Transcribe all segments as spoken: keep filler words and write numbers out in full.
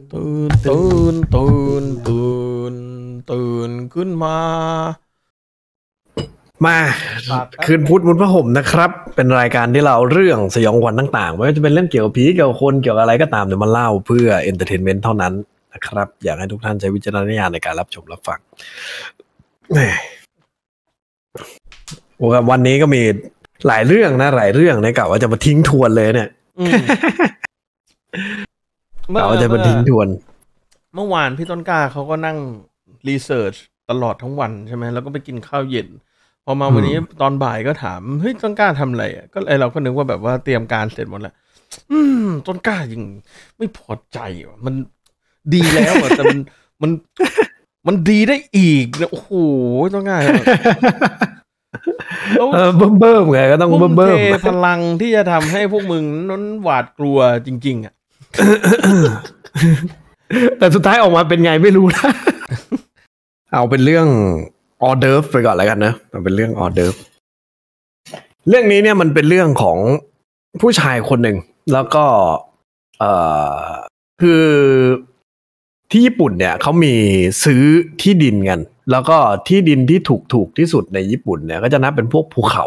ตื่นตื่นตื่นตื่นตื่นขึ้นมามาคืนพุธมุนพระห่มนะครับเป็นรายการที่เราเรื่องสยองขวัญต่างๆไม่ว่าจะเป็นเรื่องเกี่ยวกับผีเกี่ยวกับคนเกี่ยวกับอะไรก็ตามเดี๋ยวมาเล่าเพื่อเอนเตอร์เทนเมนต์เท่านั้นนะครับอยากให้ทุกท่านใช้วิจารณญาณในการรับชมรับฟังโอ้วันนี้ก็มีหลายเรื่องนะหลายเรื่องนะกะว่าจะมาทิ้งทวนเลยเนี่ยกะว่าจะมาทิ้งทวนเมื่อวานพี่ต้นกล้าเขาก็นั่งรีเสิร์ชตลอดทั้งวันใช่ไหมแล้วก็ไปกินข้าวเย็นพอมาวันนี้ตอนบ่ายก็ถามเฮ้ยต้นกล้าทำอะไรอ่ะก็ไอเราก็นึกว่าแบบว่าเตรียมการเสร็จหมดแล้วอืมต้นกล้ายังไม่พอใจว่ะมันดีแล้วอ่ะแต่มันมันมันดีได้อีกนะโอ้โหต้นกล้าแล้วเบิ่มเบิ่มไงก็ต้องเบิ่มเบิ่มพลังที่จะทำให้พวกมึงนั้นหวาดกลัวจริงๆอ่ะแต่สุดท้ายออกมาเป็นไงไม่รู้นะเอาเป็นเรื่องออเดิร์ฟไปก่อนแล้วกันนะมันเป็นเรื่องออเดิร์ฟเรื่องนี้เนี่ยมันเป็นเรื่องของผู้ชายคนหนึ่งแล้วก็เอ่อคือที่ญี่ปุ่นเนี่ยเขามีซื้อที่ดินกันแล้วก็ที่ดินที่ถูกถูกที่สุดในญี่ปุ่นเนี่ยก็จะนับเป็นพวกภูเขา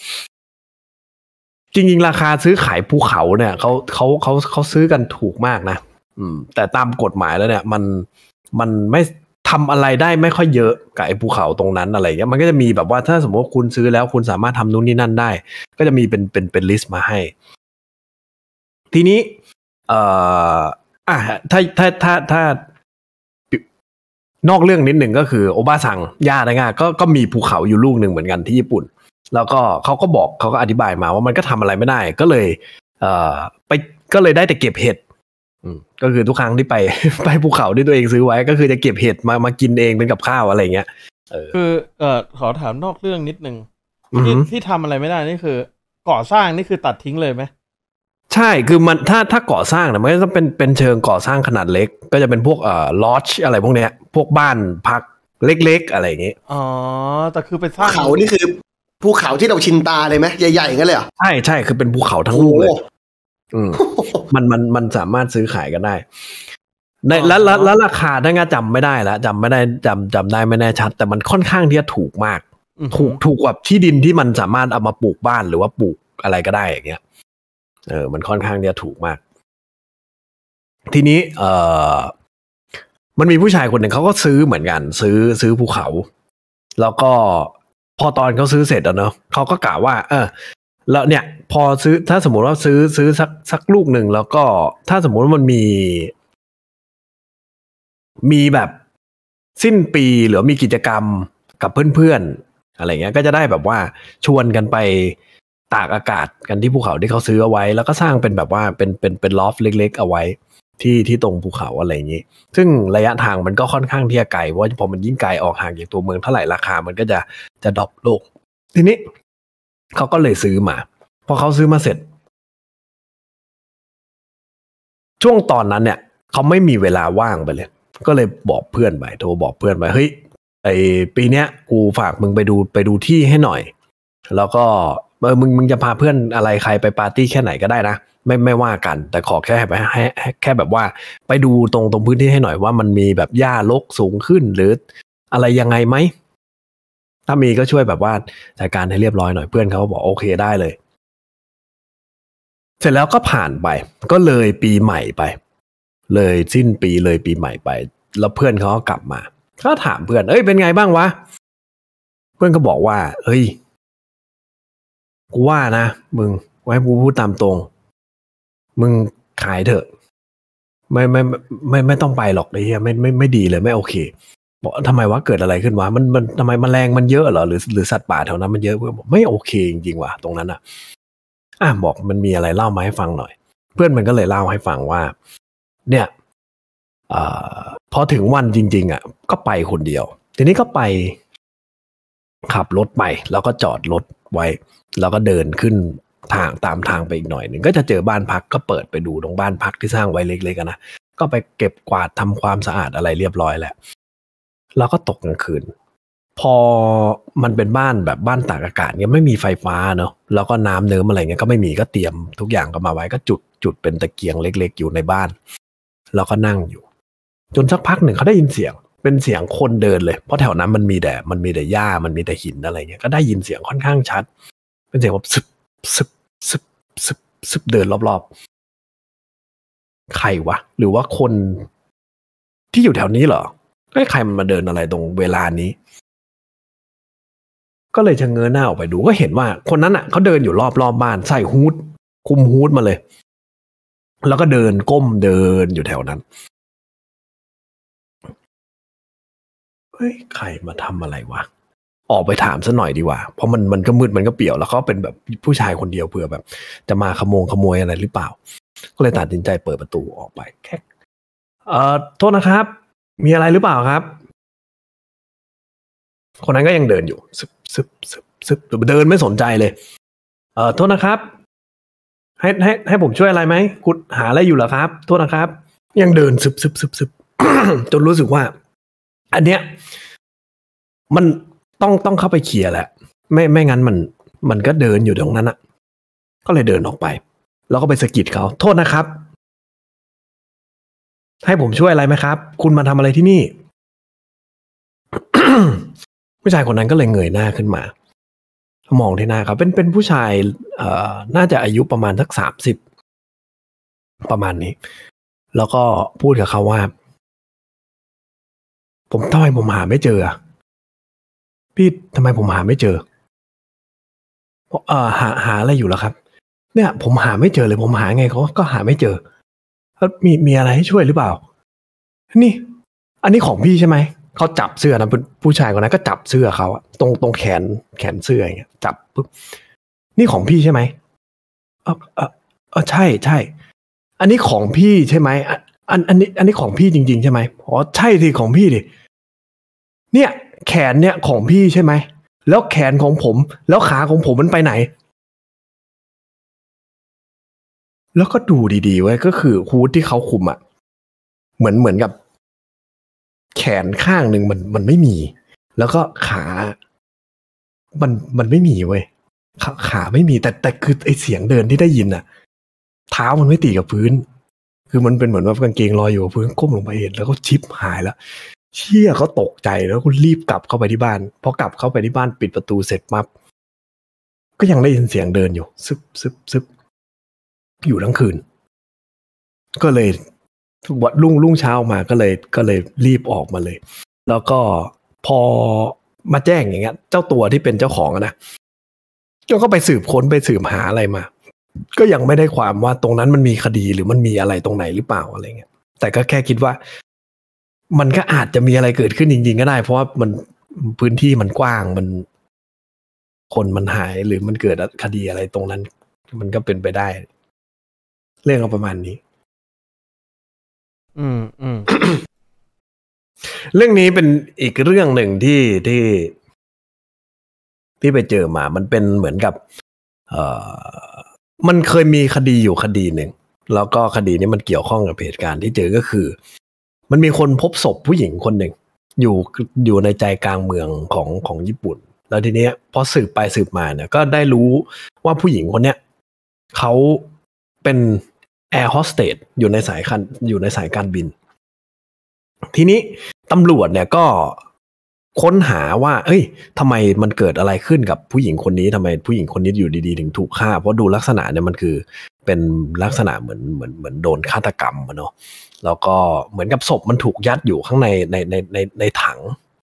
จริงๆราคาซื้อขายภูเขาเนี่ยเขาเขาเขาเขาซื้อกันถูกมากนะอืมแต่ตามกฎหมายแล้วเนี่ยมันมันไม่ทำอะไรได้ไม่ค่อยเยอะกับไอ้ภูเขาตรงนั้นอะไรเงี้ยมันก็จะมีแบบว่าถ้าสมมติว่าคุณซื้อแล้วคุณสามารถทำนู่นนี่นั่นได้ก็จะมีเป็นเป็นเป็นลิสต์มาให้ทีนี้เอ่ออ่ะถ้าถ้าถ้าถ้านอกเรื่องนิดหนึ่งก็คือโอบาซังย่าได้ง่ายก็ก็มีภูเขาอยู่ลูกหนึ่งเหมือนกันที่ญี่ปุ่นแล้วก็เขาก็บอกเขาก็อธิบายมาว่ามันก็ทำอะไรไม่ได้ก็เลยเอ่อไปก็เลยได้แต่เก็บเห็ดก็คือทุกครั้งที่ไปไปภูเขาที่ตัวเองซื้อไว้ก็คือจะเก็บเห็ดมามากินเองเป็นกับข้าวอะไรเงี้ยเออคือเอ่อขอถามนอกเรื่องนิดนึงที่ที่ทำอะไรไม่ได้นี่คือก่อสร้างนี่คือตัดทิ้งเลยไหมใช่คือมันถ้าถ้าก่อสร้างเนี่ยมันก็ต้องเป็นเป็นเชิงก่อสร้างขนาดเล็กก็จะเป็นพวกเอ่อลอดจ์อะไรพวกเนี้ยพวกบ้านพักเล็กๆอะไรอย่างงี้อ๋อแต่คือไปสร้างเขานี่คือภูเขาที่เราชินตาเลยไหมใหญ่ๆอย่างนั้นเลยเหรอใช่ใช่คือเป็นภูเขาทั้งลูกเลยอืมมันมันมันสามารถซื้อขายกันได้ในแล้วแล้วแล้วราคาได้ก็จำไม่ได้แล้วจำไม่ได้จำจำได้ไม่แน่ชัดแต่มันค่อนข้างที่จะถูกมากถูกถูกกว่าที่ดินที่มันสามารถเอามาปลูกบ้านหรือว่าปลูกอะไรก็ได้อย่างเงี้ยเออมันค่อนข้างที่จะถูกมากทีนี้เออมันมีผู้ชายคนหนึ่งเขาก็ซื้อเหมือนกันซื้อซื้อภูเขาแล้วก็พอตอนเขาซื้อเสร็จแล้วเนาะเขาก็กล่าวว่าเออแล้วเนี่ยพอซื้อถ้าสมมติว่าซื้อซื้อสักสักลูกหนึ่งแล้วก็ถ้าสมมติว่ามันมีมีแบบสิ้นปีหรือมีกิจกรรมกับเพื่อนๆอะไรเงี้ยก็จะได้แบบว่าชวนกันไปตากอากาศกันที่ภูเขาที่เขาซื้อเอาไว้แล้วก็สร้างเป็นแบบว่าเป็นเป็นเป็นลอฟเล็กๆเอาไว้ที่ที่ตรงภูเขาอะไรอย่างนี้ซึ่งระยะทางมันก็ค่อนข้างที่จะไกลเพราะพอมันยิ่งไกลออกห่างจากตัวเมืองเท่าไหร่ราคามันก็จะจะดรอปลงทีนี้เขาก็เลยซื้อมาพอเขาซื้อมาเสร็จช่วงตอนนั้นเนี่ยเขาไม่มีเวลาว่างไปเลยก็เลยบอกเพื่อนไปโทรบอกเพื่อนไปเฮ้ยไอปีเนี้ยกูฝากมึงไปดูไปดูที่ให้หน่อยแล้วก็เออมึงมึงจะพาเพื่อนอะไรใครไปปาร์ตี้แค่ไหนก็ได้นะไม่ไม่ว่ากันแต่ขอแค่ไปให้แค่แบบว่าไปดูตรงตรงพื้นที่ให้หน่อยว่ามันมีแบบหญ้ารกสูงขึ้นหรืออะไรยังไงไหมถ้ามีก็ช่วยแบบว่าจัดการให้เรียบร้อยหน่อยเพื่อนเขาบอกโอเคได้เลยเสร็จแล้วก็ผ่านไปก็เลยปีใหม่ไปเลยสิ้นปีเลยปีใหม่ไปแล้วเพื่อนเขาก็กลับมาก็ถามเพื่อนเอ้ยเป็นไงบ้างวะเพื่อนก็บอกว่าเฮ้ยกูว่านะมึงไว้กูพูดตามตรงมึงขายเถอะไม่ไม่ไม่ไม่ต้องไปหรอกไอ้เหี้ยไม่ไม่ไม่ดีเลยไม่โอเคบอกทำไมวะเกิดอะไรขึ้นวะมันมันทำไมแมลงมันเยอะเหรอหรือหรือสัตว์ป่าแถวนั้นมันเยอะเพื่อนบอกไม่โอเคจริงๆว่ะตรงนั้นอ่ะอ่ะบอกมันมีอะไรเล่ามาให้ฟังหน่อยเพื่อนมันก็เลยเล่าให้ฟังว่าเนี่ยอ่าพอถึงวันจริงๆอ่ะก็ไปคนเดียวทีนี้ก็ไปขับรถไปแล้วก็จอดรถไว้แล้วก็เดินขึ้นทางตามทางไปอีกหน่อยหนึ่งก็จะเจอบ้านพักก็เปิดไปดูตรงบ้านพักที่สร้างไว้เล็กๆกันนะก็ไปเก็บกวาดทำความสะอาดอะไรเรียบร้อยแล้วแล้วก็ตกกลางคืนพอมันเป็นบ้านแบบบ้านตากอากาศเนี่ยไม่มีไฟฟ้าเนาะแล้วก็น้ำเนิ้มอะไรเงี้ยก็ไม่มีก็เตรียมทุกอย่างก็มาไว้ก็จุดจุดเป็นตะเกียงเล็กๆอยู่ในบ้านแล้วก็นั่งอยู่จนสักพักหนึ่งเขาได้ยินเสียงเป็นเสียงคนเดินเลยเพราะแถวนั้นมันมีแต่มันมีแต่หญ้ามันมีแต่หินอะไรเงี้ยก็ได้ยินเสียงค่อนข้างชัดเป็นเสียงแบบซึบซึบซึบซึบซึบเดินรอบๆใครวะหรือว่าคนที่อยู่แถวนี้เหรอไอ้ใครมันมาเดินอะไรตรงเวลานี้ก็เลยชะเง้อหน้าออกไปดูก็เห็นว่าคนนั้นอ่ะเขาเดินอยู่รอบรอบบ้านใส่ฮู้ดคุมฮู้ดมาเลยแล้วก็เดินก้มเดินอยู่แถวนั้นเฮ้ยใครมาทำอะไรวะออกไปถามซะหน่อยดีกว่าเพราะมันมันก็มืดมันก็เปี่ยวแล้วเขาเป็นแบบผู้ชายคนเดียวเผื่อแบบจะมาขโมงขโมยอะไรหรือเปล่าก็เลยตัดสินใจเปิดประตูออกไปแค่เอ่อโทษนะครับมีอะไรหรือเปล่าครับคนนั้นก็ยังเดินอยู่ซึบซึบซึบซึบเดินไม่สนใจเลยเอ่อโทษนะครับให้ให้ให้ผมช่วยอะไรไหมคุณหาอะไรอยู่เหรอครับโทษนะครับยังเดินซึบซึบซึบซึบ จนรู้สึกว่าอันเนี้ยมันต้องต้องเข้าไปเคลียร์แหละไม่ไม่งั้นมันมันก็เดินอยู่ตรงนั้นอ่ะก็เลยเดินออกไปแล้วก็ไปสะกิดเขาโทษนะครับให้ผมช่วยอะไรไหมครับคุณมาทำอะไรที่นี่ ผู้ชายคนนั้นก็เลยเงยหน้าขึ้นมามองที่หน้าครับเป็นเป็นผู้ชายเอ่อน่าจะอายุประมาณสักสามสิบประมาณนี้แล้วก็พูดกับเขาว่าผมทำไมผมหาไม่เจอพี่ทำไมผมหาไม่เจอเอ่อหาหาอะไรอยู่แล้วครับเนี่ยผมหาไม่เจอเลยผมหาไงเขาก็หาไม่เจอมีมีอะไรให้ช่วยหรือเปล่านี่อันนี้ของพี่ใช่ไหมเขาจับเสื้อนะผู้ชายคนนั้นก็จับเสื้อเขาตรงตรงแขนแขนเสื้ออย่างเงี้ยจับปุ๊บนี่ของพี่ใช่ไหมเออเออเออใช่ใช่อันนี้ของพี่ใช่ไหมอันอันนี้อันนี้ของพี่จริงๆใช่ไหมอ๋อใช่สิของพี่ดิเนี่ยแขนเนี่ยของพี่ใช่ไหมแล้วแขนของผมแล้วขาของผมมันไปไหนแล้วก็ดูดีๆไว้ก็คือฮู้ดที่เขาคุมอ่ะเหมือนเหมือนกับแขนข้างหนึ่งมันมันไม่มีแล้วก็ขามันมันไม่มีเว้ยขาขาไม่มีแต่แต่คือไอเสียงเดินที่ได้ยินอ่ะเท้ามันไม่ตีกับพื้นคือมันเป็นเหมือนว่ากางเกงลอยอยู่กับพื้นก้มลงไปเห็นแล้วก็ชิปหายแล้วเชี่ยเขาตกใจแล้วก็รีบกลับเข้าไปที่บ้านพอกลับเข้าไปที่บ้านปิดประตูเสร็จปั๊บก็ยังได้ยินเสียงเดินอยู่ซึบซึบซึบอยู่ทั้งคืนก็เลยวันรุ่งรุ่งเช้ามาก็เลยก็เลยรีบออกมาเลยแล้วก็พอมาแจ้งอย่างเงี้ยเจ้าตัวที่เป็นเจ้าของนะก็ไปสืบค้นไปสืบหาอะไรมาก็ยังไม่ได้ความว่าตรงนั้นมันมีคดีหรือมันมีอะไรตรงไหนหรือเปล่าอะไรเงี้ยแต่ก็แค่คิดว่ามันก็อาจจะมีอะไรเกิดขึ้นจริงๆก็ได้เพราะว่ามันพื้นที่มันกว้างมันคนมันหายหรือมันเกิดคดีอะไรตรงนั้นมันก็เป็นไปได้เรื่องประมาณนี้อืมอืมเรื่องนี้เป็นอีกเรื่องหนึ่งที่ที่ที่ไปเจอมามันเป็นเหมือนกับเอ่อมันเคยมีคดีอยู่คดีหนึ่งแล้วก็คดีนี้มันเกี่ยวข้องกับเหตุการณ์ที่เจอก็คือมันมีคนพบศพผู้หญิงคนหนึ่งอยู่อยู่ในใจกลางเมืองของของญี่ปุ่นแล้วทีนี้พอสืบไปสืบมาเนี่ยก็ได้รู้ว่าผู้หญิงคนเนี้ยเขาเป็นแอร์โฮสเตสอยู่ในสายการอยู่ในสายการบินทีนี้ตำรวจเนี่ยก็ค้นหาว่าเอ้ยทำไมมันเกิดอะไรขึ้นกับผู้หญิงคนนี้ทำไมผู้หญิงคนนี้อยู่ดีๆถึงถูกฆ่าเพราะดูลักษณะเนี่ยมันคือเป็นลักษณะเหมือนเหมือนเหมือนโดนฆาตกรรมเนาะแล้วก็เหมือนกับศพมันถูกยัดอยู่ข้างในในในในในถัง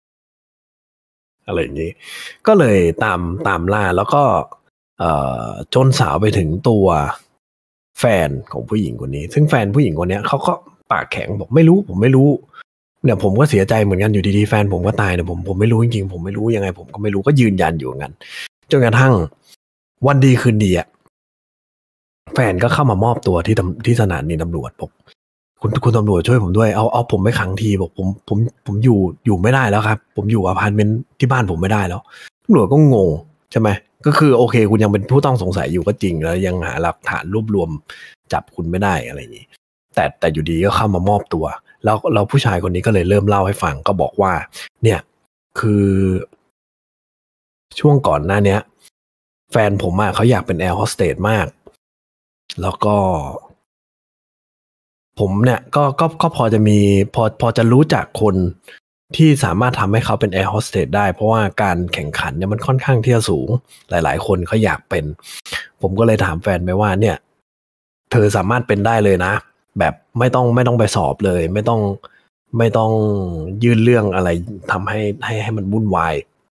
อะไรอย่างนี้ก็เลยตามตามล่าแล้วก็เอ่อจนสาวไปถึงตัวแฟนของผู้หญิงคนนี้ซึ่งแฟนผู้หญิงคนนี้เขาก็ปากแข็งบอกไม่รู้ผมไม่รู้เนี่ยผมก็เสียใจเหมือนกันอยู่ดีๆแฟนผมก็ตายเนี่ยผมผมไม่รู้จริงๆผมไม่รู้ยังไงผมก็ไม่รู้ก็ยืนยันอยู่งั้นจนกระทั่งวันดีคืนดีอ่ะแฟนก็เข้ามามอบตัวที่ที่สถานีตำรวจบอกคุณคุณตำรวจช่วยผมด้วยเอาเอาผมไปขังทีบอกผมผมผมอยู่อยู่ไม่ได้แล้วครับผมอยู่อพาร์ตเมนต์ที่บ้านผมไม่ได้แล้วตำรวจก็งงใช่ไหมก็คือโอเคคุณยังเป็นผู้ต้องสงสัยอยู่ก็จริงแล้วยังหาหลักฐานรวบรวมจับคุณไม่ได้อะไรอย่างนี้แต่แต่อยู่ดีก็เข้ามามอบตัวแล้วเราผู้ชายคนนี้ก็เลยเริ่มเล่าให้ฟังก็บอกว่าเนี่ยคือช่วงก่อนหน้านี้แฟนผมอ่ะเขาอยากเป็นแอร์โฮสเตสมากแล้วก็ผมเนี่ยก็ก็ก็พอจะมีพอพอจะรู้จักคนที่สามารถทำให้เขาเป็นแอร์โฮสเตสได้เพราะว่าการแข่งขันเนี่ยมันค่อนข้างที่จะสูงหลายๆคนเขาอยากเป็นผมก็เลยถามแฟนไปว่าเนี่ยเธอสามารถเป็นได้เลยนะแบบไม่ต้องไม่ต้องไปสอบเลยไม่ต้องไม่ต้องยื่นเรื่องอะไรทำให้ให้ให้มันวุ่นวาย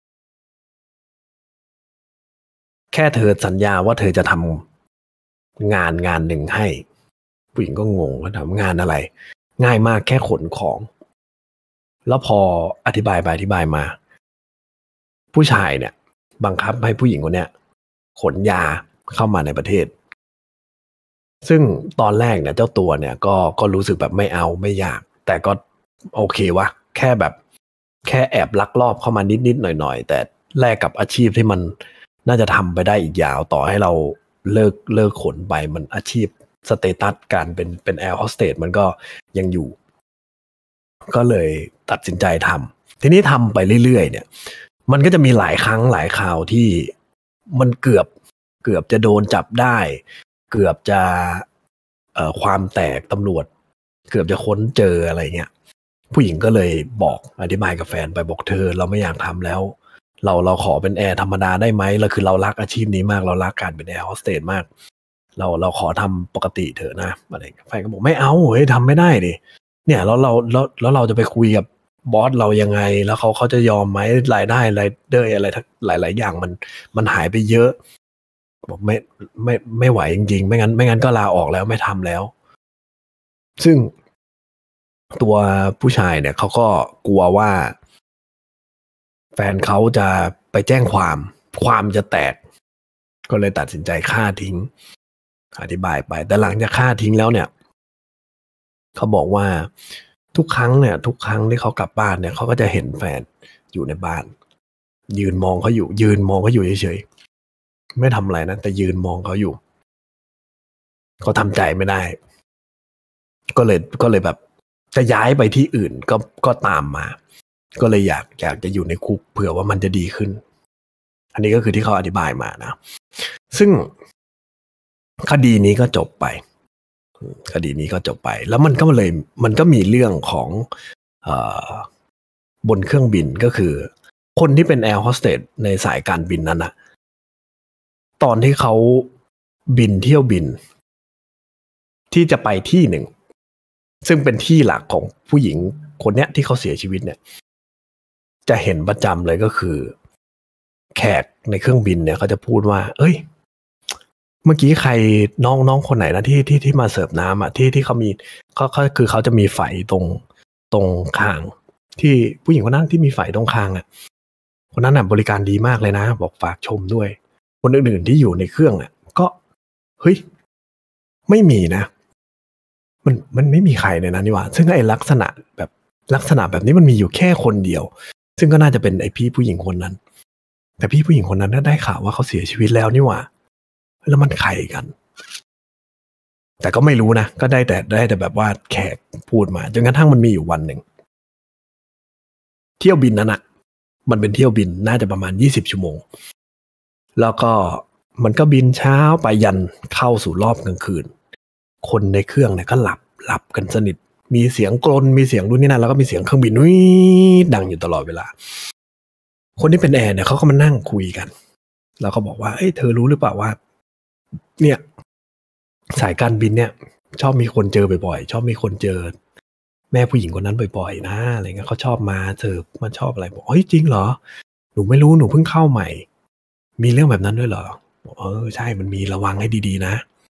แค่เธอสัญญาว่าเธอจะทำงานงานหนึ่งให้ผู้หญิงก็งงว่าทำงานอะไรง่ายมากแค่ขนของแล้วพออธิบายไปอธิบายมาผู้ชายเนี่ยบังคับให้ผู้หญิงคนเนี้ยขนยาเข้ามาในประเทศซึ่งตอนแรกเนี่ยเจ้าตัวเนี่ยก็ก็รู้สึกแบบไม่เอาไม่อยากแต่ก็โอเควะแค่แบบแค่แอบลักลอบเข้ามานิดๆหน่อยๆแต่แลกกับอาชีพที่มันน่าจะทำไปได้อีกยาวต่อให้เราเลิกเลิกขนไปมันอาชีพสเตตัสการเป็นเป็นแอร์โฮสเตสมันก็ยังอยู่ก็เลยตัดสินใจทำทีนี้ทำไปเรื่อยๆเนี่ยมันก็จะมีหลายครั้งหลายคราวที่มันเกือบเกือบจะโดนจับได้เกือบจะเอ่อความแตกตำรวจเกือบจะค้นเจออะไรเงี้ยผู้หญิงก็เลยบอกอธิบายกับแฟนไปบอกเธอเราไม่อยากทำแล้วเราเราขอเป็นแอร์ธรรมดาได้ไหมเราคือเรารักอาชีพนี้มากเรารักการเป็นแอร์โฮสเตสมากเราเราขอทำปกติเถอะนะอะไรแฟนก็บอกไม่เอาเฮ้ยทำไม่ได้ดิเนี่ยแล้วเราแล้วแล้วเราจะไปคุยกับบอสเรายังไงแล้วเขาเขาจะยอมไหมรายได้รายเดอร์อะไรทั้งหลายๆอย่างมันมันหายไปเยอะบอกไม่ไม่ไม่ไหวจริงๆไม่งั้นไม่งั้นก็ลาออกแล้วไม่ทำแล้วซึ่งตัวผู้ชายเนี่ยเขาก็กลัวว่าแฟนเขาจะไปแจ้งความความจะแตกก็เลยตัดสินใจฆ่าทิ้งอธิบายไปแต่หลังจากฆ่าทิ้งแล้วเนี่ยเขาบอกว่าทุกครั้งเนี่ยทุกครั้งที่เขากลับบ้านเนี่ยเขาก็จะเห็นแฟนอยู่ในบ้านยืนมองเขาอยู่ยืนมองเขาอยู่เฉยๆไม่ทำอะไรนะแต่ยืนมองเขาอยู่เขาทำใจไม่ได้ก็เลยก็เลยแบบจะย้ายไปที่อื่นก็ก็ตามมาก็เลยอยากอยากจะอยู่ในคุกเผื่อว่ามันจะดีขึ้นอันนี้ก็คือที่เขาอธิบายมานะซึ่งคดีนี้ก็จบไปคดีนี้ก็จบไปแล้วมันก็เลยมันก็มีเรื่องของเอ่อบนเครื่องบินก็คือคนที่เป็นแอร์โฮสเตสในสายการบินนั้นนะตอนที่เขาบินเที่ยวบินที่จะไปที่หนึ่งซึ่งเป็นที่หลักของผู้หญิงคนเนี้ยที่เขาเสียชีวิตเนี่ยจะเห็นประจำเลยก็คือแขกในเครื่องบินเนี่ยเขาจะพูดว่าเอ้ยเมื่อกี้ใครน้องน้องคนไหนนะที่ที่ที่มาเสิร์ฟน้ำอ่ะที่ที่เขามีเขาเขาคือเขาจะมีไฝตรงตรงคางที่ผู้หญิงคนนั้นที่มีไฝตรงคางอ่ะคนนั้นน่ะบริการดีมากเลยนะบอกฝากชมด้วยคนอื่นๆที่อยู่ในเครื่องอ่ะก็เฮ้ยไม่มีนะมันมันไม่มีใครในนั้นนี่หว่าซึ่งไอ้ลักษณะแบบลักษณะแบบนี้มันมีอยู่แค่คนเดียวซึ่งก็น่าจะเป็นไอ้พี่ผู้หญิงคนนั้นแต่พี่ผู้หญิงคนนั้นได้ข่าวว่าเขาเสียชีวิตแล้วนี่หว่าแล้วมันใครกันแต่ก็ไม่รู้นะก็ได้แต่ได้แต่แบบว่าแขกพูดมาจนกระทั่งมันมีอยู่วันหนึ่งเที่ยวบินนั้นอ่ะมันเป็นเที่ยวบินน่าจะประมาณยี่สิบชั่วโมงแล้วก็มันก็บินเช้าไปยันเข้าสู่รอบกลางคืนคนในเครื่องเนี่ยก็หลับหลับกันสนิทมีเสียงกรนมีเสียงนู่นนี่นั่นแล้วก็มีเสียงเครื่องบินวิ่งดังอยู่ตลอดเวลาคนที่เป็นแอร์เนี่ยเขาก็มานั่งคุยกันแล้วก็บอกว่าเอ้ยเธอรู้หรือเปล่าว่าเนี่ยสายการบินเนี่ยชอบมีคนเจอบ่อยๆชอบมีคนเจอแม่ผู้หญิงคนนั้นบ่อยๆนะอะไรเงี้ยเขาชอบมาเจอมันชอบอะไรบอกเฮ้ยจริงเหรอหนูไม่รู้หนูเพิ่งเข้าใหม่มีเรื่องแบบนั้นด้วยเหรอบอกเออใช่มันมีระวังให้ดีๆนะ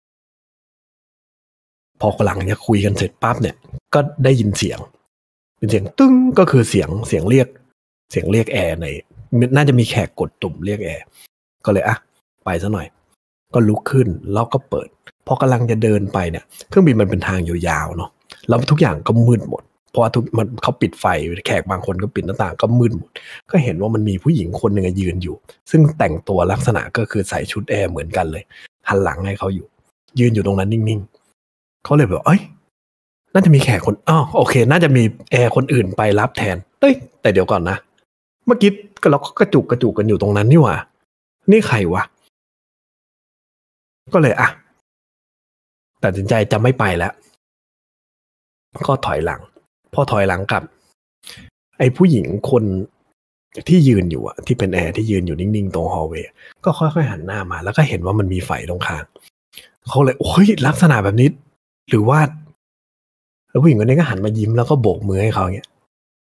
พอหลังจะคุยกันเสร็จปั๊บเนี่ยก็ได้ยินเสียงเป็นเสียงตึ้งก็คือเสียงเสียงเรียกเสียงเรียกแอร์ในน่าจะมีแขกกดตุ่มเรียกแอร์ก็เลยอ่ะไปซะหน่อยก็ลุกขึ้นแล้วก็เปิดพอกำลังจะเดินไปเนี่ยเครื่องบินมันเป็นทางยาวๆเนาะแล้วทุกอย่างก็มืดหมดเพราะว่าทุกมันเขาปิดไฟแขกบางคนก็ปิดหน้าต่างก็มืดหมดก็เห็นว่ามันมีผู้หญิงคนหนึ่งยืนอยู่ซึ่งแต่งตัวลักษณะก็คือใส่ชุดแอร์เหมือนกันเลยหันหลังให้เขาอยู่ยืนอยู่ตรงนั้นนิ่งๆเขาเลยแบบเอ้ยน่าจะมีแขกคนอ้าวโอเคน่าจะมีแอร์คนอื่นไปรับแทนเอ้ยแต่เดี๋ยวก่อนนะเมื่อกี้ก็เราก็กระจุกกระจุกกันอยู่ตรงนั้นนี่หว่านี่ใครวะก็เลยอ่ะตัดสินใจจะไม่ไปแล้วก็ถอยหลังพอถอยหลังกลับไอ้ผู้หญิงคนที่ยืนอยู่อะที่เป็นแอร์ที่ยืนอยู่นิ่งๆตรงฮอลล์เวย์ก็ค่อยๆหันหน้ามาแล้วก็เห็นว่ามันมีไฟตรงข้างเขาเลยโอ้ยลักษณะแบบนี้หรือว่าแล้วผู้หญิงคนนี้ก็หันมายิ้มแล้วก็โบกมือให้เขาเงี้ย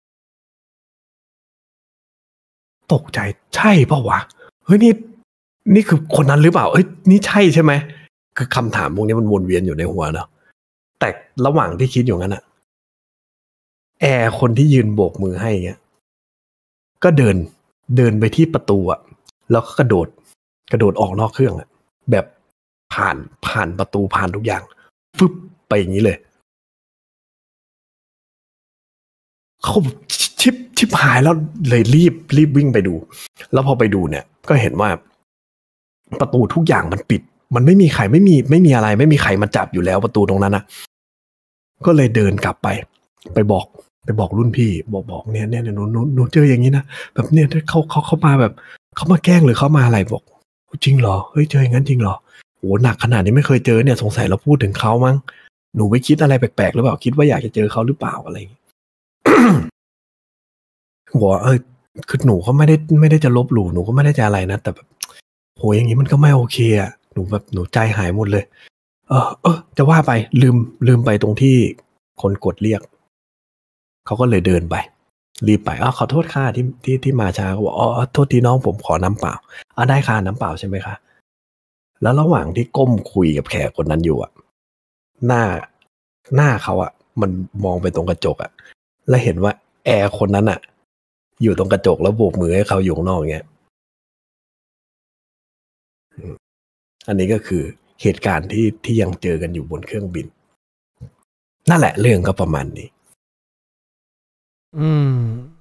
ตกใจใช่เปล่าวะเฮ้ยนี่นี่คือคนนั้นหรือเปล่าเอ้ยนี่ใช่ใช่ไหมคือคำถามพวกนี้มันวนเวียนอยู่ในหัวเนาะแต่ระหว่างที่คิดอยู่งั้นอะแอร์คนที่ยืนโบกมือให้เงี้ยก็เดินเดินไปที่ประตูอะแล้วก็กระโดดกระโดดออกนอกเครื่องอะแบบผ่านผ่านประตูผ่านทุกอย่างฟึบไปอย่างนี้เลยเขาชิบชิบหายแล้วเลยรีบรีบวิ่งไปดูแล้วพอไปดูเนี่ยก็เห็นว่าประตูทุกอย่างมันปิดมันไม่มีใครไม่มีไม่มีอะไรไม่มีใครมาจับอยู่แล้วประตูตรงนั้นนะก็เลยเดินกลับไปไปบอกไปบอกรุ่นพี่บอกบอกเนี่ยเนี่ยหนูหนูหนูเจออย่างนี้นะแบบเนี่ยเขาเขาเขามาแบบเขามาแกล้งหรือเขามาอะไรบอกจริงเหรอเฮ้ยเจออย่างนั้นจริงเหรอโหหนักขนาดนี้ไม่เคยเจอเนี่ยสงสัยเราพูดถึงเขามั้งหนูไปคิดอะไรแปลกๆหรือเปล่าคิดว่าอยากจะเจอเขาหรือเปล่าอะไรอย่างนี้ บอกเออคือหนูก็ไม่ได้ไม่ได้จะลบหลู่หนูก็ไม่ได้จะอะไรนะแต่แบบโหอย่างนี้มันก็ไม่โอเคอ่ะหนูแบบหนูใจหายหมดเลยเออเออจะว่าไปลืมลืมไปตรงที่คนกดเรียกเขาก็เลยเดินไปรีบไปอ้าวขอโทษค่ะที่ที่ที่มาช้าเขาบอกอ๋อโทษทีน้องผมขอน้ำเปล่าอ่ะได้ค่ะน้ำเปล่าใช่ไหมคะแล้วระหว่างที่ก้มคุยกับแขกคนนั้นอยู่อ่ะหน้าหน้าเขาอ่ะมันมองไปตรงกระจกอ่ะแล้วเห็นว่าแอร์คนนั้นอ่ะอยู่ตรงกระจกแล้วโบกมือให้เขาอยู่ข้างนอกเงี้ยอันนี้ก็คือเหตุการณ์ที่ที่ยังเจอกันอยู่บนเครื่องบินนั่นแหละเรื่องก็ประมาณนี้อืม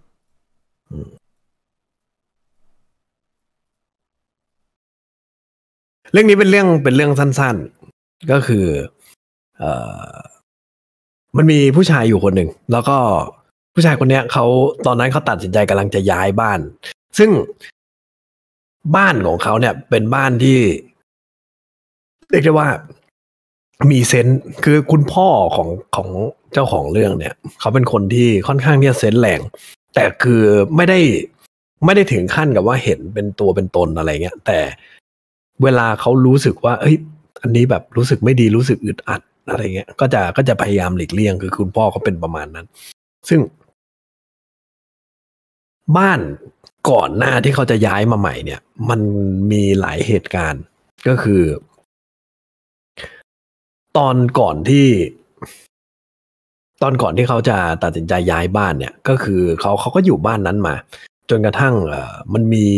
เรื่องนี้เป็นเรื่องเป็นเรื่องสั้นๆก็คือเอ่อมันมีผู้ชายอยู่คนหนึ่งแล้วก็ผู้ชายคนเนี้ยเขาตอนนั้นเขาตัดสินใจกำลังจะย้ายบ้านซึ่งบ้านของเขาเนี่ยเป็นบ้านที่เรียกได้ว่ามีเซนส์คือคุณพ่อของของเจ้าของเรื่องเนี่ยเขาเป็นคนที่ค่อนข้างที่จะเซนส์แรงแต่คือไม่ได้ไม่ได้ถึงขั้นกับว่าเห็นเป็นตัวเป็นตนอะไรเงี้ยแต่เวลาเขารู้สึกว่าเอ้ยอันนี้แบบรู้สึกไม่ดีรู้สึกอึดอัดอะไรเงี้ยก็จะก็จะพยายามหลีกเลี่ยงคือคุณพ่อเขาเป็นประมาณนั้นซึ่งบ้านก่อนหน้าที่เขาจะย้ายมาใหม่เนี่ยมันมีหลายเหตุการณ์ก็คือตอนก่อนที่ตอนก่อนที่เขาจะตัดสินใจย้ายบ้านเนี่ยก็คือเขาเขาก็อยู่บ้านนั้นมาจนกระทั่งเอ่อมันมี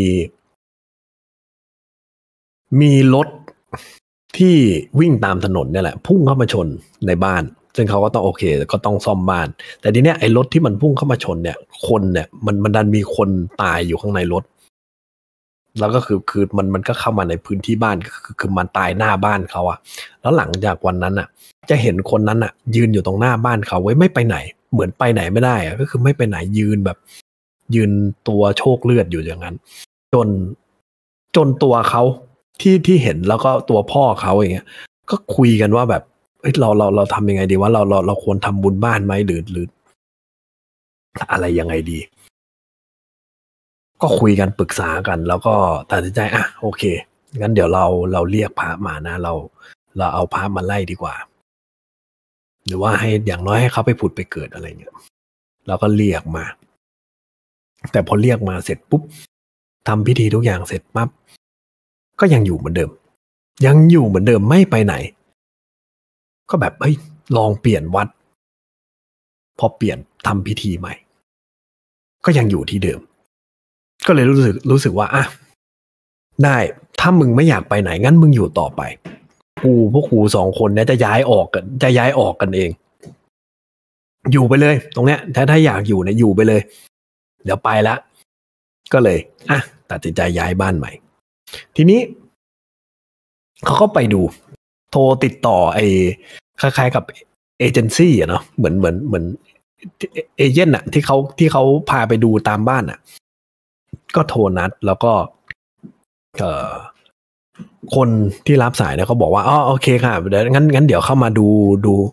มีรถที่วิ่งตามถนนเนี่ยแหละพุ่งเข้ามาชนในบ้านซึ่งเขาก็ต้องโอเคก็ต้องซ่อมบ้านแต่ทีเนี้ยไอ้รถที่มันพุ่งเข้ามาชนเนี่ยคนเนี่ยมันมันดันมีคนตายอยู่ข้างในรถแล้วก็คือคือมันมันก็เข้ามาในพื้นที่บ้านคือคือมันตายหน้าบ้านเขาอะแล้วหลังจากวันนั้นอะจะเห็นคนนั้นอะยืนอยู่ตรงหน้าบ้านเขาไว้ไม่ไปไหนเหมือนไปไหนไม่ได้อะก็คือไม่ไปไหนยืนแบบยืนตัวโชคเลือดอยู่อย่างนั้นจนจนตัวเขาที่ที่เห็นแล้วก็ตัวพ่อเขาอย่างเงี้ยก็คุยกันว่าแบบเฮ้ยเราเราเราทำยังไงดีว่าเราเราเราควรทำบุญบ้านไหมหรือหรืออะไรยังไงดีก็คุยกันปรึกษากันแล้วก็ตัดสินใจอ่ะโอเคงั้นเดี๋ยวเราเราเรียกพระมานะเราเราเอาพระมาไล่ดีกว่าหรือว่าให้อย่างน้อยให้เขาไปผุดไปเกิดอะไรเงี้ยแล้วก็เรียกมาแต่พอเรียกมาเสร็จปุ๊บทำพิธีทุกอย่างเสร็จปั๊บก็ยังอยู่เหมือนเดิมยังอยู่เหมือนเดิมไม่ไปไหนก็แบบเฮ้ยลองเปลี่ยนวัดพอเปลี่ยนทำพิธีใหม่ก็ยังอยู่ที่เดิมก็เลยรู้สึกรู้สึกว่าอ่ะได้ถ้ามึงไม่อยากไปไหนงั้นมึงอยู่ต่อไปกูพวกกูสองคนเนี่ยจะย้ายออกกันจะย้ายออกกันเองอยู่ไปเลยตรงเนี้ยถ้าถ้าอยากอยู่เนี่ยอยู่ไปเลยเดี๋ยวไปละก็เลยอ่ะตัดสินใจย้ายบ้านใหม่ทีนี้เขาก็ไปดูโทรติดต่อไอ้คล้ายๆกับเอเจนซี่อะเนาะเหมือนเหมือนเหมือนเอเจนต์อะที่เขาที่เขาพาไปดูตามบ้านอะก็โทรนัดแล้วก็เอ่อคนที่รับสายเนี่ยเขาบอกว่าอ๋อโอเคค่ะเดี๋ยวงั้นงั้นเดี๋ยวเข้ามาดูดู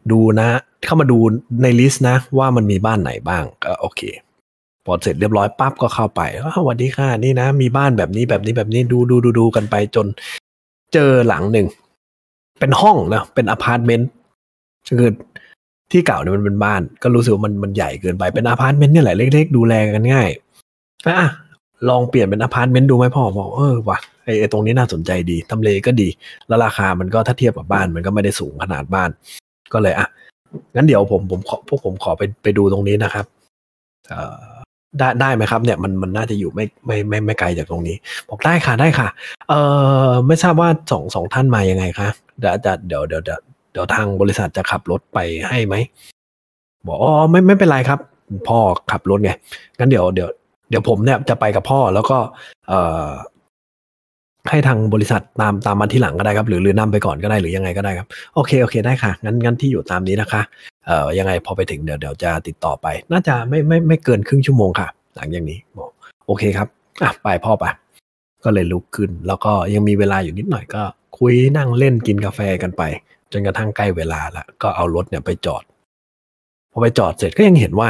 ดูนะเข้ามาดูในลิสต์นะว่ามันมีบ้านไหนบ้างก็โอเคพอเสร็จเรียบร้อยปั๊บก็เข้าไปสวัสดีค่ะนี่นะมีบ้านแบบนี้แบบนี้แบบนี้ดูดูดูดูกันไปจนเจอหลังหนึ่งเป็นห้องนะเป็นอพาร์ตเมนต์คือที่เก่าเนี่ยมันเป็นบ้านก็รู้สึกว่ามันมันใหญ่เกินไปเป็นอพาร์ตเมนต์เนี่ยแหละเล็กๆดูแลกันง่ายอ่ะลองเปลี่ยนเป็นอพาร์ตเมนต์ดูไหมพ่อบอกเออว่ะไอ้ตรงนี้น่าสนใจดีทำเลก็ดีแล้วราคามันก็ถ้าเทียบกับบ้านมันก็ไม่ได้สูงขนาดบ้านก็เลยอ่ะงั้นเดี๋ยวผมผมขอพวกผมขอไปไปดูตรงนี้นะครับเอ่อได้ได้ไหมครับเนี่ยมันมันน่าจะอยู่ไม่ไม่ไม่ไม่ไกลจากตรงนี้บอกได้ค่ะได้ค่ะเอ่อไม่ทราบว่าสองสองท่านมายังไงคะเดี๋ยวจะเดี๋ยวเดี๋ยวเดี๋ยวเดี๋ยวทางบริษัทจะขับรถไปให้ไหมบอกอ๋อไม่ไม่เป็นไรครับพ่อขับรถไงงั้นเดี๋ยวเดี๋ยวเดี๋ยวผมเนี่ยจะไปกับพ่อแล้วก็เอ่อให้ทางบริษัทตามตามมาที่หลังก็ได้ครับหรือหรือนำไปก่อนก็ได้หรือยังไงก็ได้ครับโอเคโอเคได้ค่ะงั้นงั้นที่อยู่ตามนี้นะคะเอ่อยังไงพอไปถึงเดี๋ยวเดี๋ยวจะติดต่อไปน่าจะไม่ไม่ไม่เกินครึ่งชั่วโมงค่ะหลังอย่างนี้บอกโอเคครับอ่ะไปพ่อไปก็เลยลุกขึ้นแล้วก็ยังมีเวลาอยู่นิดหน่อยก็คุยนั่งเล่นกินกาแฟกันไปจนกระทั่งใกล้เวลาแล้วก็เอารถเนี่ยไปจอดพอไปจอดเสร็จก็ยังเห็นว่า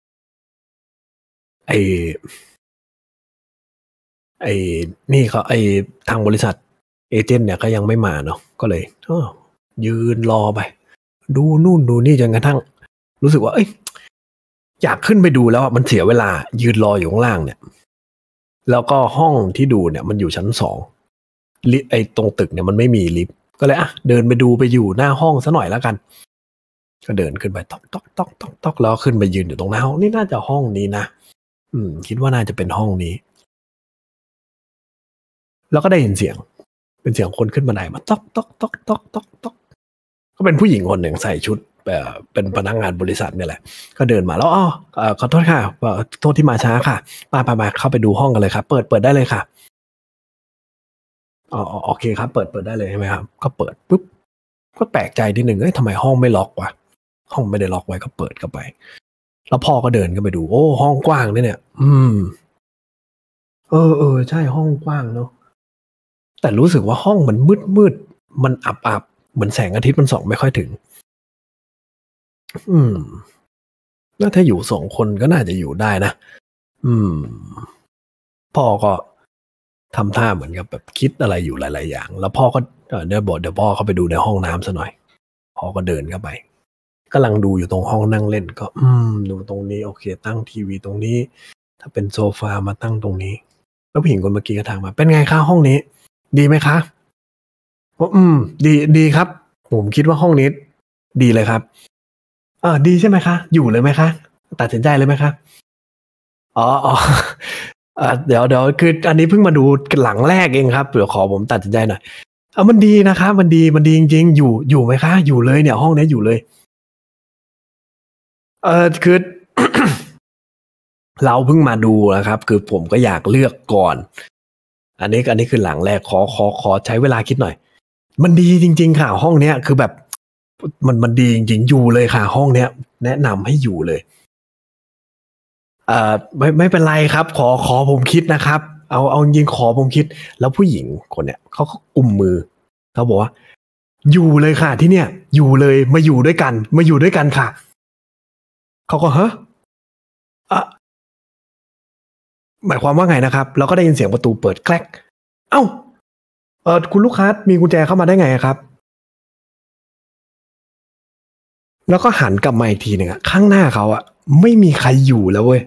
ไอ้ไอ้นี่เขาไอ้ทางบริษัทเอเจนต์เนี่ยก็ยังไม่มาเนาะก็เลยเออยืนรอไปดูนู่นดูนี่จนกระทั่งรู้สึกว่าเอ้ยอยากขึ้นไปดูแล้วมันเสียเวลายืนรออยู่ข้างล่างเนี่ยแล้วก็ห้องที่ดูเนี่ยมันอยู่ชั้นสองลิฟต์ไอ้ตรงตึกเนี่ยมันไม่มีลิฟต์ก็เลยอ่ะเดินไปดูไปอยู่หน้าห้องซะหน่อยแล้วกันก็เดินขึ้นไปต๊อกต๊อกต๊อกต๊อกต๊อกแล้วขึ้นไปยืนอยู่ตรงหน้าห้องนี่น่าจะห้องนี้นะอืมคิดว่าน่าจะเป็นห้องนี้แล้วก็ได้ยินเสียงเป็นเสียงคนขึ้นบันไดมาต๊อกต๊อกต๊อกต๊อกต๊อกต๊อกก็เป็นผู้หญิงคนหนึ่งใส่ชุดเป็นพนักงานบริษัทนี่แหละก็เดินมาแล้วอ๋อขอโทษค่ะโทษที่มาช้าค่ะมาไปมาเข้าไปดูห้องกันเลยครับเปิดเปิดได้เลยค่ะอ๋อโอเคครับเปิดเปิดได้เลยใช่ไหมครับก็เปิดปุ๊บก็แปลกใจนิดหนึ่งเอ้ยทำไมห้องไม่ล็อกวะห้องไม่ได้ล็อกไว้ก็เปิดเข้าไปแล้วพ่อก็เดินเข้าไปดูโอ้ห้องกว้างเนี่ยอืมเออเออใช่ห้องกว้างเนาะแต่รู้สึกว่าห้องมันมืดมืดมันอับอับเหมือนแสงอาทิตย์มันส่องไม่ค่อยถึงอืมแล้วถ้าอยู่สองคนก็น่าจะอยู่ได้นะอืมพ่อก็ทำท่าเหมือนกับแบบคิดอะไรอยู่หลายๆอย่างแล้วพ่อก็เดี๋ยวบอกเดี๋ยวพ่อเข้าไปดูในห้องน้ำซะหน่อยพ่อก็เดินเข้าไปกำลังดูอยู่ตรงห้องนั่งเล่นก็อืมดูตรงนี้โอเคตั้งทีวีตรงนี้ถ้าเป็นโซฟามาตั้งตรงนี้แล้วผู้หญิงคนเมื่อกี้ก็ถามมาเป็นไงคะห้องนี้ดีไหมคะอืมดีดีครับผมคิดว่าห้องนี้ดีเลยครับเออดีใช่ไหมคะอยู่เลยไหมคะตัดสินใจเลยไหมคะอ๋ออ๋อเดี๋ยวเดี๋ยวคืออันนี้เพิ่งมาดูหลังแรกเองครับเดี๋ยวขอผมตัดสินใจหน่อยเออมันดีนะคะมันดีมันดีจริงๆอยู่อยู่ไหมคะอยู่เลยเนี่ยห้องนี้อยู่เลยเออคือ เราเพิ่งมาดูนะครับคือผมก็อยากเลือกก่อนอันนี้อันนี้คือหลังแรกขอขอขอใช้เวลาคิดหน่อยมันดีจริงๆค่ะห้องเนี้ยคือแบบมันมันดีจริงๆอยู่เลยค่ะห้องเนี้ยแนะนำให้อยู่เลยเอ่อไม่ไม่เป็นไรครับขอขอผมคิดนะครับเอาเอาจริงขอผมคิดแล้วผู้หญิงคนเนี้ยเขาก็กุมมือเขาบอกว่าอยู่เลยค่ะที่เนี้ยอยู่เลยมาอยู่ด้วยกันมาอยู่ด้วยกันค่ะเขาก็เฮ้ออ่ะหมายความว่าไงนะครับแล้วก็ได้ยินเสียงประตูเปิดแกลกเอ้าเออคุณลูกค้ามีกุญแจเข้ามาได้ไงครับแล้วก็หันกลับมาอีกทีหนึ่งอะข้างหน้าเขาอะไม่มีใครอยู่แล้วเว้ย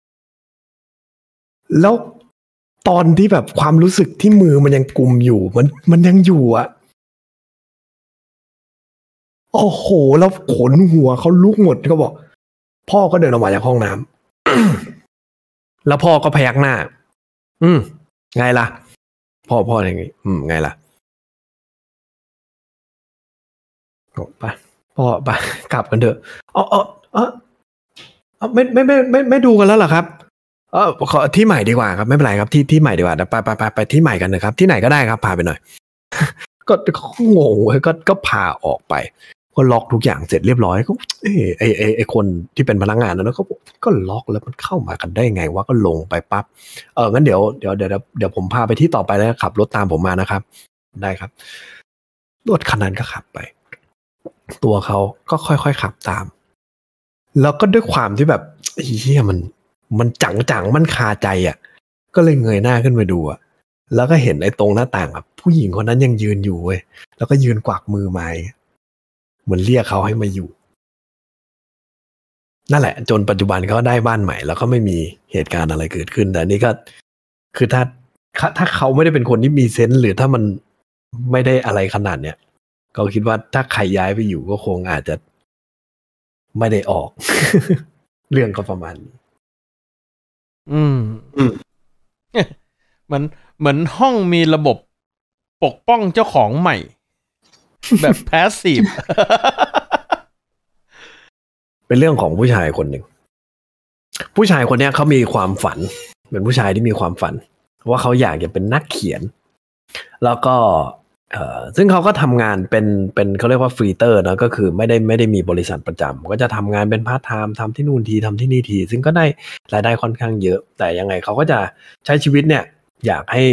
แล้วตอนที่แบบความรู้สึกที่มือมันยังกุมอยู่มันมันยังอยู่อะโอ้โหแล้วขนหัวเขาลุกหมดเขาบอกพ่อก็เดินออกมาจากห้องน้ำ แล้วพ่อก็พยักหน้าอืมไงล่ะพ่อพ่ออย่างงี้อืมไงล่ะไปพ่อไปกลับกันเถอะอ๋ออ๋ออ๋อไม่ไม่ไม่ไม่ไม่ดูกันแล้วเหรอครับเออขอที่ใหม่ดีกว่าครับไม่เป็นไรครับที่ที่ใหม่ดีกว่าไปไปไปไปที่ใหม่กันนะครับที่ไหนก็ได้ครับพาไปหน่อยก็งงเว้ยก็ก็พาออกไปก็ล็อกทุกอย่างเสร็จเรียบร้อยก็เออไอไอไอคนที่เป็นพนักงานนั้นก็ก็ล็อกแล้วมันเข้ามากันได้ไงวะก็ลงไปปั๊บเอองั้นเดี๋ยวเดี๋ยวเดี๋ยวเดี๋ยวผมพาไปที่ต่อไปแล้วขับรถตามผมมานะครับได้ครับรถคันนั้นก็ขับไปตัวเขาก็ค่อยๆขับตามแล้วก็ด้วยความที่แบบเฮียมันมันจังๆมันคาใจอ่ะก็เลยเงยหน้าขึ้นไปดูอ่ะแล้วก็เห็นไอ้ตรงหน้าต่างอ่ะผู้หญิงคนนั้นยังยืนอยู่เว้ยแล้วก็ยืนกวักมือมาเหมือนเรียกเขาให้มาอยู่นั่นแหละจนปัจจุบันเขาได้บ้านใหม่แล้วก็ไม่มีเหตุการณ์อะไรเกิดขึ้นแต่นี่ก็คือถ้าถ้าเขาไม่ได้เป็นคนที่มีเซนส์หรือถ้ามันไม่ได้อะไรขนาดเนี้ยก็คิดว่าถ้าใครย้ายไปอยู่ก็คงอาจจะไม่ได้ออก เรื่องก็ประมาณนี้อืมอืมเหมือนเหมือนห้องมีระบบปกป้องเจ้าของใหม่ แบบแพสซีฟเป็นเรื่องของผู้ชายคนหนึ่งผู้ชายคนนี้เขามีความฝันเป็นผู้ชายที่มีความฝันว่าเขาอยากจะเป็นนักเขียนแล้วก็เอ่อซึ่งเขาก็ทำงานเป็นเป็นเขาเรียกว่าฟรีเตอร์นะก็คือไม่ได้ไม่ได้มีบริษัทประจำก็จะทำงานเป็นพาร์ทไทม์ทำที่นู่นทีทำที่นี่ทีซึ่งก็ได้รายได้ค่อนข้างเยอะแต่ยังไงเขาก็จะใช้ชีวิตเนี่ยอยากให้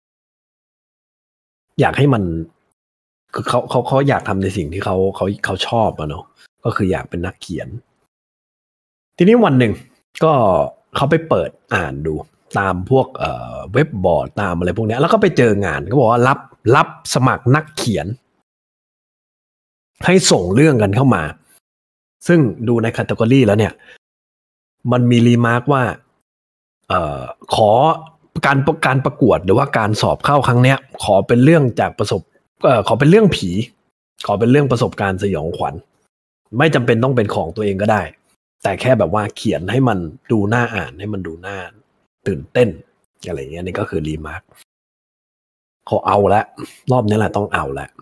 อยากให้มันคือเขาเขาเขาอยากทำในสิ่งที่เขาเขาเขาชอบอะเนาะก็คืออยากเป็นนักเขียนทีนี้วันหนึ่งก็เขาไปเปิดอ่านดูตามพวกเอ่อเว็บบอร์ดตามอะไรพวกนี้แล้วก็ไปเจองานเขาบอกว่ารับรับสมัครนักเขียนให้ส่งเรื่องกันเข้ามาซึ่งดูในแคตตากรีแล้วเนี่ยมันมีรีมาร์คว่าเอ่อขอการการประกวดหรือว่าการสอบเข้าครั้งเนี้ยขอเป็นเรื่องจากประสบเอ่อขอเป็นเรื่องผีขอเป็นเรื่องประสบการณ์สยองขวัญไม่จำเป็นต้องเป็นของตัวเองก็ได้แต่แค่แบบว่าเขียนให้มันดูน่าอ่านให้มันดูน่าตื่นเต้นอะไรเงี้ยนี่ก็คือรีมาร์คเขาเอาละรอบนี้แหละต้องเอาละ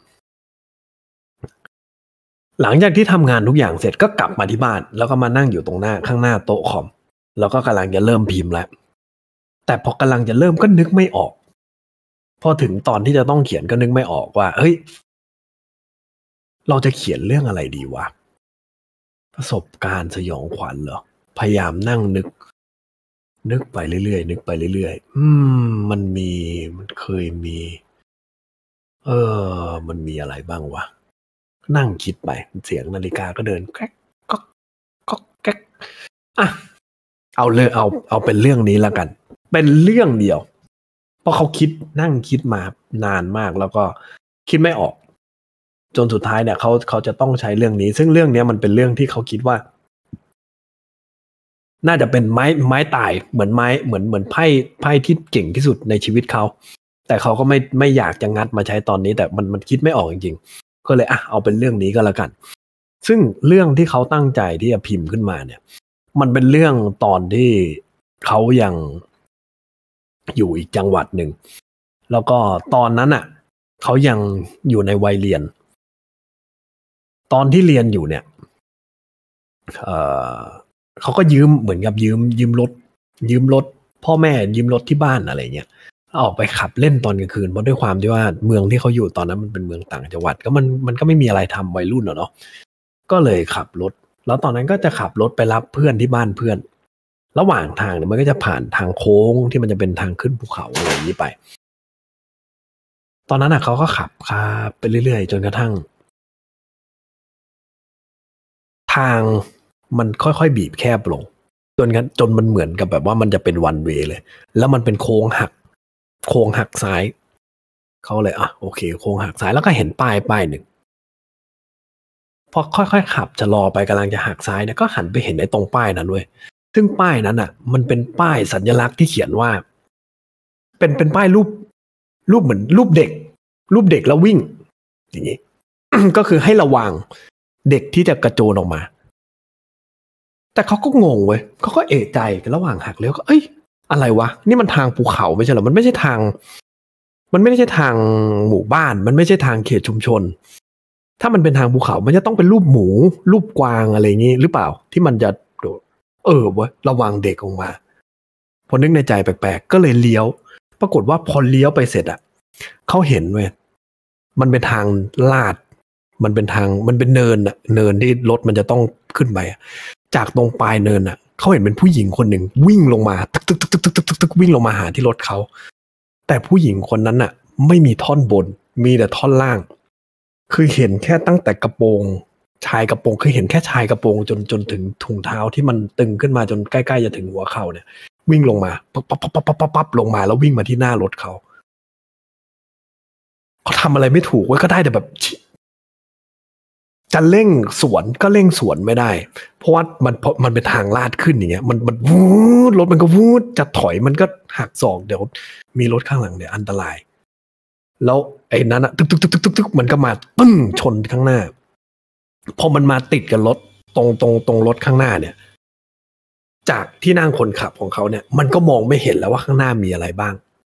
หลังจากที่ทำงานทุกอย่างเสร็จก็กลับมาที่บ้านแล้วก็มานั่งอยู่ตรงหน้าข้างหน้าโต๊ะคอมแล้วก็กำลังจะเริ่มพิมพ์แล้วแต่พอกำลังจะเริ่มก็นึกไม่ออกพอถึงตอนที่จะต้องเขียนก็นึกไม่ออกว่าเฮ้ยเราจะเขียนเรื่องอะไรดีวะประสบการณ์สยองขวัญเหรอพยายามนั่งนึกนึกไปเรื่อยๆนึกไปเรื่อยๆอืมมันมีมันเคยมีเออมันมีอะไรบ้างวะนั่งคิดไปเสียงนาฬิกาก็เดินแก๊กก๊อกก๊อกแก๊กอ่ะเอาเลยเอาเอาเป็นเรื่องนี้แล้วกันเป็นเรื่องเดียวเพราะเขาคิดนั่งคิดมานานมากแล้วก็คิดไม่ออกจนสุดท้ายเนี่ยเขาเขาจะต้องใช้เรื่องนี้ซึ่งเรื่องนี้มันเป็นเรื่องที่เขาคิดว่าน่าจะเป็นไม้ไม้ตายเหมือนไม้เหมือนเหมือนไพ่ไพ่ที่เก่งที่สุดในชีวิตเขาแต่เขาก็ไม่ไม่อยากจะงัดมาใช้ตอนนี้แต่มันมันคิดไม่ออกจริงๆก็เลยอ่ะเอาเป็นเรื่องนี้ก็แล้วกันซึ่งเรื่องที่เขาตั้งใจที่จะพิมพ์ขึ้นมาเนี่ยมันเป็นเรื่องตอนที่เขายังอยู่อีกจังหวัดหนึ่งแล้วก็ตอนนั้นอ่ะเขายังอยู่ในวัยเรียนตอนที่เรียนอยู่เนี่ยเอ่อเขาก็ยืมเหมือนกับยืมยืมรถยืมรถพ่อแม่ยืมรถที่บ้านอะไรเงี้ยออกไปขับเล่นตอนกลางคืนเพราะด้วยความที่ว่าเมืองที่เขาอยู่ตอนนั้นมันเป็นเมืองต่างจังหวัดก็มันมันก็ไม่มีอะไรทำวัยรุ่นเนาะก็เลยขับรถแล้วตอนนั้นก็จะขับรถไปรับเพื่อนที่บ้านเพื่อนระหว่างทางเนี่ยมันก็จะผ่านทางโค้งที่มันจะเป็นทางขึ้นภูเขาอะไรอย่างนี้ไปตอนนั้นอ่ะเขาก็ขับขับไปเรื่อยๆจนกระทั่งทางมันค่อยๆบีบแคบลงจนกันจนมันเหมือนกับแบบว่ามันจะเป็นวันเวย์เลยแล้วมันเป็นโค้งหักโค้งหักซ้ายเขาเลยอ่ะโอเคโค้งหักซ้ายแล้วก็เห็นป้ายป้ายหนึ่งพอค่อยๆขับจะรอไปกำลังจะหักซ้ายเนี่ยก็หันไปเห็นไอ้ตรงป้ายนั้นเว้ยซึ่งป้ายนั้นอ่ะมันเป็นป้ายสัญลักษณ์ที่เขียนว่าเป็นเป็นป้ายรูปรูปเหมือนรูปเด็กรูปเด็กแล้ววิ่งอย่างนี้ ก็คือให้ระวังเด็กที่จะกระโจนออกมาแต่เขาก็งงเว้ยเขาก็เอะใจกันระหว่างหักเลี้ยวก็เอ้ยอะไรวะนี่มันทางภูเขาไม่ใช่เหรอมันไม่ใช่ทางมันไม่ใช่ทางหมู่บ้านมันไม่ใช่ทางเขตชุมชนถ้ามันเป็นทางภูเขามันจะต้องเป็นรูปหมูรูปกวางอะไรอย่างงี้หรือเปล่าที่มันจะเออเว้ยระวังเด็กออกมาพอนึกในใจแปลกๆก็เลยเลี้ยวปรากฏว่าพอเลี้ยวไปเสร็จอ่ะเขาเห็นเว้ยมันเป็นทางลาดมันเป็นทางมันเป็นเนินอ่ะเนินที่รถมันจะต้องขึ้นไปจากตรงปลายเนินอ่ะเขาเห็นเป็นผู้หญิงคนหนึ่งวิ่งลงมาตึกตึกตึกตึกตึกตึกตึกวิ่งลงมาหาที่รถเขาแต่ผู้หญิงคนนั้นอ่ะไม่มีท่อนบนมีแต่ท่อนล่างคือเห็นแค่ตั้งแต่กระโปรงชายกระโปรงคือเห็นแค่ชายกระโปรงจนจนถึงถุงเท้าที่มันตึงขึ้นมาจนใกล้ๆจะถึงหัวเข่าเนี่ยวิ่งลงมาปั๊บปั๊บปั๊บปั๊บปั๊บปั๊บลงมาแล้ววิ่งมาที่หน้ารถเขาเขาทำอะไรไม่ถูกเว้ยก็ได้แต่แบบจะเร่งสวนก็เร่งสวนไม่ได้เพราะว่ามันมันเป็นทางลาดขึ้นอย่างเงี้ยมันมันวูดรถมันก็วูดจะถอยมันก็หักศอกเดี๋ยวมีรถข้างหลังเนี่ยอันตรายแล้วไอ้นั้นอะตึกตึกตึกตึกตึกตึกมันก็มาปึ้งชนข้างหน้าพอมันมาติดกับรถตรงตรงตรงรถข้างหน้าเนี่ยจากที่นั่งคนขับของเขาเนี่ยมันก็มองไม่เห็นแล้วว่าข้างหน้ามีอะไรบ้าง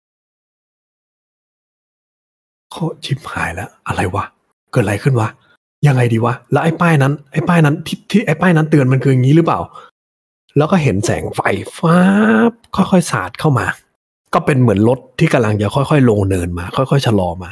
เขาชิบหายแล้วอะไรวะเกิดอะไรขึ้นวะยังไงดีวะแล้วไอ้ป้ายนั้นไอ้ป้ายนั้นที่ที่ไอ้ป้ายนั้นเตือนมันคืออย่างนี้หรือเปล่าแล้วก็เห็นแสงไฟฟ้าค่อยๆสาดเข้ามาก็เป็นเหมือนรถที่กำลังจะค่อยๆลงเนินมาค่อยๆชะลอมา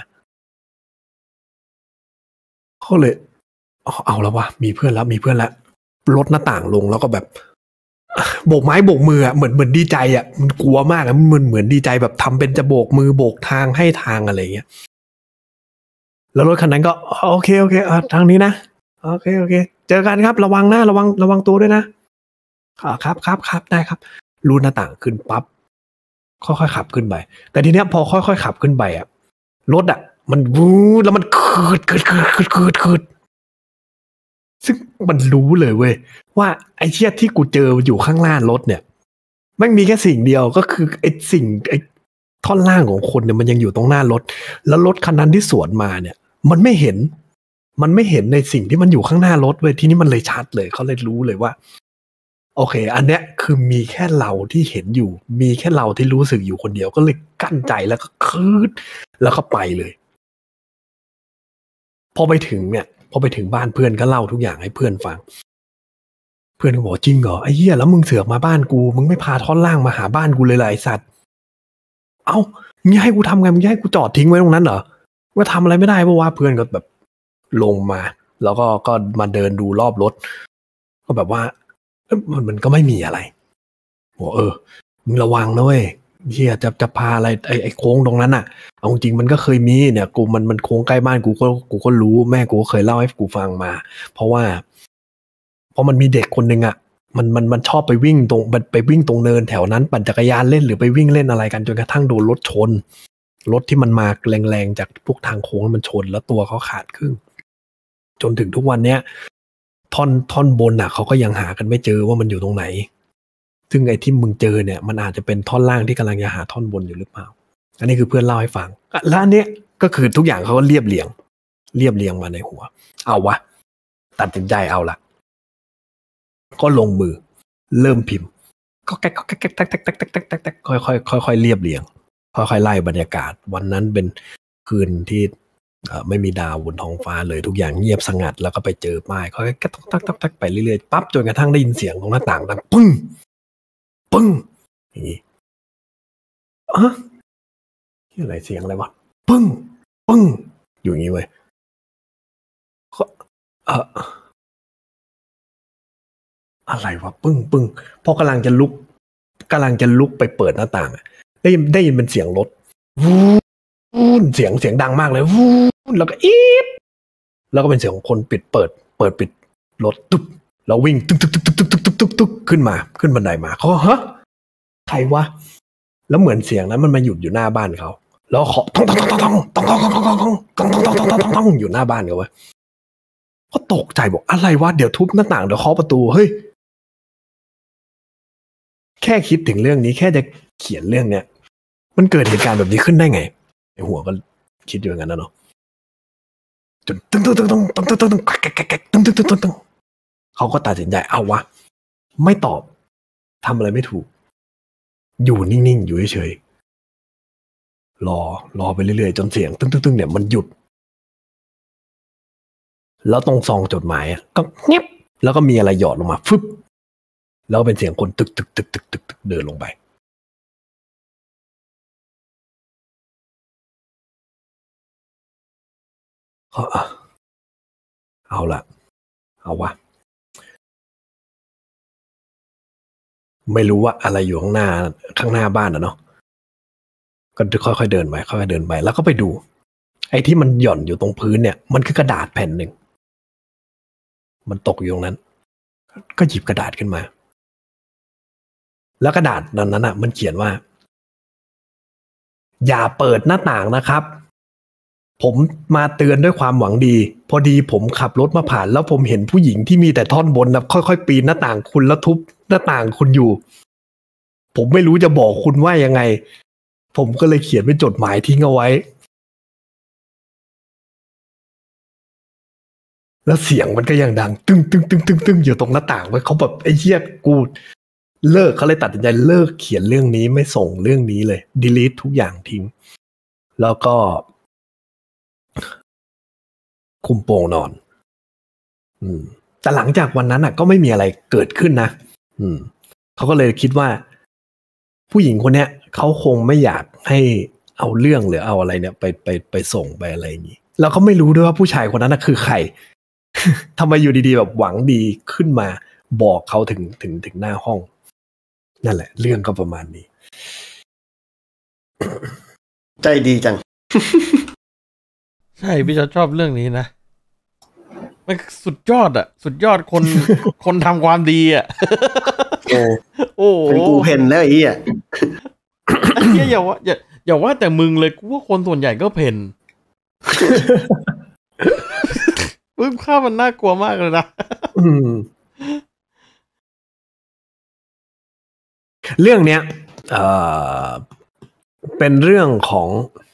เขาเลยเอาแล้ววะมีเพื่อนแล้วมีเพื่อนแล้วลดหน้าต่างลงแล้วก็แบบโบกไม้โบกมืออ่ะเหมือนเหมือนดีใจอ่ะมันกลัวมากอ่ะมันเหมือนดีใจแบบทำเป็นจะโบกมือโบกทางให้ทางอะไรเงี้ยแล้วรถคันนั้นก็โอเคโอเคอ่ะทางนี้นะโอเคโอเคเจอกันครับระวังนะระวังระวังตัวด้วยนะครับครับครับได้ครับรูหน้าต่างขึ้นปั๊บค่อยๆขับขึ้นไปแต่ทีเนี้ยพอค่อยๆขับขึ้นไปอ่ะรถอ่ะมันวูดแล้วมันคืดคืดคืดคืดคืดคืดซึ่งมันรู้เลยเว้ยว่าไอ้เชี่ยที่กูเจออยู่ข้างล่างรถเนี่ยไม่มีแค่สิ่งเดียวก็คือไอ้สิ่งไอ้ท่อนล่างของคนเนี่ยมันยังอยู่ตรงหน้ารถแล้วรถคันนั้นที่สวนมาเนี่ยมันไม่เห็นมันไม่เห็นในสิ่งที่มันอยู่ข้างหน้ารถเว้ยทีนี้มันเลยชัดเลยเขาเลยรู้เลยว่าโอเคอันเนี้ยคือมีแค่เราที่เห็นอยู่มีแค่เราที่รู้สึกอยู่คนเดียวก็เลยกั้นใจแล้วก็คืดแล้วก็ไปเลยพอไปถึงเนี่ยพอไปถึงบ้านเพื่อนก็เล่าทุกอย่างให้เพื่อนฟังเพื่อนก็บอกจริงเหรอไอ้เหี้ยแล้วมึงเสือกมาบ้านกูมึงไม่พาท่อนล่างมาหาบ้านกูเลยล่ะไอ้สัตว์เอ้ามึงให้กูทำไงมึงให้กูจอดทิ้งไว้ตรงนั้นเหรอว่าทำอะไรไม่ได้เพราะว่าเพื่อนก็แบบลงมาแล้วก็ก็มาเดินดูรอบรถก็แบบว่ามันมันก็ไม่มีอะไรโอ้เออมึงระวังนะเว้ยเหี้ยจะจะพาอะไรไอ้ไอ้โค้งตรงนั้นน่ะเอาจริงมันก็เคยมีเนี่ยกูมันมันโค้งใกล้บ้านกูก็กูก็รู้แม่กูก็เคยเล่าให้กูฟังมาเพราะว่าเพราะมันมีเด็กคนนึงอ่ะมันมันมันชอบไปวิ่งตรงไปวิ่งตรงเนินแถวนั้นปั่นจักรยานเล่นหรือไปวิ่งเล่นอะไรกันจนกระทั่งโดนรถชนรถที่มันมาแรงๆจากพวกทางโค้งมันชนแล้วตัวเขาขาดครึ่งจนถึงทุกวันเนี้ยท่อนท่อนบนน่ะเขาก็ยังหากันไม่เจอว่ามันอยู่ตรงไหนซึ่งไอ้ที่มึงเจอเนี่ยมันอาจจะเป็นท่อนล่างที่กำลังจะหาท่อนบนอยู่หรือเปล่าอันนี้คือเพื่อนเล่าให้ฟังแล้วอันเนี้ยก็คือทุกอย่างเขาก็เรียบเรียงเรียบเรียงมาในหัวเอาวะตัดสินใจเอาละก็ลงมือเริ่มพิมพ์ก็แก๊กก็แก๊กแก๊กแก๊กแก๊กแก๊กแก๊กแก๊กแก๊กค่อยค่อยค่อยค่อยเรียบเรียงค่อยค่อยไล่บรรยากาศวันนั้นเป็นคืนที่ไม่มีดาวบนท้องฟ้าเลยทุกอย่างเงียบสงัดแล้วก็ไปเจอป้ายค่อยๆตักตักตักตักไปเรื่อยๆปั๊บจนกระทั่งได้ยินเสียงตรงหน้าต่างดังปึ้งปึ้งอย่างนี้อะที่อะไรเสียงอะไรวะปึ้งปึ้งอยู่อย่างนี้เว้ยเอออะไรวะปึ้งปึ้งพอกำลังจะลุกกำลังจะลุกไปเปิดหน้าต่างได้ยินได้ยินเป็นเสียงรถวู้นเสียงเสียงดังมากเลยวู้นแล้วก็อี๊บแล้วก็เป็นเสียงของคนปิดเปิดเปิดปิดรถตุ๊บแล้ววิ่งตุ๊กตุ๊กตุ๊กตุ๊กตุ๊กตุ๊กตุ๊กตุ๊กขึ้นมาขึ้นบันไดมาเขาฮะใครวะแล้วเหมือนเสียงนั้นมันมาหยุดอยู่หน้าบ้านเขาแล้วเคาะต้องต้องต้องต้องต้องต้องต้องต้องต้องต้องต้องต้องต้องต้องอยู่หน้าบ้านเขาเว้ยก็ตกใจบอกอะไรวะเดี๋ยวทุบหน้าต่างเดี๋ยวเคาะประตูเฮ้ยแค่คิดถึงเรื่องนี้แค่จะเขียนเรื่องเนี้ยมันเกิดเหตุการณ์แบบนี้ขึ้นได้ไงในหัวก็คิดอยู่อย่างนั้นนะเนาะจนตึ้งตึ้งตึ้งตึ้งตึ้งตึ้งตึ้งตึ้งแกะแกะแกะตึ้งตึ้งตึ้งตึ้งตึ้งเขาก็ตัดสินใจเอาวะไม่ตอบทำอะไรไม่ถูกอยู่นิ่งๆอยู่เฉยๆรอรอไปเรื่อยๆจนเสียงตึ้งตึ้งตึ้งเนี่ยมันหยุดแล้วตรงซองจดหมายอ่ะก็เงียบแล้วก็มีอะไรหยอดลงมาฟึบแล้วเป็นเสียงคนตึกตึกตึกตึกตึกตึกเดินลงไปเอาละเอาวะไม่รู้ว่าอะไรอยู่ข้างหน้าข้างหน้าบ้านอ่ะเนาะก็ค่อยๆเดินไปค่อยๆเดินไปแล้วก็ไปดูไอ้ที่มันหย่อนอยู่ตรงพื้นเนี่ยมันคือกระดาษแผ่นหนึ่งมันตกอยู่ตรงนั้นก็หยิบกระดาษขึ้นมาแล้วกระดาษนั้นนั้นอ่ะมันเขียนว่าอย่าเปิดหน้าต่างนะครับผมมาเตือนด้วยความหวังดีพอดีผมขับรถมาผ่านแล้วผมเห็นผู้หญิงที่มีแต่ท่อนบนนะค่อยๆปีนหน้าต่างคุณแล้วทุบหน้าต่างคุณอยู่ผมไม่รู้จะบอกคุณว่ายังไงผมก็เลยเขียนเป็นจดหมายทิ้งเอาไว้แล้วเสียงมันก็ยังดังตึ้งตึ้งตึ้งตึ้งตึ้งอยู่ตรงหน้าต่างไว้เขาแบบไอ้เหี้ยกูเลิกเขาเลยตัดสินใจเลิกเขียนเรื่องนี้ไม่ส่งเรื่องนี้เลย delete ทุกอย่างทิ้งแล้วก็คุมโปงนอนอืมแต่หลังจากวันนั้นอ่ะก็ไม่มีอะไรเกิดขึ้นนะอืมเขาก็เลยคิดว่าผู้หญิงคนเนี้ยเขาคงไม่อยากให้เอาเรื่องหรือเอาอะไรเนี่ยไปไปไปส่งไปอะไรอย่างนี้แล้วเขาไม่รู้ด้วยว่าผู้ชายคนนั้นน่ะคือใคร ทำไมอยู่ดีๆแบบหวังดีขึ้นมาบอกเขาถึงถึงถึงหน้าห้องนั่นแหละเรื่องก็ประมาณนี้ใจดีจังใช่พี่จะชอบเรื่องนี้นะมันสุดยอดอ่ะสุดยอดคน คนทำความดีอ่ะโอ้โอ้โหเป็นกูเพนแล้วไอ้เหี้ยไอ้เหี้ยอย่าว่าอย่าอย่าว่าแต่มึงเลยกูว่าคนส่วนใหญ่ก็เพน ปึ๊บข้ามันน่ากลัวมากเลยนะอืมเรื่องเนี้ยเอ่อเป็นเรื่องของ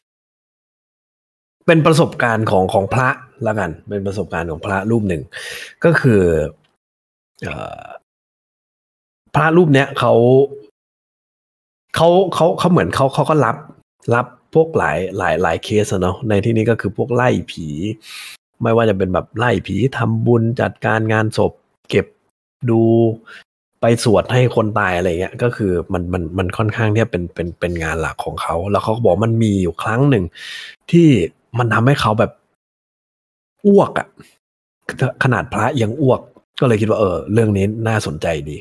เป็นประสบการณ์ของของพระละกันเป็นประสบการณ์ของพระรูปหนึ่งก็คือเอ่อพระรูปเนี้ยเขาเขาเขาเขาเหมือนเขาเขาก็รับรับพวกหลายหลายหลายเคสอะเนาะในที่นี้ก็คือพวกไล่ผีไม่ว่าจะเป็นแบบไล่ผีทำบุญจัดการงานศพเก็บดูไปสวดให้คนตายอะไรเงี้ยก็คือมันมันมันค่อนข้างที่จะเป็นเป็นเป็นงานหลักของเขาแล้วเขาก็บอกมันมีอยู่ครั้งหนึ่งที่มันทำให้เขาแบบอ้วกอ่ะขนาดพระยังอ้วกก็เลยคิดว่าเออเรื่องนี้น่าสนใจดี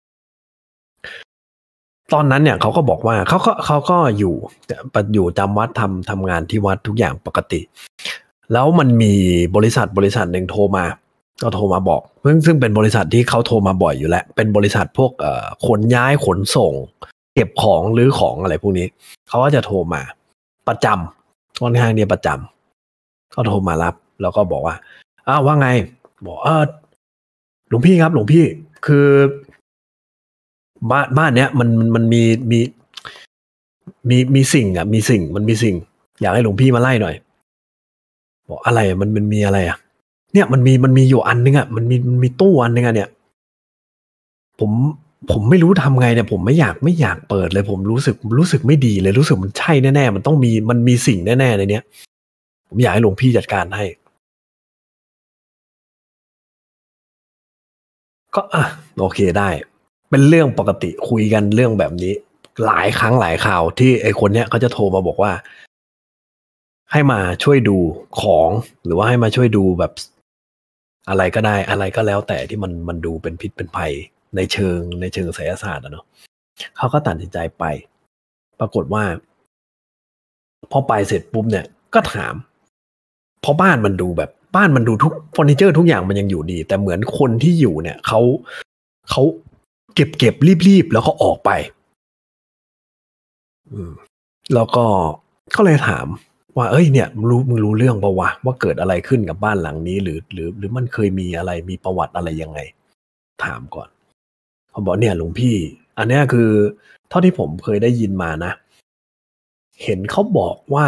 ตอนนั้นเนี่ยเขาก็บอกว่าเขาก็เขาก็อยู่อยู่จำวัดทำทำงานที่วัดทุกอย่างปกติแล้วมันมีบริษัทบริษัทหนึ่งโทรมาก็โทรมาบอกซึ่งซึ่งเป็นบริษัทที่เขาโทรมาบ่อยอยู่แล้วเป็นบริษัทพวกเอ่อขนย้ายขนส่งเก็บของหรือของอะไรพวกนี้เขาก็จะโทรมาประจำค่อนข้างเนี่ยประจำเขาโทรมารับแล้วก็บอกว่าอ้าวว่าไงบอกเออหลวงพี่ครับหลวงพี่คือบ้านบ้านเนี้ยมันมันมันมีมีมีมีสิ่งอ่ะมีสิ่งมันมีสิ่งอยากให้หลวงพี่มาไล่หน่อยบอกอะไรมันมันมีอะไรอ่ะเนี่ยมันมีมันมีอยู่อันนึงอ่ะมันมีมันมีตู้อันนึงอ่ะเนี่ยผมผมไม่รู้ทำไงเนี่ยผมไม่อยากไม่อยากเปิดเลยผมรู้สึกรู้สึกไม่ดีเลยรู้สึกมันใช่แน่ๆมันต้องมีมันมีสิ่งแน่ๆในเนี้ยผมอยากให้หลวงพี่จัดการให้ก็อ่ะโอเคได้เป็นเรื่องปกติคุยกันเรื่องแบบนี้หลายครั้งหลายข่าวที่ไอ้คนเนี้ยเขาจะโทรมาบอกว่าให้มาช่วยดูของหรือว่าให้มาช่วยดูแบบอะไรก็ได้อะไรก็แล้วแต่ที่มันมันดูเป็นพิษเป็นภัยในเชิงในเชิงไสยศาสตร์อะเนาะเขาก็ตัดสินใจไปปรากฏว่าพอไปเสร็จปุ๊บเนี่ยก็ถามเพราะบ้านมันดูแบบบ้านมันดูทุกเฟอร์นิเจอร์ทุกอย่างมันยังอยู่ดีแต่เหมือนคนที่อยู่เนี่ยเขาเขาเก็บเก็บรีบๆแล้วก็ออกไปอืมแล้วก็ก็เลยถามว่าเอ้ยเนี่ยมึงรู้มึงรู้เรื่องปะวะว่าเกิดอะไรขึ้นกับบ้านหลังนี้หรือหรือหรือมันเคยมีอะไรมีประวัติอะไรยังไงถามก่อนเขาบอกเนี่ยหลวงพี่อันนี้คือเท่าที่ผมเคยได้ยินมานะเห็นเขาบอกว่า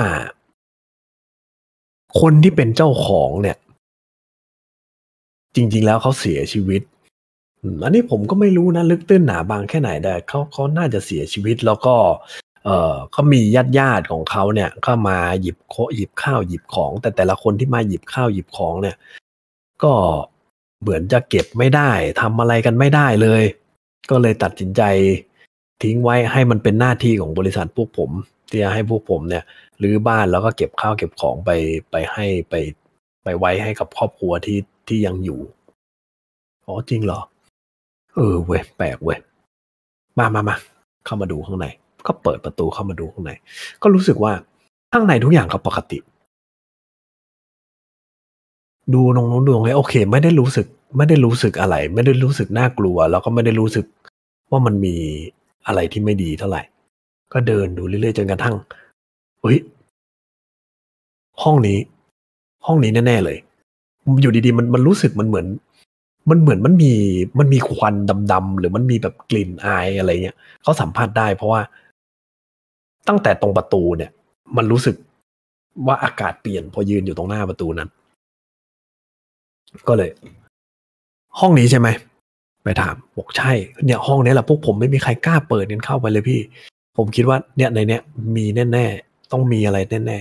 คนที่เป็นเจ้าของเนี่ยจริงๆแล้วเขาเสียชีวิตอันนี้ผมก็ไม่รู้นะลึกตื้นหนาบางแค่ไหนแต่เขาเขาน่าจะเสียชีวิตแล้วก็เอ่อก็มีญาติญาติของเขาเนี่ยก็มาหยิบโคหยิบข้าวหยิบของแต่แต่ละคนที่มาหยิบข้าวหยิบของเนี่ยก็เหมือนจะเก็บไม่ได้ทำอะไรกันไม่ได้เลยก็เลยตัดสินใจทิ้งไว้ให้มันเป็นหน้าที่ของบริษัทพวกผมที่จะให้พวกผมเนี่ยรื้อบ้านแล้วก็เก็บข้าวเก็บของไปไปให้ไปไปไว้ให้กับครอบครัวที่ที่ยังอยู่อ๋อจริงเหรอเออเว้ยแปลกเว้ยมามามาเข้ามาดูข้างในก็เปิดประตูเข้ามาดูข้างในก็รู้สึกว่าข้างในทุกอย่างก็ปกติดูตรงนู้นดูตรงนี้โอเคไม่ได้รู้สึกไม่ได้รู้สึกอะไรไม่ได้รู้สึกน่ากลัวแล้วก็ไม่ได้รู้สึกว่ามันมีอะไรที่ไม่ดีเท่าไหร่ก็เดินดูเรื่อยๆจนกระทั่งเฮ้ยห้องนี้ห้องนี้แน่ๆเลยอยู่ดีๆมันมันรู้สึกมันเหมือนมันเหมือนมันมีมันมีควันดำๆหรือมันมีแบบกลิ่นอายอะไรเงี้ยเขาสัมผัสได้เพราะว่าตั้งแต่ตรงประตูเนี่ยมันรู้สึกว่าอากาศเปลี่ยนพอยืนอยู่ตรงหน้าประตูนั้นก็เลยห้องนี้ใช่ไหมไปถามบอกใช่เนี่ยห้องนี้แหละพวกผมไม่มีใครกล้าเปิดกันเข้าไปเลยพี่ผมคิดว่าเนี่ยในเนี้ยมีแน่ๆต้องมีอะไรแน่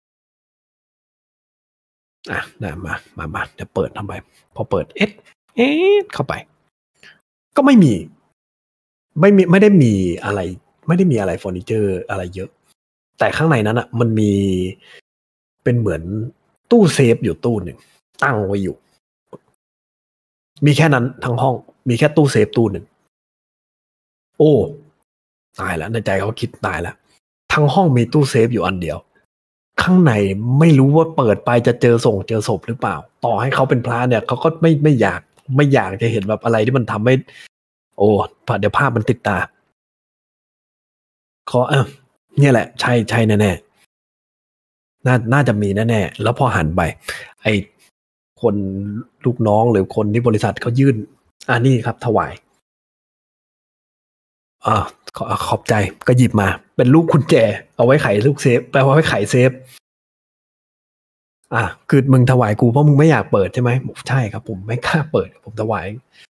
ๆอ่ะนะมามามาเดี๋ยวเปิดทำไมพอเปิดเอ๊ะเอ๊ะเข้าไปก็ไม่มีไม่มีไม่ได้มีอะไรไม่ได้มีอะไรเฟอร์นิเจอร์อะไรเยอะแต่ข้างในนั้นอ่ะมันมีเป็นเหมือนตู้เซฟอยู่ตู้หนึ่งตั้งไว้อยู่มีแค่นั้นทั้งห้องมีแค่ตู้เซฟตู้หนึ่งโอ้ตายแล้วในใจเขาคิดตายแล้วทั้งห้องมีตู้เซฟอยู่อันเดียวข้างในไม่รู้ว่าเปิดไปจะเจอส่งเจอศพหรือเปล่าต่อให้เขาเป็นพระเนี่ยเขาก็ไม่ไม่อยากไม่อยากจะเห็นแบบอะไรที่มันทำให้โอ้เดี๋ยวภาพมันติดตาขอเออเนี่ยแหละใช่ใช่แน่ๆน่าน่าจะมีแน่ๆแล้วพอหันไปไอ้คนลูกน้องหรือคนที่บริษัทเขายื่นอ่านี่ครับถวายอ่าขอขอบใจก็หยิบมาเป็นลูกกุญแจเอาไว้ไขลูกเซฟแปลว่าไว้ไขเซฟอ่ะคือมึงถวายกูเพราะมึงไม่อยากเปิดใช่ไหมใช่ครับผมไม่กล้าเปิดผมถวาย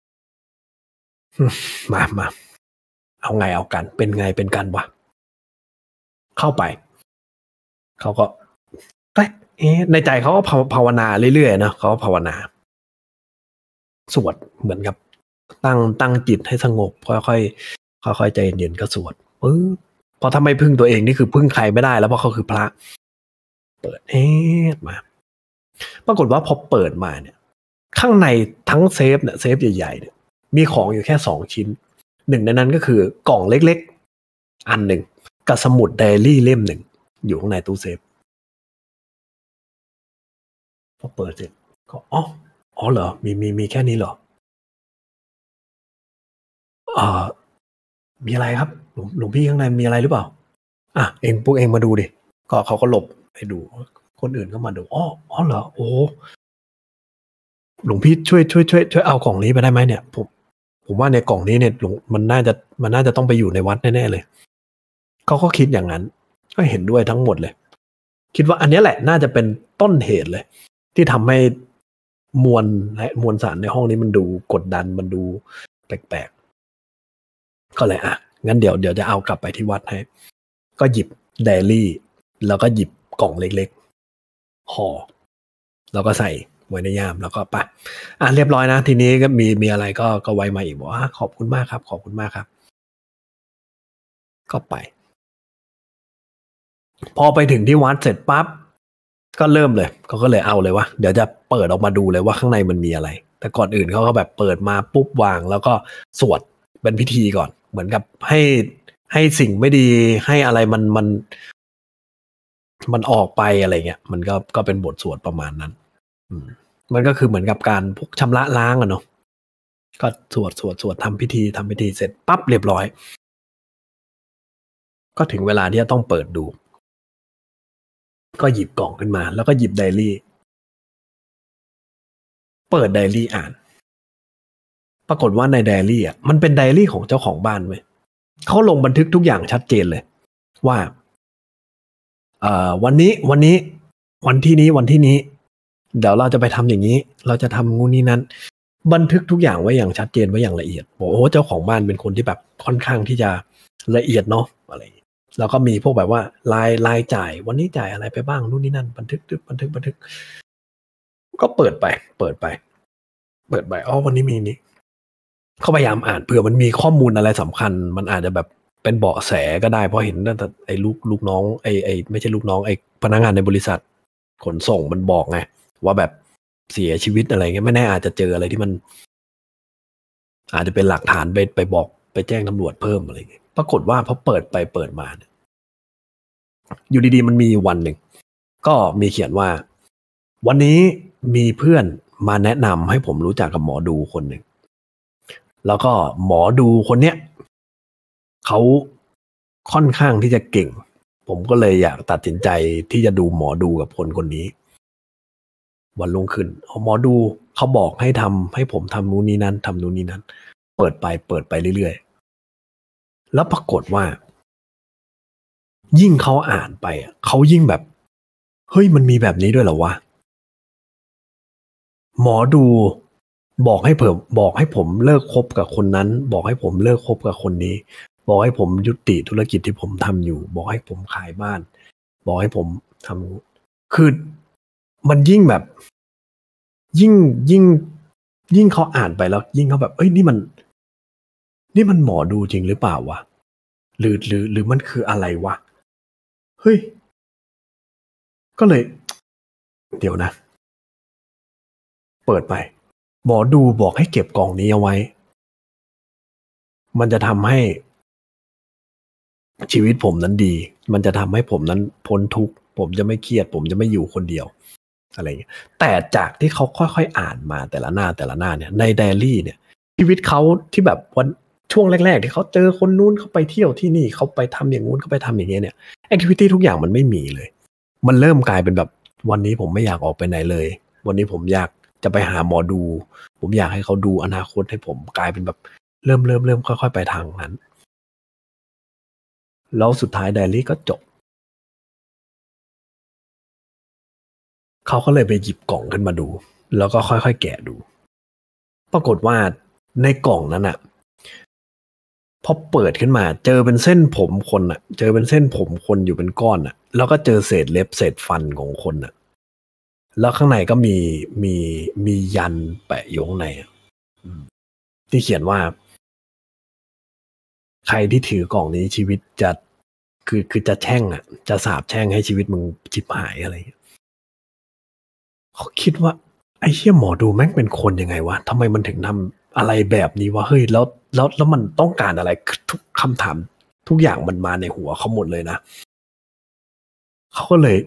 มามาเอาไงเอากันเป็นไงเป็นกันวะเข้าไปเขาก็เอ๊ะในใจเขาก็ภาวนาเรื่อยๆนะเขาก็ภาวนาสวดเหมือนกับตั้งตั้งจิตให้สงบค่อยๆค่อยๆใจเย็นๆก็สวดปึ๊บพอทำไมพึ่งตัวเองนี่คือพึ่งใครไม่ได้แล้วเพราะเขาคือพระเปิดเอ๊ะมาปรากฏว่าพอเปิดมาเนี่ยข้างในทั้งเซฟเนี่ยเซฟใหญ่ๆเนี่ยมีของอยู่แค่สองชิ้นหนึ่งในนั้นก็คือกล่องเล็กๆอันหนึ่งกับสมุดไดอารี่เล่มหนึ่งอยู่ข้างในตู้เซฟพอเปิดเสร็จก็อ๋ออ๋อเหรอมีมีมีแค่นี้เหรออ่ามีอะไรครับหลวงหลวงพี่ข้างในมีอะไรหรือเปล่าอ่ะเองพวกเองมาดูดิก็เขาก็หลบให้ดูคนอื่นก็มาดูอ๋ออ๋อเหรอโอ้หลวงพี่ช่วยช่วยช่วยช่วยเอากล่องนี้ไปได้ไหมเนี่ยผมผมว่าในกล่องนี้เนี่ยหลวงมันน่าจะมันน่าจะต้องไปอยู่ในวัดแน่ๆเลยเขาก็คิดอย่างนั้นก็เห็นด้วยทั้งหมดเลยคิดว่าอันนี้แหละน่าจะเป็นต้นเหตุเลยที่ทำให้มวลและมวลสารในห้องนี้มันดูกดดันมันดูแปลกๆก็เลยอ่ะงั้นเดี๋ยวเดี๋ยวจะเอากลับไปที่วัดให้ก็หยิบไดอารี่แล้วก็หยิบกล่องเล็กๆห่อแล้วก็ใส่ไว้ในย่ามแล้วก็ไปอ่ะเรียบร้อยนะทีนี้ก็มีมีอะไรก็ก็ไว้มาอีกบอกว่าขอบคุณมากครับขอบคุณมากครับก็ไปพอไปถึงที่วัดเสร็จปั๊บก็เริ่มเลยเขาก็เลยเอาเลยว่าเดี๋ยวจะเปิดออกมาดูเลยว่าข้างในมันมีอะไรแต่ก่อนอื่นเขาก็แบบเปิดมาปุ๊บวางแล้วก็สวดเป็นพิธีก่อนเหมือนกับให้ให้สิ่งไม่ดีให้อะไรมันมันมันออกไปอะไรเงี้ยมันก็ก็เป็นบทสวดประมาณนั้นอืมมันก็คือเหมือนกับการพวกชำระล้างอะเนาะก็สวดสวดสวดทำพิธีทำพิธีเสร็จปั๊บเรียบร้อยก็ถึงเวลาที่จะต้องเปิดดูก็หยิบกล่องขึ้นมาแล้วก็หยิบไดอารี่เปิดไดอารี่อ่านปรากฏว่าในไดอารี่อ่ะมันเป็นไดอารี่ของเจ้าของบ้านเว้ยเขาลงบันทึกทุกอย่างชัดเจนเลยว่าเอ่อวันนี้วันนี้วันที่นี้วันที่นี้เดี๋ยวเราจะไปทำอย่างนี้เราจะทำงูนี้นั้นบันทึกทุกอย่างไว้อย่างชัดเจนไว้อย่างละเอียดโอ้โหเจ้าของบ้านเป็นคนที่แบบค่อนข้างที่จะละเอียดเนาะอะไรแล้วก็มีพวกแบบว่ารายรายจ่ายวันนี้จ่ายอะไรไปบ้างนู่นนี่นั่นบันทึกบันทึกบันทึกก็เปิดไปเปิดไปเปิดไปอ๋อวันนี้มีนี้เขาพยายามอ่านเผื่อมันมีข้อมูลอะไรสำคัญมันอาจจะแบบเป็นเบาะแสก็ได้เพราะเห็นตั้งแต่ไอ้ลูกลูกน้องไอ้ไอ้ไม่ใช่ลูกน้องไอ้พนักงานในบริษัทขนส่งมันบอกไงว่าแบบเสียชีวิตอะไรเงี้ยไม่แน่อาจจะเจออะไรที่มันอาจจะเป็นหลักฐานไปไปบอกไปแจ้งตำรวจเพิ่มอะไรเงี้ยปรากฏว่าพอเปิดไปเปิดมาเนี่ยอยู่ดีๆมันมีวันหนึ่งก็มีเขียนว่าวันนี้มีเพื่อนมาแนะนำให้ผมรู้จักกับหมอดูคนหนึ่งแล้วก็หมอดูคนเนี้ยเขาค่อนข้างที่จะเก่งผมก็เลยอยากตัดสินใจที่จะดูหมอดูกับคนคนนี้วันรุ่งขึ้นหมอดูเขาบอกให้ทำให้ผมทำนู่นนี่นั่นทำนู่นนี่นั่นเปิดไปเปิดไปเรื่อยๆแล้วปรากฏว่ายิ่งเขาอ่านไปเขายิ่งแบบเฮ้ยมันมีแบบนี้ด้วยเหรอวะหมอดูบอกให้ผมบอกให้ผมเลิกคบกับคนนั้นบอกให้ผมเลิกคบกับคนนี้บอกให้ผมยุติธุรกิจที่ผมทำอยู่บอกให้ผมขายบ้านบอกให้ผมทำคือมันยิ่งแบบยิ่งยิ่งยิ่งเขาอ่านไปแล้วยิ่งเขาแบบเอ้ยนี่มันนี่มันหมอดูจริงหรือเปล่าวะหรือหรือหรือมันคืออะไรวะเฮ้ยก็เลยเดี๋ยวนะเปิดไปหมอดูบอกให้เก็บกล่องนี้เอาไว้มันจะทำให้ชีวิตผมนั้นดีมันจะทำให้ผมนั้นพ้นทุกข์ผมจะไม่เครียดผมจะไม่อยู่คนเดียวอะไรอย่างเงี้ยแต่จากที่เขาค่อยๆอ่านมาแต่ละหน้าแต่ละหน้าเนี่ยในไดอารี่เนี่ยชีวิตเขาที่แบบวันช่วงแรกๆที่เขาเจอคนนู้นเขาไปเที่ยวที่นี่เขาไปทำอย่างนู้นเขาไปทำอย่างเงี้ยเนี่ยแอคทิวิตี้ทุกอย่างมันไม่มีเลยมันเริ่มกลายเป็นแบบวันนี้ผมไม่อยากออกไปไหนเลยวันนี้ผมอยากจะไปหาหมอดูผมอยากให้เขาดูอนาคตให้ผมกลายเป็นแบบเริ่มเริ่มเริ่มค่อยๆไปทางนั้นแล้วสุดท้ายไดอารี่ก็จบเขาก็เลยไปหยิบกล่องขึ้นมาดูแล้วก็ค่อยๆแกะดูปรากฏว่าในกล่องนั้นอ่ะพอเปิดขึ้นมาเจอเป็นเส้นผมคนอ่ะเจอเป็นเส้นผมคนอยู่เป็นก้อนอ่ะแล้วก็เจอเศษเล็บเศษฟันของคนอ่ะแล้วข้างในก็มีมีมียันแปะอยู่ข้างในที่เขียนว่าใครที่ถือกล่องนี้ชีวิตจะคือคือจะแช่งอ่ะจะสาปแช่งให้ชีวิตมึงชิบหายอะไรอย่างเงี้ยเขาคิดว่าไอ้เหี้ยหมอดูแม่งเป็นคนยังไงวะทำไมมันถึงทำอะไรแบบนี้วะเฮ้ยแล้วแล้วแล้วมันต้องการอะไรทุกคำถามทุกอย่างมันมาในหัวเขาหมดเลยนะเขาก็เลย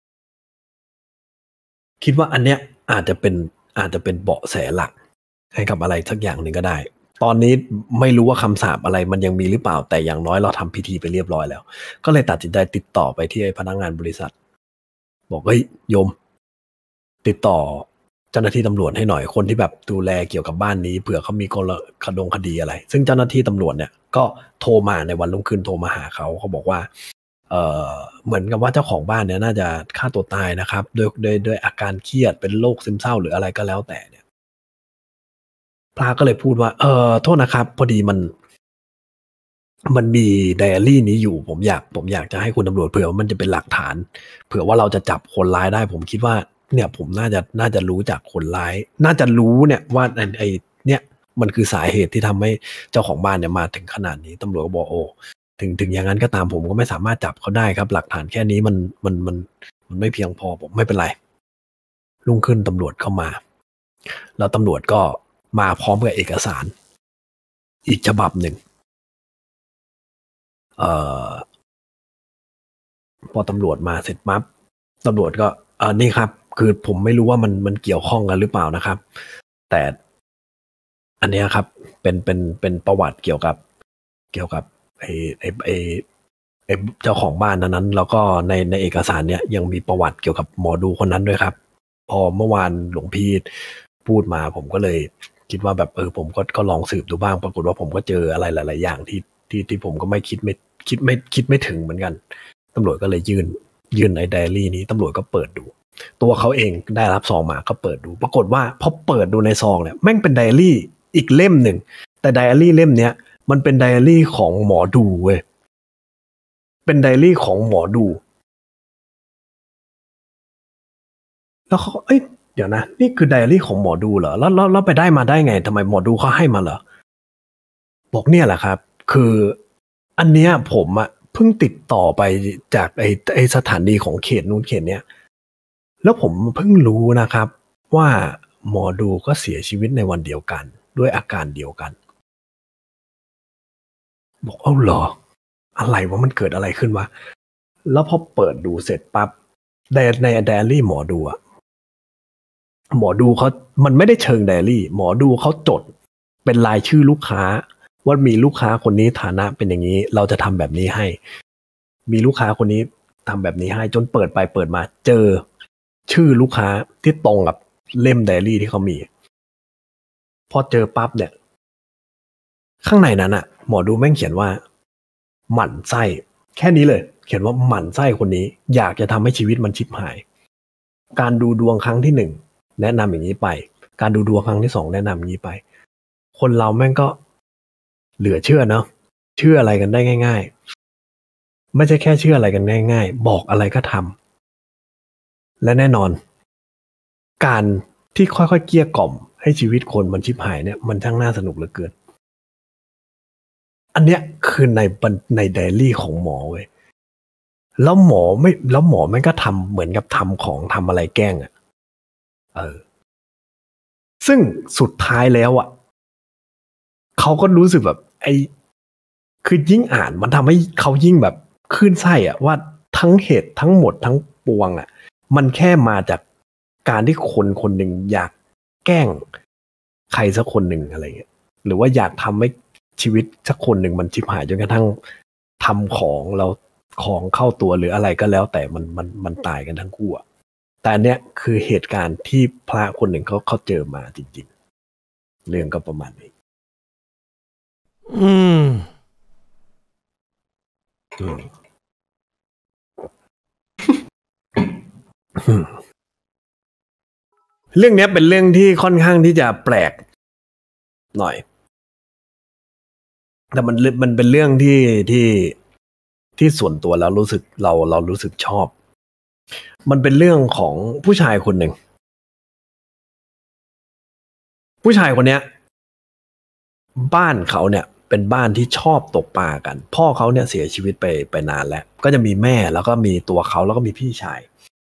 คิดว่าอันเนี้ยอาจจะเป็นอาจจะเป็นเบาะแสหลักให้กับอะไรสักอย่างหนึ่งก็ได้ตอนนี้ไม่รู้ว่าคำสาปอะไรมันยังมีหรือเปล่าแต่อย่างน้อยเราทำพิธีไปเรียบร้อยแล้วก็เลยตัดสินใจติดต่อไปที่พนักงานบริษัทบอกเฮ้ยโยมติดต่อเจ้าหน้าที่ตำรวจให้หน่อยคนที่แบบดูแลเกี่ยวกับบ้านนี้เผื่อเขามีกรคดงคดีอะไรซึ่งเจ้าหน้าที่ตำรวจเนี่ยก็โทรมาในวันรุ่งขึ้นโทรมาหาเขาเขาบอกว่าเออเหมือนกับว่าเจ้าของบ้านเนี่ยน่าจะฆ่าตัวตายนะครับด้วยด้วยด้วยอาการเครียดเป็นโรคซึมเศร้าหรืออะไรก็แล้วแต่เนี่ยพระก็เลยพูดว่าเออโทษนะครับพอดีมันมันมีไดอารี่นี้อยู่ผมอยากผมอยากจะให้คุณตำรวจเผื่อว่ามันจะเป็นหลักฐานเผื่อว่าเราจะจับคนร้ายได้ผมคิดว่าเนี่ยผมน่าจะน่าจะรู้จากคนร้ายน่าจะรู้เนี่ยว่าไอ้ไอ้เนี่ยมันคือสาเหตุที่ทำให้เจ้าของบ้านเนี่ยมาถึงขนาดนี้ตำรวจก็บอกโอ้ถึงถึงอย่างนั้นก็ตามผมก็ไม่สามารถจับเขาได้ครับหลักฐานแค่นี้มันมันมันมันไม่เพียงพอผมไม่เป็นไรรุ่งขึ้นตำรวจเข้ามาแล้วตำรวจก็มาพร้อมกับเอกสารอีกฉบับหนึ่งเอ่อพอตำรวจมาเสร็จปั๊บตำรวจก็เออนี่ครับคือผมไม่รู้ว่ามันมันเกี่ยวข้องกันหรือเปล่านะครับแต่อันนี้ครับเป็นเป็นเป็นประวัติเกี่ยวกับเกี่ยวกับไอ้ไอ้ไอ้ไอ้เจ้าของบ้านนั้นแล้วก็ในในเอกสารเนี่ยยังมีประวัติเกี่ยวกับหมอดูคนนั้นด้วยครับพอเมื่อวานหลวงพี่พูดมาผมก็เลยคิดว่าแบบเออผมก็ก็ลองสืบดูบ้างปรากฏว่าผมก็เจออะไรหลายๆอย่างที่ที่ที่ผมก็ไม่คิดไม่คิดไม่คิดไม่ถึงเหมือนกันตำรวจก็เลยยื่นยื่นในไดอารี่นี้ตำรวจก็เปิดดูตัวเขาเองได้รับซองมาก็เปิดดูปรากฏว่าพอเปิดดูในซองเนี่ยแม่งเป็นไดอารี่อีกเล่มหนึ่งแต่ไดอารี่เล่มเนี้ยมันเป็นไดอารี่ของหมอดูเว้ยเป็นไดอารี่ของหมอดูแล้วเขาเอ้ยเดี๋ยวนะนี่คือไดอารี่ของหมอดูเหรอแล้วแล้วแล้วไปได้มาได้ไงทำไมหมอดูเขาให้มาเหรอบอกเนี่ยแหละครับคืออันเนี้ยผมอะเพิ่งติดต่อไปจากไอ้ไอ้สถานีของเขตนู้นเขตเนี้ยแล้วผมเพิ่งรู้นะครับว่าหมอดูก็เสียชีวิตในวันเดียวกันด้วยอาการเดียวกันบอกเอ้าเหรออะไรวะมันเกิดอะไรขึ้นวะแล้วพอเปิดดูเสร็จปั๊บในในไดอารี่หมอดูอะหมอดูเขามันไม่ได้เชิงไดอารี่หมอดูเขาจดเป็นรายชื่อลูกค้าว่ามีลูกค้าคนนี้ฐานะเป็นอย่างนี้เราจะทำแบบนี้ให้มีลูกค้าคนนี้ทำแบบนี้ให้จนเปิดไปเปิดมาเจอชื่อลูกค้าที่ตรงกับเล่มไดอารี่ที่เขามีพอเจอปั๊บเนี่ยข้างในนั้นอะหมอดูแม่งเขียนว่าหมั่นไส้แค่นี้เลยเขียนว่าหมั่นไส้คนนี้อยากจะทำให้ชีวิตมันชิบหายการดูดวงครั้งที่หนึ่งแนะนำอย่างนี้ไปการดูดวงครั้งที่สองแนะนำอย่างนี้ไปคนเราแม่งก็เหลือเชื่อเนาะเชื่ออะไรกันได้ง่ายๆไม่ใช่แค่เชื่ออะไรกันง่ายๆบอกอะไรก็ทำและแน่นอนการที่ค่อยๆเกลี้ยกล่อมให้ชีวิตคนมันชิบหายเนี่ยมันช่างน่าสนุกเหลือเกินอันเนี้ยคือในในไดอารี่ของหมอเว้ยแล้วหมอไม่แล้วหมอแม่งก็ทำเหมือนกับทำของทำอะไรแกล้งอ่ะเออซึ่งสุดท้ายแล้วอ่ะเขาก็รู้สึกแบบไอ้คือยิ่งอ่านมันทำให้เขายิ่งแบบคลื่นไส้อ่ะว่าทั้งเหตุทั้งหมดทั้งปวงอ่ะมันแค่มาจากการที่คนคนหนึ่งอยากแกล้งใครสักคนหนึ่งอะไรเงี้ยหรือว่าอยากทำให้ชีวิตสักคนหนึ่งมันชิบหายจนกระทั่งทำของเราของเข้าตัวหรืออะไรก็แล้วแต่มันมันมันตายกันทั้งคู่อ่ะแต่อันเนี้ยคือเหตุการณ์ที่พระคนหนึ่งเขาเขาเจอมาจริงๆเรื่องก็ประมาณนี้อืมอืมเรื่องนี้เป็นเรื่องที่ค่อนข้างที่จะแปลกหน่อยแต่มันมันเป็นเรื่องที่ที่ที่ส่วนตัวแล้วรู้สึกเราเรารู้สึกชอบมันเป็นเรื่องของผู้ชายคนหนึ่งผู้ชายคนเนี้ยบ้านเขาเนี่ยเป็นบ้านที่ชอบตกปลากันพ่อเขาเนี่ยเสียชีวิตไปไปนานแล้วก็จะมีแม่แล้วก็มีตัวเขาแล้วก็มีพี่ชาย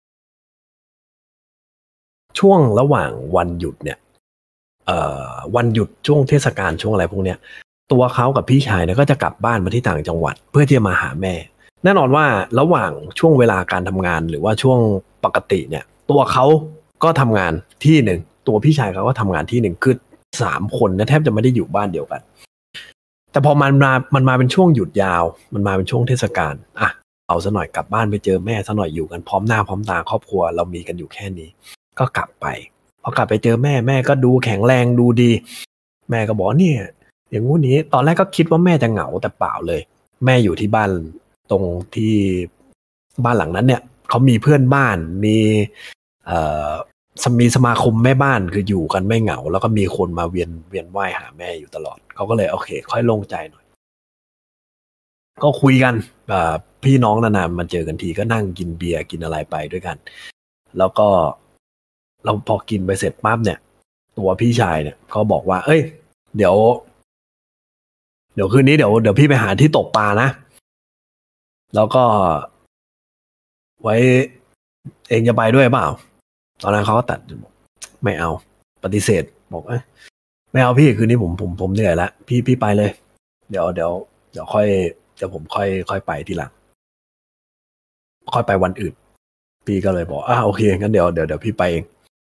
ช่วงระหว่างวันหยุดเนี่ยเอ่อวันหยุดช่วงเทศกาลช่วงอะไรพวกเนี้ยตัวเขากับพี่ชายเนี่ยก็จะกลับบ้านมาที่ต่างจังหวัดเพื่อที่จะมาหาแม่แน่นอนว่าระหว่างช่วงเวลาการทำงานหรือว่าช่วงปกติเนี่ยตัวเขาก็ทำงานที่หนึ่งตัวพี่ชายเขาก็ทำงานที่หนึ่งคือสามคนเนี่ยแทบจะไม่ได้อยู่บ้านเดียวกันแต่พอมันมามันมาเป็นช่วงหยุดยาวมันมาเป็นช่วงเทศกาลอ่ะเอาซะหน่อยกลับบ้านไปเจอแม่ซะหน่อยอยู่กันพร้อมหน้าพร้อมตาครอบครัวเรามีกันอยู่แค่นี้ก็กลับไปพอกลับไปเจอแม่แม่ก็ดูแข็งแรงดูดีแม่ก็บอกเนี่ยอย่างงู้นี้ตอนแรกก็คิดว่าแม่จะเหงาแต่เปล่าเลยแม่อยู่ที่บ้านตรงที่บ้านหลังนั้นเนี่ยเขามีเพื่อนบ้านมีเอ่อมีสมาคมแม่บ้านคืออยู่กันไม่เหงาแล้วก็มีคนมาเวียนเวียนว่ายหาแม่อยู่ตลอดเขาก็เลยโอเคค่อยโล่งใจหน่อยก็คุยกันพี่น้องนานๆมาเจอกันทีก็นั่งกินเบียร์กินอะไรไปด้วยกันแล้วก็เราพอกินไปเสร็จปั๊บเนี่ยตัวพี่ชายเนี่ยเขาบอกว่าเอ้ยเดี๋ยวเดี๋ยวคืนนี้เดี๋ยวเดี๋ยวพี่ไปหาที่ตกปลานะแล้วก็ไว้เองจะไปด้วยเปล่าตอนนั้นเขาก็ตัดไม่เอาปฏิเสธบอกเอ้ยไม่เอาพี่คืนนี้ผมผมผมเหนื่อยแล้วพี่พี่ไปเลยเดี๋ยวเดี๋ยวเดี๋ยวค่อยเดี๋ยวผมค่อยค่อยไปทีหลังค่อยไปวันอื่นพี่ก็เลยบอกอ่ะโอเคงั้นเดี๋ยวเดี๋ยวเดี๋ยวพี่ไปเอง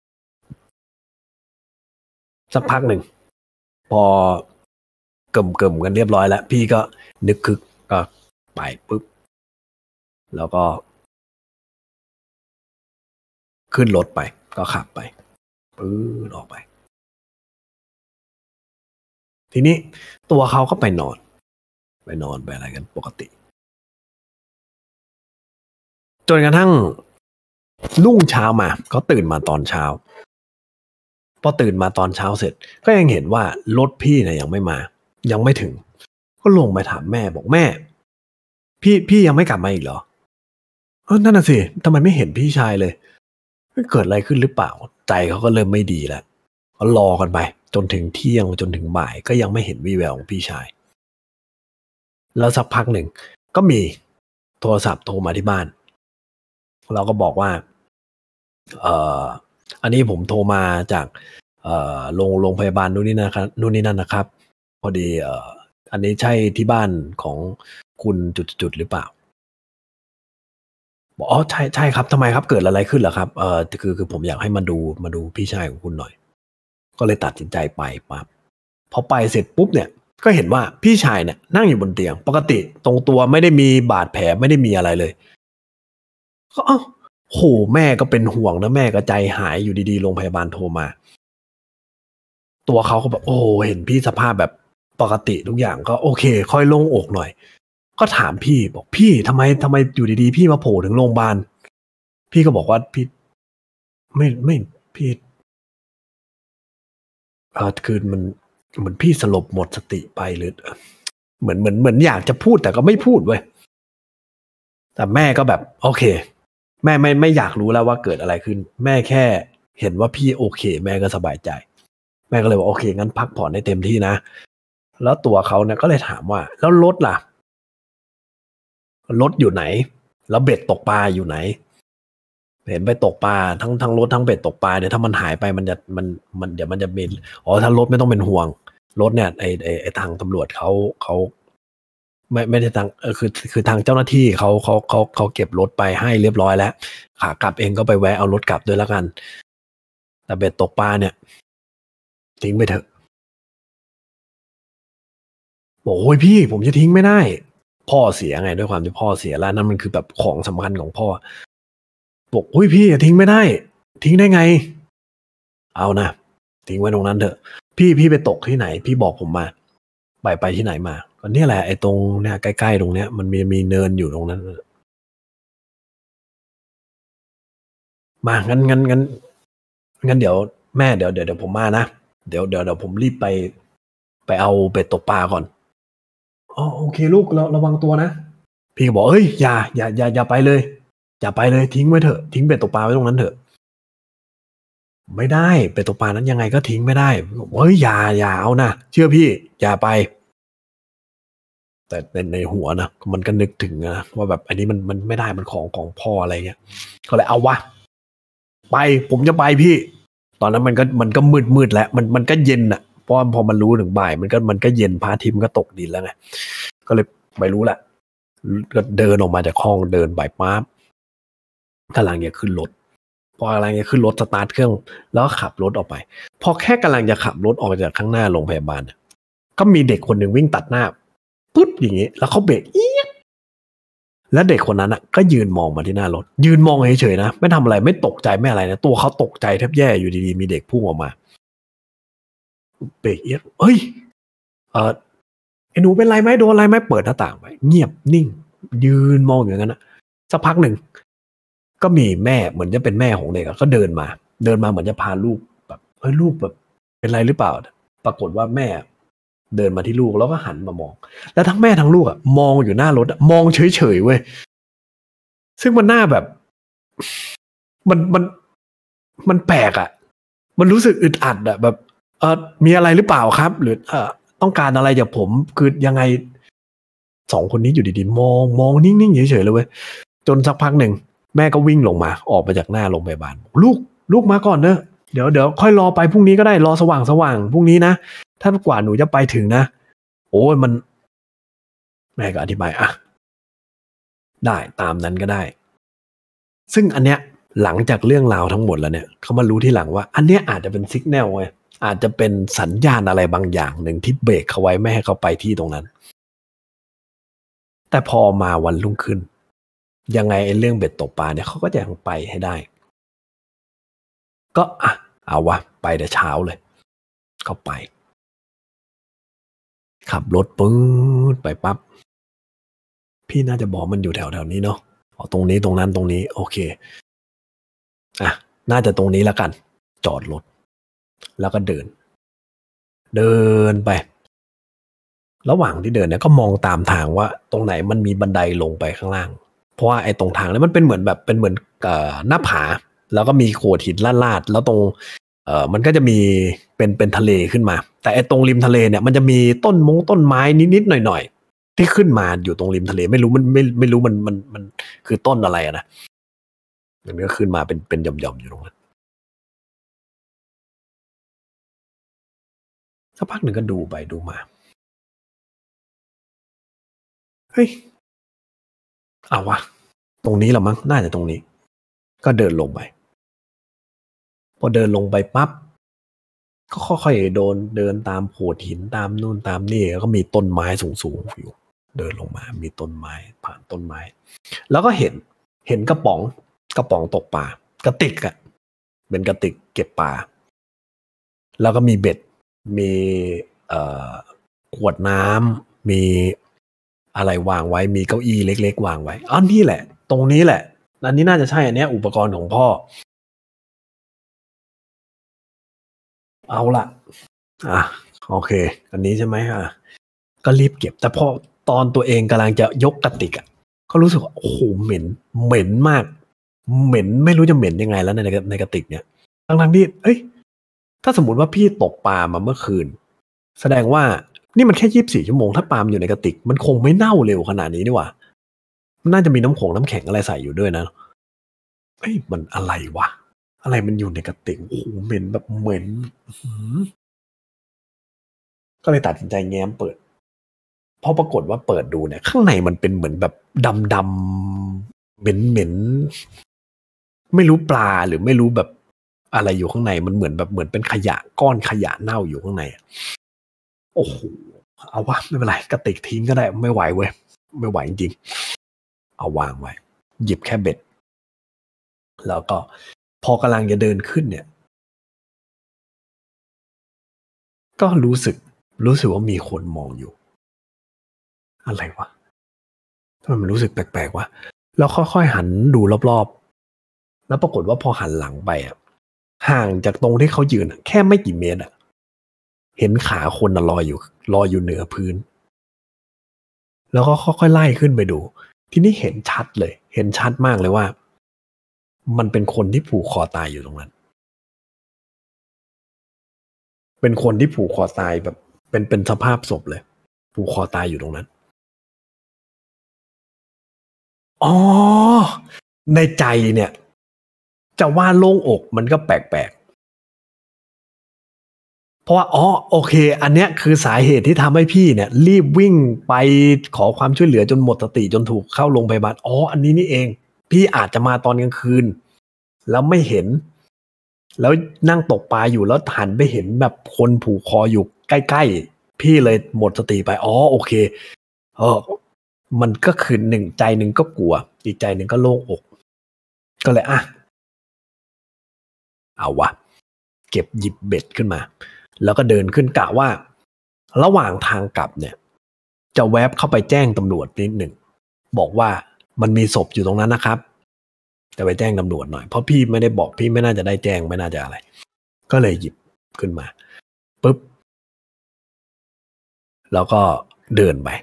สักพักหนึ่งพอเกิ่มเกิ่มกันเรียบร้อยแล้วพี่ก็นึกคึกก็ไปปุ๊บแล้วก็ขึ้นรถไปก็ขับไปปื้อออกไปทีนี้ตัวเขาก็ไปนอนไปนอนไปอะไรกันปกติจนกระทั่งรุ่งเช้ามาเขาตื่นมาตอนเช้าพอตื่นมาตอนเช้าเสร็จก็ยังเห็นว่ารถพี่เนี่ยยังไม่มายังไม่ถึงก็ลงไปถามแม่บอกแม่พี่พี่ยังไม่กลับมาอีกเหรอเออนั่นน่ะสิทำไมไม่เห็นพี่ชายเลยเกิดอะไรขึ้นหรือเปล่าใจเขาก็เริ่มไม่ดีแล้วก็รอกันไปจนถึงเที่ยงจนถึงบ่ายก็ยังไม่เห็นวี่แววของพี่ชายแล้วสักพักหนึ่งก็มีโทรศัพท์โทรมาที่บ้านเราก็บอกว่าเอ่ออันนี้ผมโทรมาจากเอ่อโรงโรงพยาบาลนู่นนี่นะครับนู่นนี่นั่นนะครับพอดีเอ่ออันนี้ใช่ที่บ้านของคุณจุดๆหรือเปล่าบอกอ๋อใช่ใช่ครับทำไมครับเกิดอะไรขึ้นเหรอครับเออคือคือผมอยากให้มาดูมาดูพี่ชายของคุณหน่อยก็เลยตัดสินใจไปปั๊บพอไปเสร็จปุ๊บเนี่ยก็เห็นว่าพี่ชายเนี่ยนั่งอยู่บนเตียงปกติตรงตัวไม่ได้มีบาดแผลไม่ได้มีอะไรเลยก็เอ้าโหแม่ก็เป็นห่วงนะแม่ก็ใจหายอยู่ดีๆโรงพยาบาลโทรมาตัวเขาก็แบบโอ้เห็นพี่สภาพแบบปกติทุกอย่างก็โอเคค่อยโล่งอกหน่อยก็ถามพี่บอกพี่ทำไมทำไมอยู่ดีๆพี่มาโผล่ถึงโรงพยาบาลพี่ก็บอกว่าพี่ไม่ไม่พี่เออคือมันเหมือนพี่สลบหมดสติไปหรือเหมือนเหมือนเหมือนอยากจะพูดแต่ก็ไม่พูดเว้ยแต่แม่ก็แบบโอเคแม่ไม่ไม่อยากรู้แล้วว่าเกิดอะไรขึ้นแม่แค่เห็นว่าพี่โอเคแม่ก็สบายใจแม่ก็เลยบอกโอเคงั้นพักผ่อนให้เต็มที่นะแล้วตัวเขาเนี่ยก็เลยถามว่าแล้วรถล่ะรถอยู่ไหนแล้วเบ็ดตกปลาอยู่ไหนเห็นไปตกปลาทั้งทั้งรถทั้งเบ็ดตกปลาเนี่ยถ้ามันหายไปมันจะมันมันเดี๋ยวมันจะมีอ๋อถ้ารถไม่ต้องเป็นห่วงรถเนี่ยไอไอไอทางตำรวจเขาเขาไม่ไม่ได้ทางเออคือคือทางเจ้าหน้าที่เขาเขาเขาเขาเก็บรถไปให้เรียบร้อยแล้วขากลับเองก็ไปแวะเอารถกลับด้วยแล้วกันแต่เบ็ดตกปลาเนี่ยทิ้งไปเถอะโอ้ยพี่ผมจะทิ้งไม่ได้พ่อเสียไงด้วยความที่พ่อเสียแล้วนั่นมันคือแบบของสำคัญของพ่อบอกอุ้ยพี่อย่าทิ้งไม่ได้ทิ้งได้ไงเอานะทิ้งไว้ตรงนั้นเถอะพี่พี่ไปตกที่ไหนพี่บอกผมมาไปไปที่ไหนมาก็เนี่ยแหละไอ้ตรงเนี่ยใกล้ๆตรงเนี้ยมันมีมีเนินอยู่ตรงนั้นมางั้นงั้นงั้นงั้นเดี๋ยวแม่เดี๋ยวเดี๋ยวเดี๋ยวผมมานะเดี๋ยวเดี๋ยวเดี๋ยวผมรีบไปไปเอาเบ็ดตกปลาก่อนอ๋อโอเคลูกระระวังตัวนะพี่ก็บอกเอ้ยอย่าอย่าอย่าอย่าไปเลยอย่าไปเลยทิ้งไว้เถอะทิ้งเบ็ดตกปลาไว้ตรงนั้นเถอะไม่ได้เบ็ดตกปลานั้นยังไงก็ทิ้งไม่ได้เฮ้ยอย่าอย่าเอานะเชื่อพี่อย่าไปแต่ในในหัวนะมันก็นึกถึงนะว่าแบบอันนี้มันมันไม่ได้มันของของพ่ออะไรเงี้ยก็เลยเอาวะไปผมจะไปพี่ตอนนั้นมันก็มันก็มืดมืดแล้วมันมันก็เย็นอ่ะเพราะพอมันรู้ถึงบ่ายมันก็มันก็เย็นพระอาทิตย์มันก็ตกดินแล้วไงก็เลยไม่รู้แหละก็เดินออกมาจากห้องเดินไปปั๊บกำลังจะขึ้นรถพอกำลังจะขึ้นรถสตาร์ทเครื่องแล้วก็ขับรถออกไปพอแค่กำลังจะขับรถออกจากข้างหน้าโรงพยาบาลก็มีเด็กคนหนึ่งวิ่งตัดหน้าปึ๊บอย่างงี้แล้วเขาเบรกเอี๊ยดแล้วเด็กคนนั้นอ่ะก็ยืนมองมาที่หน้ารถยืนมองเฉยๆนะไม่ทำอะไรไม่ตกใจไม่อะไรนะตัวเขาตกใจแทบแย่อยู่ดีๆมีเด็กพุ่งออกมาเบรกเอี๊ยดเฮ้ยเออไอ้หนูเป็นไรไหมโดนอะไรไหมเปิดหน้าต่างไปเงียบนิ่งยืนมองอย่างนั้นนะสักพักหนึ่งก็มีแม่เหมือนจะเป็นแม่ของเด็กก็เดินมาเดินมาเหมือนจะพาลูกแบบเฮ้ยลูกแบบเป็นไรหรือเปล่าปรากฏว่าแม่เดินมาที่ลูกแล้วก็หันมามองแล้วทั้งแม่ทั้งลูกอ่ะมองอยู่หน้ารถมองเฉยๆเว้ยซึ่งมันน่าแบบมันมันมันแปลกอ่ะมันรู้สึกอึดอัดอ่ะแบบเออมีอะไรหรือเปล่าครับหรือเออต้องการอะไรจากผมคือยังไงสองคนนี้อยู่ดีๆมองมองนิ่งๆเฉยๆเลยเว้ยจนสักพักหนึ่งแม่ก็วิ่งลงมาออกมาจากหน้าโรงพยาบาลลูกลูกมาก่อนเนอะเดี๋ยวเดี๋ยวค่อยรอไปพรุ่งนี้ก็ได้รอสว่างสว่างพรุ่งนี้นะถ้ากว่าหนูจะไปถึงนะโอ้ยมันแม่ก็อธิบายอ่ะได้ตามนั้นก็ได้ซึ่งอันเนี้ยหลังจากเรื่องราวทั้งหมดแล้วเนี่ยเขามารู้ที่หลังว่าอันเนี้ยอาจจะเป็นซิกแนลไงอาจจะเป็นสัญญาณอะไรบางอย่างหนึ่งที่เบรกเขาไว้ไม่ให้เขาไปที่ตรงนั้นแต่พอมาวันรุ่งขึ้นยังไงไอ้เรื่องเบ็ดตกปลาเนี่ยเขาก็จะยังไปให้ได้ก็อ่ะเอาวะไปแต่เช้าเลยเขาไปขับรถปื๊ดไปปั๊บพี่น่าจะบอกมันอยู่แถวแถวนี้เนาะอ๋อตรงนี้ตรงนั้นตรงนี้โอเคอ่ะน่าจะตรงนี้แล้วกันจอดรถแล้วก็เดินเดินไประหว่างที่เดินเนี่ยก็มองตามทางว่าตรงไหนมันมีบันไดลงไปข้างล่างเพราะว่าไอ้ตรงทางนั้นมันเป็นเหมือนแบบเป็นเหมือนเอ่อหน้าผาแล้วก็มีโขดหินลาดๆแล้วตรงเอ่อมันก็จะมีเป็นเป็นทะเลขึ้นมาแต่ไอ้ตรงริมทะเลเนี่ยมันจะมีต้นมงต้นไม้นิดๆหน่อยๆที่ขึ้นมาอยู่ตรงริมทะเลไม่รู้มันไม่ไม่รู้มันมันมันคือต้นอะไรอะนะมันก็ขึ้นมาเป็นเป็นหย่อมๆอยู่ตรงนั้นสักพักหนึ่งก็ดูไปดูมาเฮ้ยเอาวะตรงนี้แหละมั้งน่าจะตรงนี้ก็เดินลงไปพอเดินลงไปปั๊บก็ค่อยๆโดนเดินตามโขดหินตามนู่นตามนี่แล้วก็มีต้นไม้สูงๆอยู่เดินลงมามีต้นไม้ผ่านต้นไม้แล้วก็เห็นเห็นกระป๋องกระป๋องตกปลากระติกอะเป็นกระติกเก็บปลาแล้วก็มีเบ็ดมีเอ่อขวดน้ำมีอะไรวางไว้มีเก้าอี้เล็กๆวางไว้อ๋อนี่แหละตรงนี้แหละอันนี้น่าจะใช่อันนี้อุปกรณ์ของพ่อเอาล่ะอ่ะโอเคอันนี้ใช่ไหมอ่ะก็รีบเก็บแต่พอตอนตัวเองกำลังจะยกกระติกอ่ะก็รู้สึกว่าโอ้โหเหม็นเหม็นมากเหม็นไม่รู้จะเหม็นยังไงแล้วในในกระติกเนี่ยทั้งๆที่เอ้ยถ้าสมมติว่าพี่ตกปลามาเมื่อคืนแสดงว่านี่มันแค่ยี่สิบสี่ชั่วโมงถ้าปลามันอยู่ในกระติกมันคงไม่เน่าเร็วขนาดนี้นี่หว่ามันน่าจะมีน้ำผงน้ำแข็งอะไรใส่อยู่ด้วยนะเอ้ยมันอะไรวะอะไรมันอยู่ในกระติกโอ้โหเหม็นแบบเหม็นก็เลยตัดสินใจแง้มเปิดพอปรากฏว่าเปิดดูเนี่ยข้างในมันเป็นเหมือนแบบดำๆเหม็นๆไม่รู้ปลาหรือไม่รู้แบบอะไรอยู่ข้างในมันเหมือนแบบเหมือนเป็นขยะก้อนขยะเน่าอยู่ข้างในโอ้โหเอาวะไม่เป็นไรกระติกทิ้งก็ได้ไม่ไหวเว้ยไม่ไหวจริงๆเอาวางไว้หยิบแค่เบ็ดแล้วก็พอกำลังจะเดินขึ้นเนี่ยก็รู้สึกรู้สึกว่ามีคนมองอยู่อะไรวะทำไมมันรู้สึกแปลกๆวะแล้วค่อยๆหันดูรอบๆแล้วปรากฏว่าพอหันหลังไปอ่ะห่างจากตรงที่เขายืนแค่ไม่กี่เมตรอ่ะเห็นขาคนลอยอยู่ลอยอยู่เหนือพื้นแล้วก็ค่อยๆไล่ขึ้นไปดูทีนี้เห็นชัดเลยเห็นชัดมากเลยว่ามันเป็นคนที่ผูกคอตายอยู่ตรงนั้นเป็นคนที่ผูกคอตายแบบเป็นเป็นสภาพศพเลยผูกคอตายอยู่ตรงนั้นอ๋อในใจเนี่ยจะว่าโล่งอกมันก็แปลกๆเพราะว่าอ๋อโอเคอันเนี้ยคือสาเหตุที่ทำให้พี่เนี่ยรีบวิ่งไปขอความช่วยเหลือจนหมดสติจนถูกเข้าโรงพยาบาลอ๋ออันนี้นี่เองพี่อาจจะมาตอนกลางคืนแล้วไม่เห็นแล้วนั่งตกปลาอยู่แล้วหันไปเห็นแบบคนผูกคออยู่ใกล้ๆพี่เลยหมดสติไปอ๋อโอเคเออมันก็คือหนึ่งใจหนึ่งก็กลัวอีกใจหนึ่งก็โล่งอกก็เลยอ่ะเอาวะเก็บหยิบเบ็ดขึ้นมาแล้วก็เดินขึ้นกะว่าระหว่างทางกลับเนี่ยจะแวบเข้าไปแจ้งตำรวจนิดหนึ่งบอกว่ามันมีศพอยู่ตรงนั้นนะครับจะไปแจ้งตำรวจหน่อยเพราะพี่ไม่ได้บอกพี่ไม่น่าจะได้แจ้งไม่น่าจะอะไรก็เลยหยิบขึ้นมาปุ๊บแล้วก็เดินไป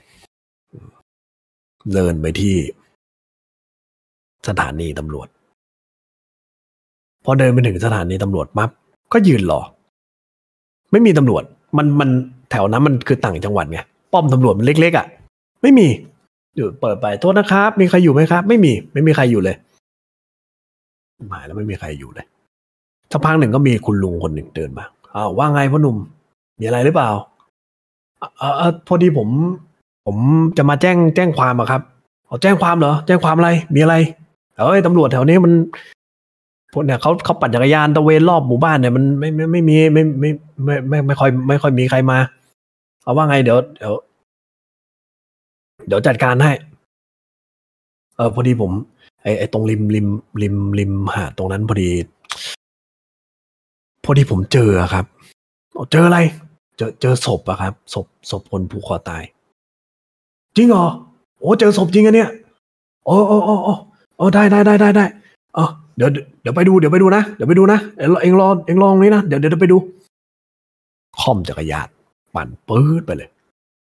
เดินไปที่สถานีตำรวจพอเดินไปถึงสถานีตำรวจปั๊บก็ยืนรอไม่มีตำรวจมันมันแถวนั้นมันคือต่างจังหวัดไงป้อมตำรวจมันเล็กๆอ่ะไม่มีอยู่เปิดไปโทษนะครับมีใครอยู่ไหมครับไม่มีไม่มีใครอยู่เลยหายแล้วไม่มีใครอยู่เลยสักพักหนึ่งก็มีคุณลุงคนหนึ่งเดินมาอ้าวว่าไงพ่อหนุ่มมีอะไรหรือเปล่าเออเออพอดีผมผมจะมาแจ้งแจ้งความอะครับเอาแจ้งความเหรอแจ้งความอะไรมีอะไรเอ้ยตำรวจแถวนี้มันพวกเนี่ยเขาเขาปั่นจักรยานตะเวนรอบหมู่บ้านเนี่ยมันไม่ไม่ไม่มีไม่ไม่ไม่ไม่ไม่ค่อยไม่ค่อยมีใครมาเอาว่าไงเดี๋ยวเดี๋ยวเดี๋ยวจัดการให้เออพอดีผมไอไอตรงริมริมริมริมหาดตรงนั้นพอดีพอดีผมเจอครับเจออะไรเจอเจอศพอะครับศพศพคนผูกคอตายจริงเหรอโอ้เจอศพจริงอะเนี่ยโอ้โอ้โอ้โอ้โอ้ได้ได้ได้ได้ได้เออเดี๋ยวเดี๋ยวไปดูเดี๋ยวไปดูนะเดี๋ยวไปดูนะเอ็งรอเอ็งรอตรงนี้นะเดี๋ยวเดี๋ยวไปดูค่อมจักรยานปั่นปื๊ดไปเลย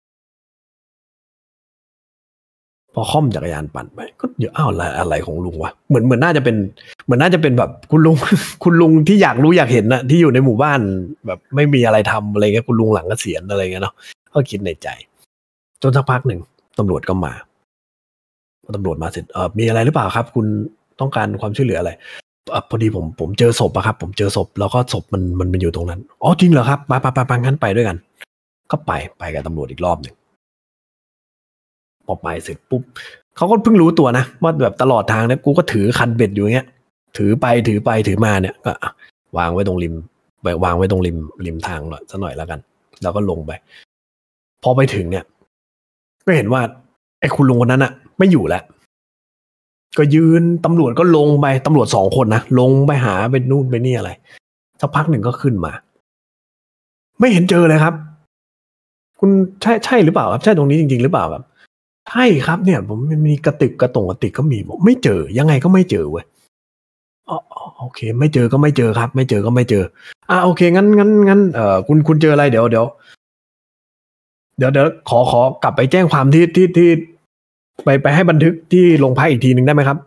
พอค่อมจักรยานปั่นไปก็เดี๋ยวอ้าวอะไรอะไรของลุงวะเหมือนเหมือนน่าจะเป็นเหมือนน่าจะเป็นแบบคุณลุง คุณลุงที่อยากรู้อยากเห็นนะที่อยู่ในหมู่บ้านแบบไม่มีอะไรทำอะไรเงี้ยคุณลุงหลังเกษียณอะไรเงี้ยเนาะก็คิดในใจจนสักพักหนึ่งตำรวจก็มาพอตำรวจมาเสร็จเออมีอะไรหรือเปล่าครับคุณต้องการความช่วยเหลืออะไรพอดีผมผมเจอศพอะครับผมเจอศพแล้วก็ศพมันมันมันอยู่ตรงนั้นอ๋อจริงเหรอครับไปไปไปไปงั้นไปด้วยกันก็ไปไปกับตำรวจอีกรอบหนึ่งพอไปเสร็จปุ๊บเขาก็เพิ่งรู้ตัวนะว่าแบบตลอดทางเนี่ยกูก็ถือคันเบ็ดอยู่เงี้ยถือไปถือไปถือมาเนี่ยก็วางไว้ตรงริมแบบวางไว้ตรงริมริมทางหน่อยสักหน่อยแล้วกันแล้วก็ลงไปพอไปถึงเนี่ยก็เห็นว่าไอ้คุณลุงคนนั้นอะไม่อยู่แล้วก็ยืนตำรวจก็ลงไปตำรวจสองคนนะลงไปหาไปนู่นไปนี่อะไรสักพักหนึ่งก็ขึ้นมาไม่เห็นเจอเลยครับคุณใช่ใช่หรือเปล่าครับใช่ตรงนี้จริงๆหรือเปล่าครับใช่ครับเนี่ยผมมีกระติกกระตงกระติกก็มีบอกไม่เจอยังไงก็ไม่เจอเว้ยอ๋อโอเคไม่เจอก็ไม่เจอครับไม่เจอก็ไม่เจออ่าโอเคงั้นงั้นงั้นเอ่อคุณคุณเจออะไรเดี๋ยวเดี๋ยวเดี๋ยวเดี๋ยวขอขอกลับไปแจ้งความที่ที่ที่ไปไปให้บันทึกที่โรงพักอีกทีหนึ่งได้ไหมครับ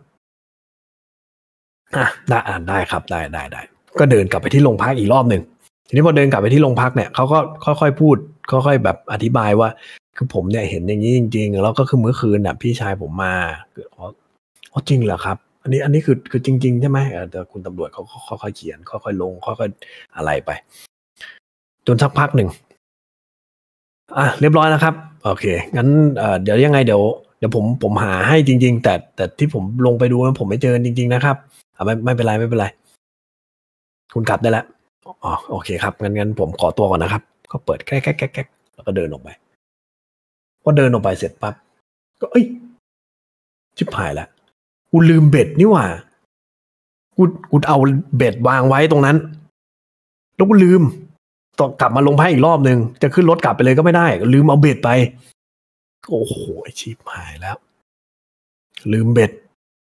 อ่ะได้อ่าได้ครับได้ได้ได้ก็เดินกลับไปที่โรงพักอีกรอบหนึ่งทีนี้พอเดินกลับไปที่โรงพักเนี่ยเขาก็ค่อยๆพูดค่อยๆแบบอธิบายว่าคือผมเนี่ยเห็นอย่างนี้จริงๆแล้วก็คือเมื่อคืนน่ะพี่ชายผมมาอ๋ออ๋อจริงเหรอครับอันนี้อันนี้คือคือจริงๆใช่ไหมแต่คุณตำรวจเขาค่อยๆเขียนค่อยๆลงค่อยๆอะไรไปจนสักพักหนึ่งอ่ะเรียบร้อยแล้วครับโอเคงั้นเอ่อเดี๋ยวยังไงเดี๋ยวเดี๋ยวผมผมหาให้จริงๆแต่แต่ที่ผมลงไปดูผมไม่เจอจริงๆนะครับอ่ะไม่ไม่เป็นไรไม่เป็นไรคุณกลับได้แล้วอ๋อโอเคครับงั้นงั้นผมขอตัวก่อนนะครับก็เปิดแก๊กแก๊กแก๊กแก๊กแล้วก็เดินออกไปพอเดินออกไปเสร็จปั๊บก็เอ้ยชิบหายแล้วกูลืมเบ็ดนี่หว่ากูกูเอาเบ็ดวางไว้ตรงนั้นแล้วกูลืมต้องกลับมาลงพักอีกรอบนึงจะขึ้นรถกลับไปเลยก็ไม่ได้ลืมเอาเบ็ดไปโอ้โหชิบหายแล้วลืมเบ็ด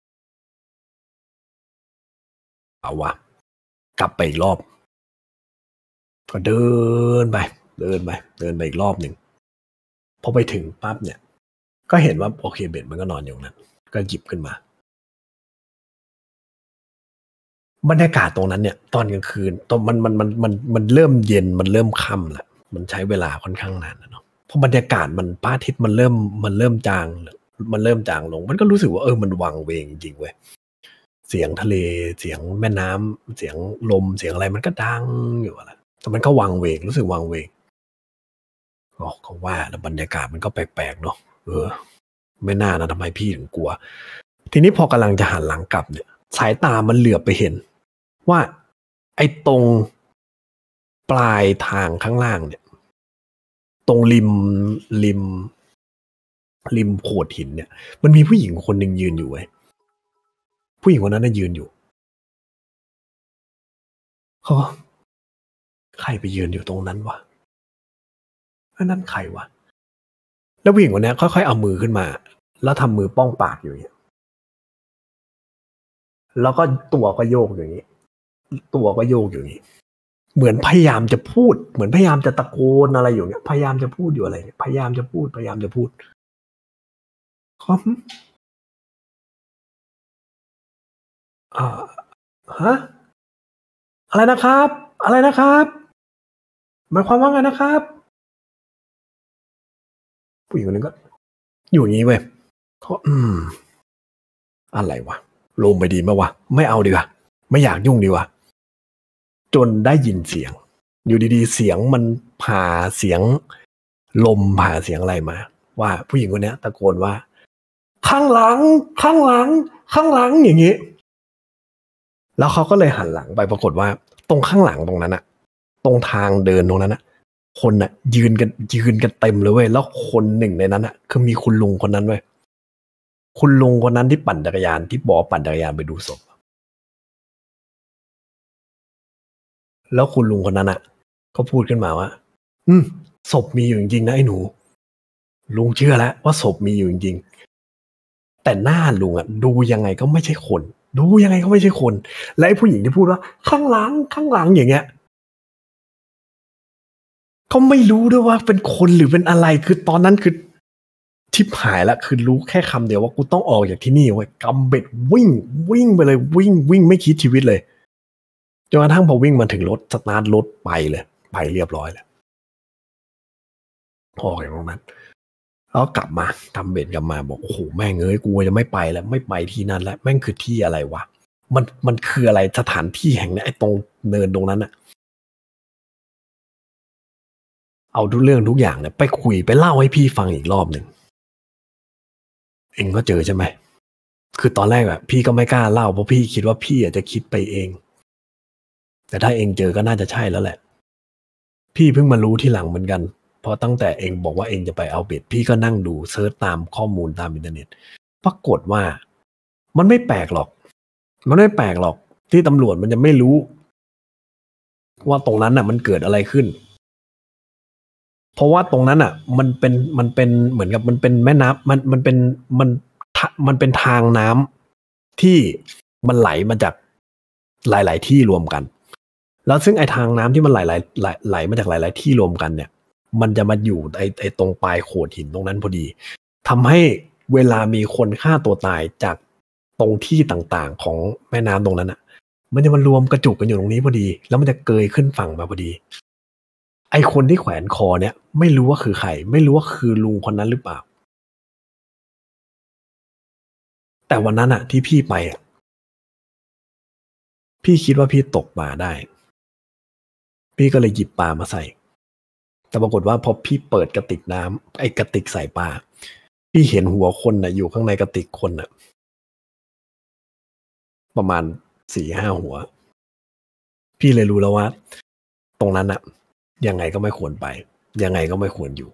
เอาวะกลับไปอีกรอบก็เดินไปเดินไปเดินไปอีกรอบหนึ่งพอไปถึงปั๊บเนี่ยก็เห็นว่าโอเคเบ็ดมันก็นอนอยู่นั้นก็หยิบขึ้นมาบรรยากาศตรงนั้นเนี่ยตอนกลางคืนตอนมันมันมันมันมันเริ่มเย็นมันเริ่มค่ำแล้วมันใช้เวลาค่อนข้างนานนะเนาะพอบรรยากาศมันพระอาทิตย์มันเริ่มมันเริ่มจางมันเริ่มจางลงมันก็รู้สึกว่าเออมันวังเวงจริงเว้ยเสียงทะเลเสียงแม่น้ำเสียงลมเสียงอะไรมันก็ดังอยู่แหละแต่มันก็วังเวงรู้สึกวังเวงอ๋อเขาว่าแล้วบรรยากาศมันก็แปลกๆเนาะเออไม่น่านะทำไมพี่ถึงกลัวทีนี้พอกำลังจะหันหลังกลับเนี่ยสายตามันเหลือบไปเห็นว่าไอ้ตรงปลายทางข้างล่างเนี่ยตรงริมริมริมโขดหินเนี่ยมันมีผู้หญิงคนหนึ่งยืนอยู่ไว้ผู้หญิงคนนั้นน่ะยืนอยู่เขาใครไปยืนอยู่ตรงนั้นวะนั่นใครวะแล้วผู้หญิงคนนี้ค่อยๆเอามือขึ้นมาแล้วทำมือป้องปากอยู่อย่างนี้แล้วก็ตัวก็โยกอย่างนี้ตัวก็โยกอย่างนี้เหมือนพยายามจะพูดเหมือนพยายามจะตะโกนอะไรอยู่เนี่ยพยายามจะพูดอยู่อะไรพยายามจะพูดพยายามจะพูดครับอ่าฮะอะไรนะครับอะไรนะครับหมายความว่าไงนะครับผู้หญิงคนนึงก็อยู่อย่างนี้เว้ยเขาอืมอะไรวะลงไปดีไหมวะไม่เอาดีกว่าไม่อยากยุ่งดีกว่าจนได้ยินเสียงอยู่ดีๆเสียงมันผ่าเสียงลมผ่าเสียงอะไรมาว่าผู้หญิงคนนี้ตะโกนว่าข้างหลังข้างหลังข้างหลังอย่างนี้แล้วเขาก็เลยหันหลังไปปรากฏว่าตรงข้างหลังตรงนั้นอะตรงทางเดินตรงนั้นอะคนอะยืนกันยืนกันเต็มเลยเว้ยแล้วคนหนึ่งในนั้นอะคือมีคุณลุงคนนั้นเว้ยคุณลุงคนนั้นที่ปั่นจักรยานที่บอกปั่นจักรยานไปดูศพแล้วคุณลุงคนนั้นอะก็พูดขึ้นมาว่าอืมศพมีอยู่จริงๆนะไอ้หนูลุงเชื่อแล้วว่าศพมีอยู่จริงๆแต่หน้าลุงอะดูยังไงก็ไม่ใช่คนดูยังไงก็ไม่ใช่คนและไอ้ผู้หญิงที่พูดว่าข้างหลังข้างหลังอย่างเงี้ยก็ไม่รู้ด้วยว่าเป็นคนหรือเป็นอะไรคือตอนนั้นคือทิพหายแล้วคือรู้แค่คำเดียวว่ากูต้องออกจากที่นี่เว้ยกำเบ็ดวิ่งวิ่งไปเลยวิ่งวิ่งไม่คิดชีวิตเลยจนกระทั่งพอวิ่งมาถึงรถสตาร์ทรถไปเลยไปเรียบร้อยแล้วออกจากตรงนั้นแล้วกลับมาทำเบ็ดกลับมาบอกโอ้โหแม่งเอ้ยกูจะไม่ไปแล้วไม่ไปที่นั่นแล้วแม่งคือที่อะไรวะมันมันคืออะไรสถานที่แห่งนี้ไอ้ตรงเนินตรงนั้นอะเอาทุกเรื่องทุกอย่างเนี่ยไปคุยไปเล่าให้พี่ฟังอีกรอบหนึ่งเองก็เจอใช่ไหมคือตอนแรกอะพี่ก็ไม่กล้าเล่าเพราะพี่คิดว่าพี่อาจจะคิดไปเองแต่ถ้าเองเจอก็น่าจะใช่แล้วแหละพี่เพิ่งมารู้ที่หลังเหมือนกันพอตั้งแต่เองบอกว่าเองจะไปเอาเบ็ดพี่ก็นั่งดูเซิร์ชตามข้อมูลตามอินเทอร์เน็ตปรากฏว่ามันไม่แปลกหรอกมันไม่แปลกหรอกที่ตำรวจมันจะไม่รู้ว่าตรงนั้นน่ะมันเกิดอะไรขึ้นเพราะว่าตรงนั้นอ่ะมันเป็นมันเป็นเหมือนกับมันเป็นแม่น้ำมันมันเป็นมันมันเป็นทางน้ำที่มันไหลมาจากหลายๆที่รวมกันแล้วซึ่งไอ้ทางน้ำที่มันไหลไหลไหลไหลมาจากหลายๆที่รวมกันเนี่ยมันจะมาอยู่ไอ้ไอ้ตรงปลายโขดหินตรงนั้นพอดีทำให้เวลามีคนฆ่าตัวตายจากตรงที่ต่างๆของแม่น้ำตรงนั้นอ่ะมันจะมารวมกระจุกกันอยู่ตรงนี้พอดีแล้วมันจะเกยขึ้นฝั่งมาพอดีไอคนที่แขวนคอเนี่ยไม่รู้ว่าคือใครไม่รู้ว่าคือลุงคนนั้นหรือเปล่าแต่วันนั้นอะที่พี่ไปอะพี่คิดว่าพี่ตกปลาได้พี่ก็เลยหยิบปลามาใส่แต่ปรากฏว่าพอพี่เปิดกระติกน้ำไอกระติกใส่ปลาพี่เห็นหัวคนน่ะอยู่ข้างในกระติกคนน่ะประมาณสี่ห้าหัวพี่เลยรู้แล้วว่าตรงนั้นอะยังไงก็ไม่ควรไปยังไงก็ไม่ควรอยู่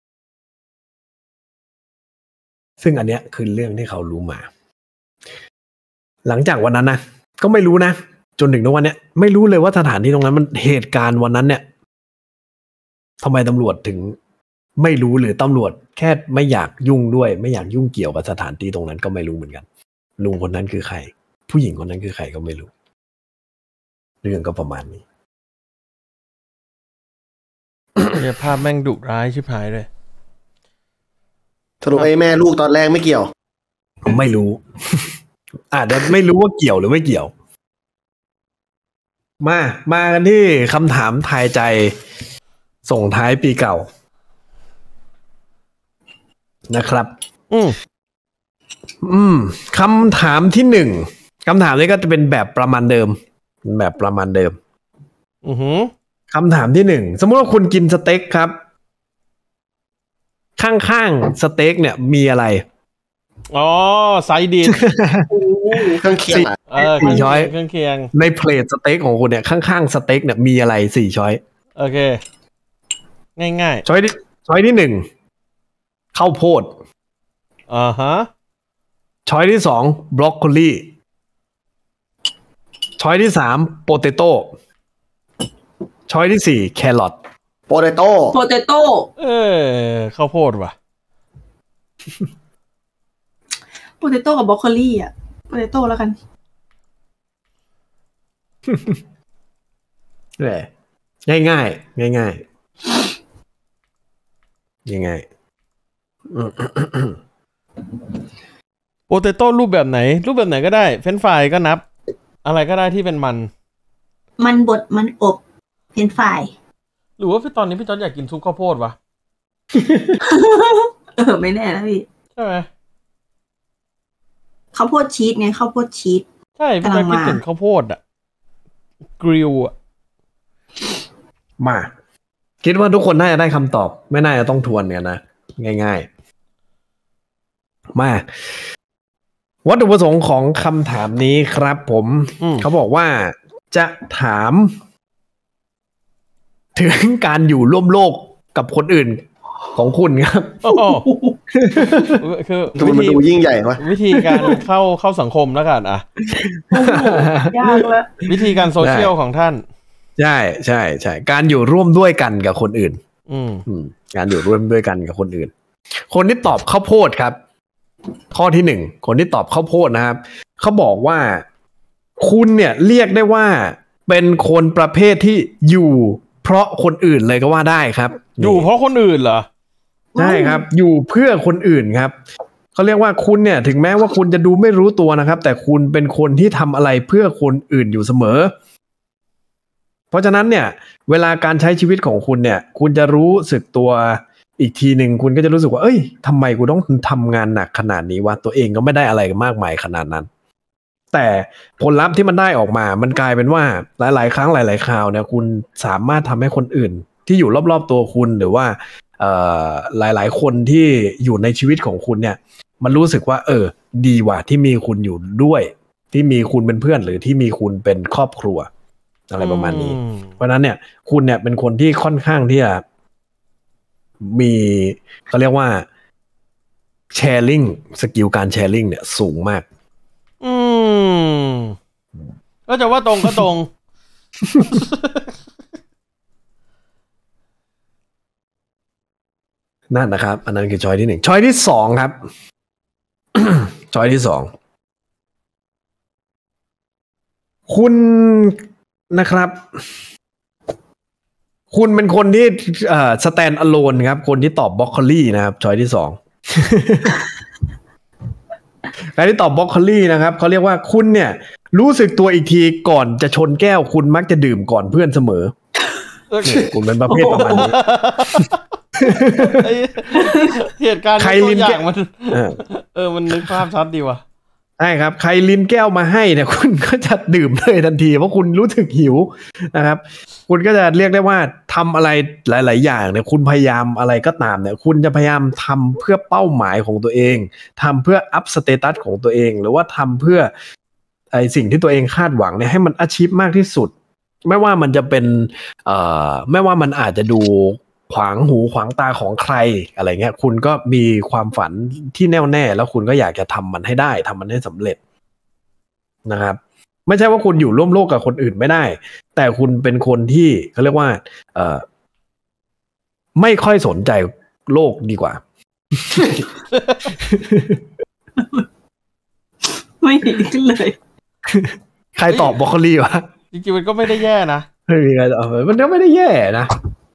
ซึ่งอันเนี้ยคือเรื่องที่เขารู้มาหลังจากวันนั้นนะก็ไม่รู้นะจนถึงทุกวันเนี้ยไม่รู้เลยว่าสถานที่ตรงนั้นมันเหตุการณ์วันนั้นเนี่ยทำไมตำรวจถึงไม่รู้หรือตำรวจแค่ไม่อยากยุ่งด้วยไม่อยากยุ่งเกี่ยวกับสถานที่ตรงนั้นก็ไม่รู้เหมือนกันลุงคนนั้นคือใครผู้หญิงคนนั้นคือใครก็ไม่รู้เรื่องก็ประมาณนี้เนี่ยภาพแม่งดุร้ายชิบหายเลยสรุปไอ้แม่ลูกตอนแรกไม่เกี่ยวไม่รู้ อาจจะไม่รู้ว่าเกี่ยวหรือไม่เกี่ยวมามากันที่คำถามทายใจส่งท้ายปีเก่านะครับอืมอืมคำถามที่หนึ่งคำถามนี้ก็จะเป็นแบบประมาณเดิมแบบประมาณเดิมอือหือคำถามที่หนึ่งสมมติว่าคุณกินสเต็กครับข้างๆสเต็กเนี่ยมีอะไรอ๋อไซดิชเครื่องเคียงเออสี่ช้อยเครื่องเคียงในเพลทสเต็กของคุณเนี่ยข้างๆสเต็กเนี่ยมีอะไรสี่ช้อยโอเคง่ายๆช้อยที่ช้อยที่หนึ่งข้าวโพดอ่าฮะช้อยที่สองบรอกโคลีช้อยที่สามโปเตโต้ช้อยที่สี่แครอทโปเตโต้โปเตโต้เออข้าวโพดว่ะโปเตโต้กับบรอกโคลีอ่ะโปเตโต้แล้วกันแหละง่ายง่ายง่ายง่ายยังไงโปเตโต้รูปแบบไหนรูปแบบไหนก็ได้เฟรนช์ฟรายก็นับอะไรก็ได้ที่เป็นมันมันบดมันอบเฟรนช์ฟรายหรือว่าพี่ตอนนี้พี่จอร์จอยากกินซุปข้าวโพดวะเออไม่แน่นะพี่ใช่ไหมข้าวโพดชีสไงข้าวโพดชีสใช่พี่จอร์จคิดถึงข้าวโพดอะกริลอะมาคิดว่าทุกคนน่าจะได้คำตอบไม่น่าจะต้องทวนกันนะง่ายๆมาวัตถุประสงค์ของคำถามนี้ครับผมเขาบอกว่าจะถามถึงการอยู่ร่วมโลกกับคนอื่นของคุณครับคือวิธีดูยิ่งใหญ่วะวิธีการเข้าเข้าสังคมแล้วกันอ่ะยากแล้ววิธีการโซเชียลของท่านใช่ใช่ใช่การอยู่ร่วมด้วยกันกับคนอื่นอืมการอยู่ร่วมด้วยกันกับคนอื่นคนที่ตอบข้าวโพดครับข้อที่หนึ่งคนที่ตอบข้าวโพดนะครับเขาบอกว่าคุณเนี่ยเรียกได้ว่าเป็นคนประเภทที่อยู่เพราะคนอื่นเลยก็ว่าได้ครับอยู่เพราะคนอื่นเหรอใช่ครับอยู่เพื่อคนอื่นครับเขาเรียกว่าคุณเนี่ยถึงแม้ว่าคุณจะดูไม่รู้ตัวนะครับแต่คุณเป็นคนที่ทำอะไรเพื่อคนอื่นอยู่เสมอเพราะฉะนั้นเนี่ยเวลาการใช้ชีวิตของคุณเนี่ยคุณจะรู้สึกตัวอีกทีหนึ่งคุณก็จะรู้สึกว่าเอ้ยทำไมกูต้องทำงานหนักขนาดนี้วะตัวเองก็ไม่ได้อะไรมากมายขนาดนั้นแต่ผลลัพธ์ที่มันได้ออกมามันกลายเป็นว่าหลายๆครั้งหลายๆคราวเนี่ยคุณสามารถทำให้คนอื่นที่อยู่รอบๆตัวคุณหรือว่าเอ่อหลายๆคนที่อยู่ในชีวิตของคุณเนี่ยมันรู้สึกว่า เออ ดีว่ะที่มีคุณอยู่ด้วยที่มีคุณเป็นเพื่อนหรือที่มีคุณเป็นครอบครัวอะไรประมาณนี้เพราะนั้นเนี่ยคุณเนี่ยเป็นคนที่ค่อนข้างที่จะมีเขาเรียกว่าแชร์ลิงสกิลการแชร์ลิงเนี่ยสูงมากอืมก็จะว่าตรงก็ตรงนั่นนะครับอันนั้นคือช้อยที่หนึ่งช้อยที่สองครับ ช้อยที่สองคุณนะครับคุณเป็นคนที่เอ่อสแตนด์อะโลนครับคนที่ตอบบล็อกโคลี่นะครับช้อยที่สอง ใครที่ตอบบล็อกโคลี่นะครับเขาเรียกว่าคุณเนี่ยรู้สึกตัวอีกทีก่อนจะชนแก้วคุณมักจะดื่มก่อนเพื่อนเสมอคุณเป็นประเภทประมาณนี้เหตุการณ์ตัวอย่างมันเออมันนึกภาพชัดดีว่ะใช่ครับใครลิ้นแก้วมาให้เนี่ยคุณก็จะดื่มเลยทันทีเพราะคุณรู้สึกหิวนะครับคุณก็จะเรียกได้ว่าทำอะไรหลายๆอย่างเนี่ยคุณพยายามอะไรก็ตามเนี่ยคุณจะพยายามทำเพื่อเป้าหมายของตัวเองทำเพื่ออัพสเตตัสของตัวเองหรือว่าทำเพื่อไอสิ่งที่ตัวเองคาดหวังเนี่ยให้มันachieveมากที่สุดไม่ว่ามันจะเป็นเอ่อไม่ว่ามันอาจจะดูขวางหูขวางตาของใครอะไรเงี้ยคุณก็มีความฝันที่แน่วแน่แล้วคุณก็อยากจะทำมันให้ได้ทำมันให้สำเร็จนะครับไม่ใช่ว่าคุณอยู่ร่วมโลกกับคนอื่นไม่ได้แต่คุณเป็นคนที่เขาเรียกว่าเอ่อไม่ค่อยสนใจโลกดีกว่าไม่เห็นขึ้นเลยใครตอบบรอกโคลีวะจริงๆมันก็ไม่ได้แย่นะไม่มีใครตอบมันก็ไม่ได้แย่นะ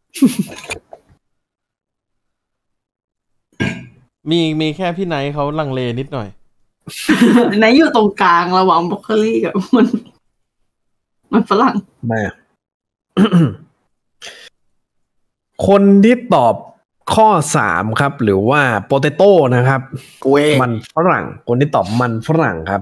มีมีแค่พี่ไนท์เขาลังเลนิดหน่อยไนท์อยู่ตรงกลางระหว่างบรอกโคลีกับมันมันฝรั่งแม่ คนที่ตอบข้อสามครับหรือว่าโปเตโต้นะครับมันฝรั่งคนที่ตอบมันฝรั่งครับ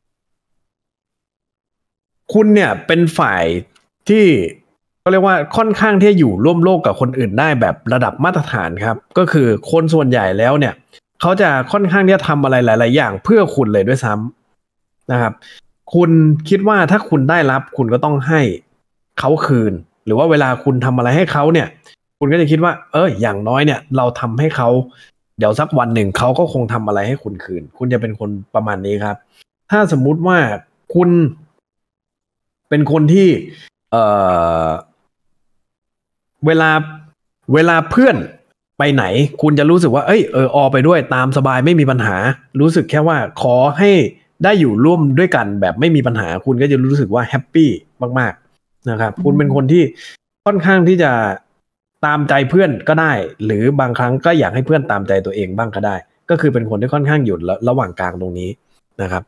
คุณเนี่ยเป็นฝ่ายที่ก็เรียกว่าค่อนข้างที่จะอยู่ร่วมโลกกับคนอื่นได้แบบระดับมาตรฐานครับก็คือคนส่วนใหญ่แล้วเนี่ยเขาจะค่อนข้างที่จะทำอะไรหลายๆอย่างเพื่อคุณเลยด้วยซ้ำนะครับคุณคิดว่าถ้าคุณได้รับคุณก็ต้องให้เขาคืนหรือว่าเวลาคุณทำอะไรให้เขาเนี่ยคุณก็จะคิดว่าเอออย่างน้อยเนี่ยเราทำให้เขาเดี๋ยวสักวันหนึ่งเขาก็คงทำอะไรให้คุณคืนคุณจะเป็นคนประมาณนี้ครับถ้าสมมุติว่าคุณเป็นคนที่เอ่อเวลาเวลาเพื่อนไปไหนคุณจะรู้สึกว่าเอ้ยเออออไปด้วยตามสบายไม่มีปัญหารู้สึกแค่ว่าขอให้ได้อยู่ร่วมด้วยกันแบบไม่มีปัญหาคุณก็จะรู้สึกว่าแฮปปี้มากๆนะครับคุณเป็นคนที่ค่อนข้างที่จะตามใจเพื่อนก็ได้หรือบางครั้งก็อยากให้เพื่อนตามใจตัวเองบ้างก็ได้ก็คือเป็นคนที่ค่อนข้างอยู่ระหว่างกลางตรงนี้นะครับ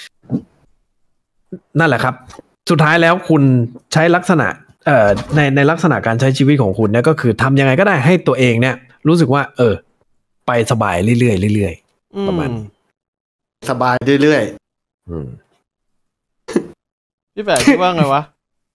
นั่นแหละครับสุดท้ายแล้วคุณใช้ลักษณะเอ่อในในลักษณะการใช้ชีวิตของคุณเนี่ยก็คือทำยังไงก็ได้ให้ตัวเองเนี่ยรู้สึกว่าเออไปสบายเรื่อยๆเรื่อยๆประมาณสบายเรื่อยๆอืมพี่แปะคิดว่าไงวะ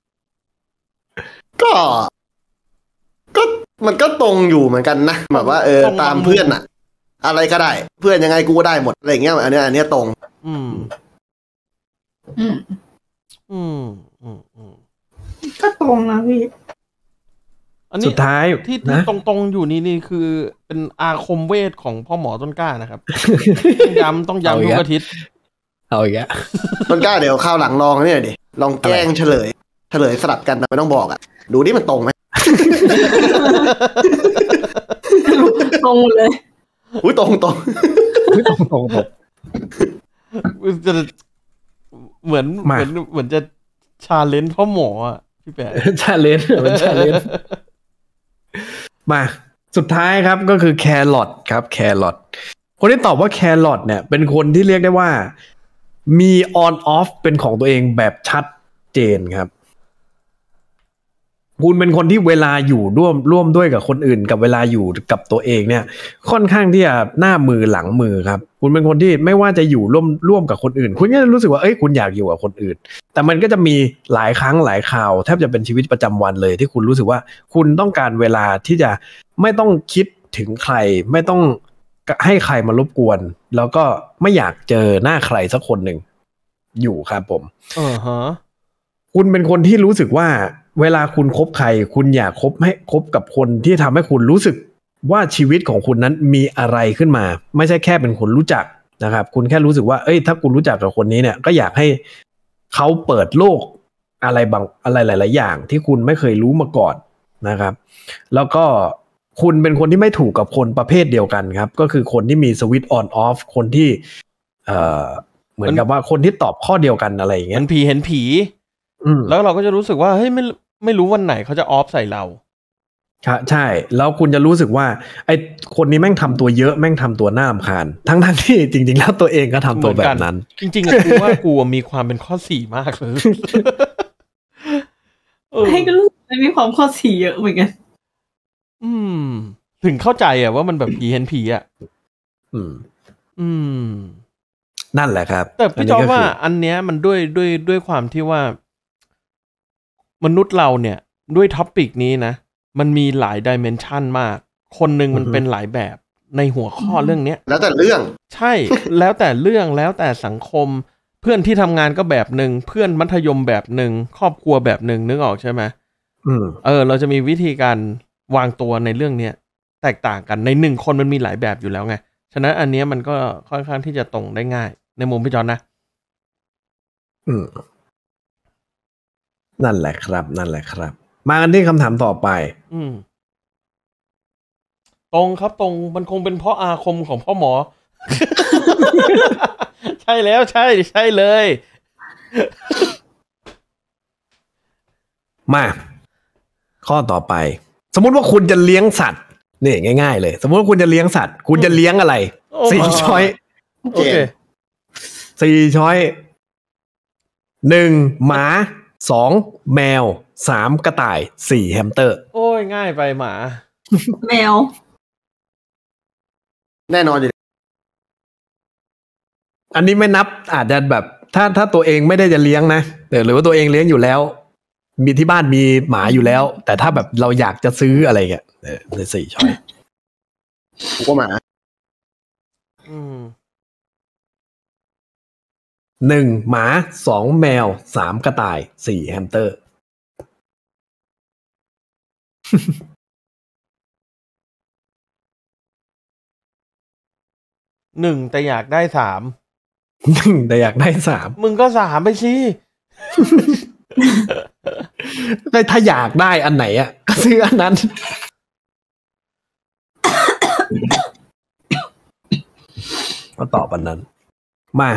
ก็ก็มันก็ตรงอยู่เหมือนกันนะแบบว่าเออตามเพื่อนอะอะไรก็ได้เพื่อนยังไงกูก็ได้หมดอะไรอย่างเงี้ยอันนี้อันนี้ตรงอืมอืมอืมอืมอืมก็ตรงนะพี่อันนี้สุดท้ายที่ที่ตรงๆอยู่นี่นี่คือเป็นอาคมเวทของพ่อหมอต้นกล้านะครับต้องย้ำต้องย้ำทุกอาทิตย์เอาอีกแล้วต้นกล้าเดี๋ยวข้าวหลังลองเนี่ยดิลองแกล้งเฉลยเฉลยสลับกันแต่ไม่ต้องบอกอ่ะดูนี่มันตรงไหมตรงเลยอุ้ยตรงตรงอุ้ยตรงตรงตรงจะเหมือนเหมือนเหมือนจะชาเลนจ์พ่อหมออ่ะพี่แปะชาเลนจ์เหมือนชาเลนจ์มาสุดท้ายครับก็คือแครอทครับแครอทคนที่ตอบว่าแครอทเนี่ยเป็นคนที่เรียกได้ว่ามีออนออฟเป็นของตัวเองแบบชัดเจนครับคุณเป็นคนที่เวลาอยู่ร่วมร่วมด้วยกับคนอื่นกับเวลาอยู่กับตัวเองเนี่ยค่อนข้างที่จะหน้ามือหลังมือครับคุณเป็นคนที่ไม่ว่าจะอยู่ร่วมร่วมกับคนอื่นคุณก็จะรู้สึกว่าเอ้ยคุณอยากอยู่กับคนอื่นแต่มันก็จะมีหลายครั้งหลายคราวแทบจะเป็นชีวิตประจำวันเลยที่คุณรู้สึกว่าคุณต้องการเวลาที่จะไม่ต้องคิดถึงใครไม่ต้องให้ใครมารบกวนแล้วก็ไม่อยากเจอหน้าใครสักคนหนึ่งอยู่ครับผมเออฮะคุณเป็นคนที่รู้สึกว่าเวลาคุณคบใครคุณอยากคบให้คบกับคนที่ทำให้คุณรู้สึกว่าชีวิตของคุณนั้นมีอะไรขึ้นมาไม่ใช่แค่เป็นคนรู้จักนะครับคุณแค่รู้สึกว่าเอ้ยถ้าคุณรู้จักกับคนนี้เนี่ยก็อยากให้เขาเปิดโลกอะไรบางอะไรหลายๆอย่างที่คุณไม่เคยรู้มาก่อนนะครับแล้วก็คุณเป็นคนที่ไม่ถูกกับคนประเภทเดียวกันครับก็คือคนที่มีสวิตช์ออนออฟคนที่เอ่อเหมือนกับว่าคนที่ตอบข้อเดียวกันอะไรอย่างเงี้ยมันผีเห็นผีแล้วเราก็จะรู้สึกว่าเฮ้ยไม่ไม่รู้วันไหนเขาจะออฟใส่เราใช่แล้วคุณจะรู้สึกว่าไอ้คนนี้แม่งทำตัวเยอะแม่งทำตัวน่ารำคาญทั้งทั้งที่จริงๆแล้วตัวเองก็ทำตัวแบบนั้นจริงๆอะกูว่ากูมีความเป็นข้อสี่มากเลยให้ก็รู้สึกมีความข้อสี่เยอะเหมือนกันอืมถึงเข้าใจอะว่ามันแบบผีเห็นผีอะอืมอืมนั่นแหละครับแต่พี่จอว่าอันเนี้ยมันด้วยด้วยด้วยความที่ว่ามนุษย์เราเนี่ยด้วยท็อปิกนี้นะมันมีหลายดิเมนชันมากคนหนึ่งมันเป็นหลายแบบในหัวข้อเรื่องเนี้ยแล้วแต่เรื่องใช่แล้วแต่เรื่องแล้วแต่สังคมเพื่อนที่ทำงานก็แบบหนึ่งเพื่อนมัธยมแบบหนึ่งครอบครัวแบบหนึ่งนึกออกใช่ไหมเออเราจะมีวิธีการวางตัวในเรื่องเนี้ยแตกต่างกันในหนึ่งคนมันมีหลายแบบอยู่แล้วไงฉะนั้นอันนี้มันก็ค่อนข้างที่จะตรงได้ง่ายในมุมพี่จอนนะอืมนั่นแหละครับนั่นแหละครับมากันที่คำถามต่อไปอืมตรงครับตรงมันคงเป็นเพราะอาคมของพ่อหมอ ใช่แล้วใช่ใช่เลยมาข้อต่อไปสมมุติว่าคุณจะเลี้ยงสัตว์นี่ง่ายๆเลยสมมติว่าคุณจะเลี้ยงสัตว์คุณจะเลี้ยงอะไรสี่ช้อยโอเคสี่ช้อยหนึ่งหมาสองแมวสามกระต่ายสี่แฮมสเตอร์โอ้ยง่ายไปหมาแมวแน่นอนอยู่อันนี้ไม่นับอาจจะแบบถ้าถ้าตัวเองไม่ได้จะเลี้ยงนะแต่หรือว่าตัวเองเลี้ยงอยู่แล้วมีที่บ้านมีหมาอยู่แล้วแต่ถ้าแบบเราอยากจะซื้ออะไรเงี้ยเออในสี่ช้อยกูก็หมาอืมหนึ่งหมาสองแมวสามกระต่ายสี่แฮมสเตอร์หนึ่งแต่อยากได้สามหนึ่งแต่อยากได้สามมึงก็สามไปสิแต่ถ้าอยากได้อันไหนอ่ะก็ซื้ออันนั้นก็ตอบอันนั้นมา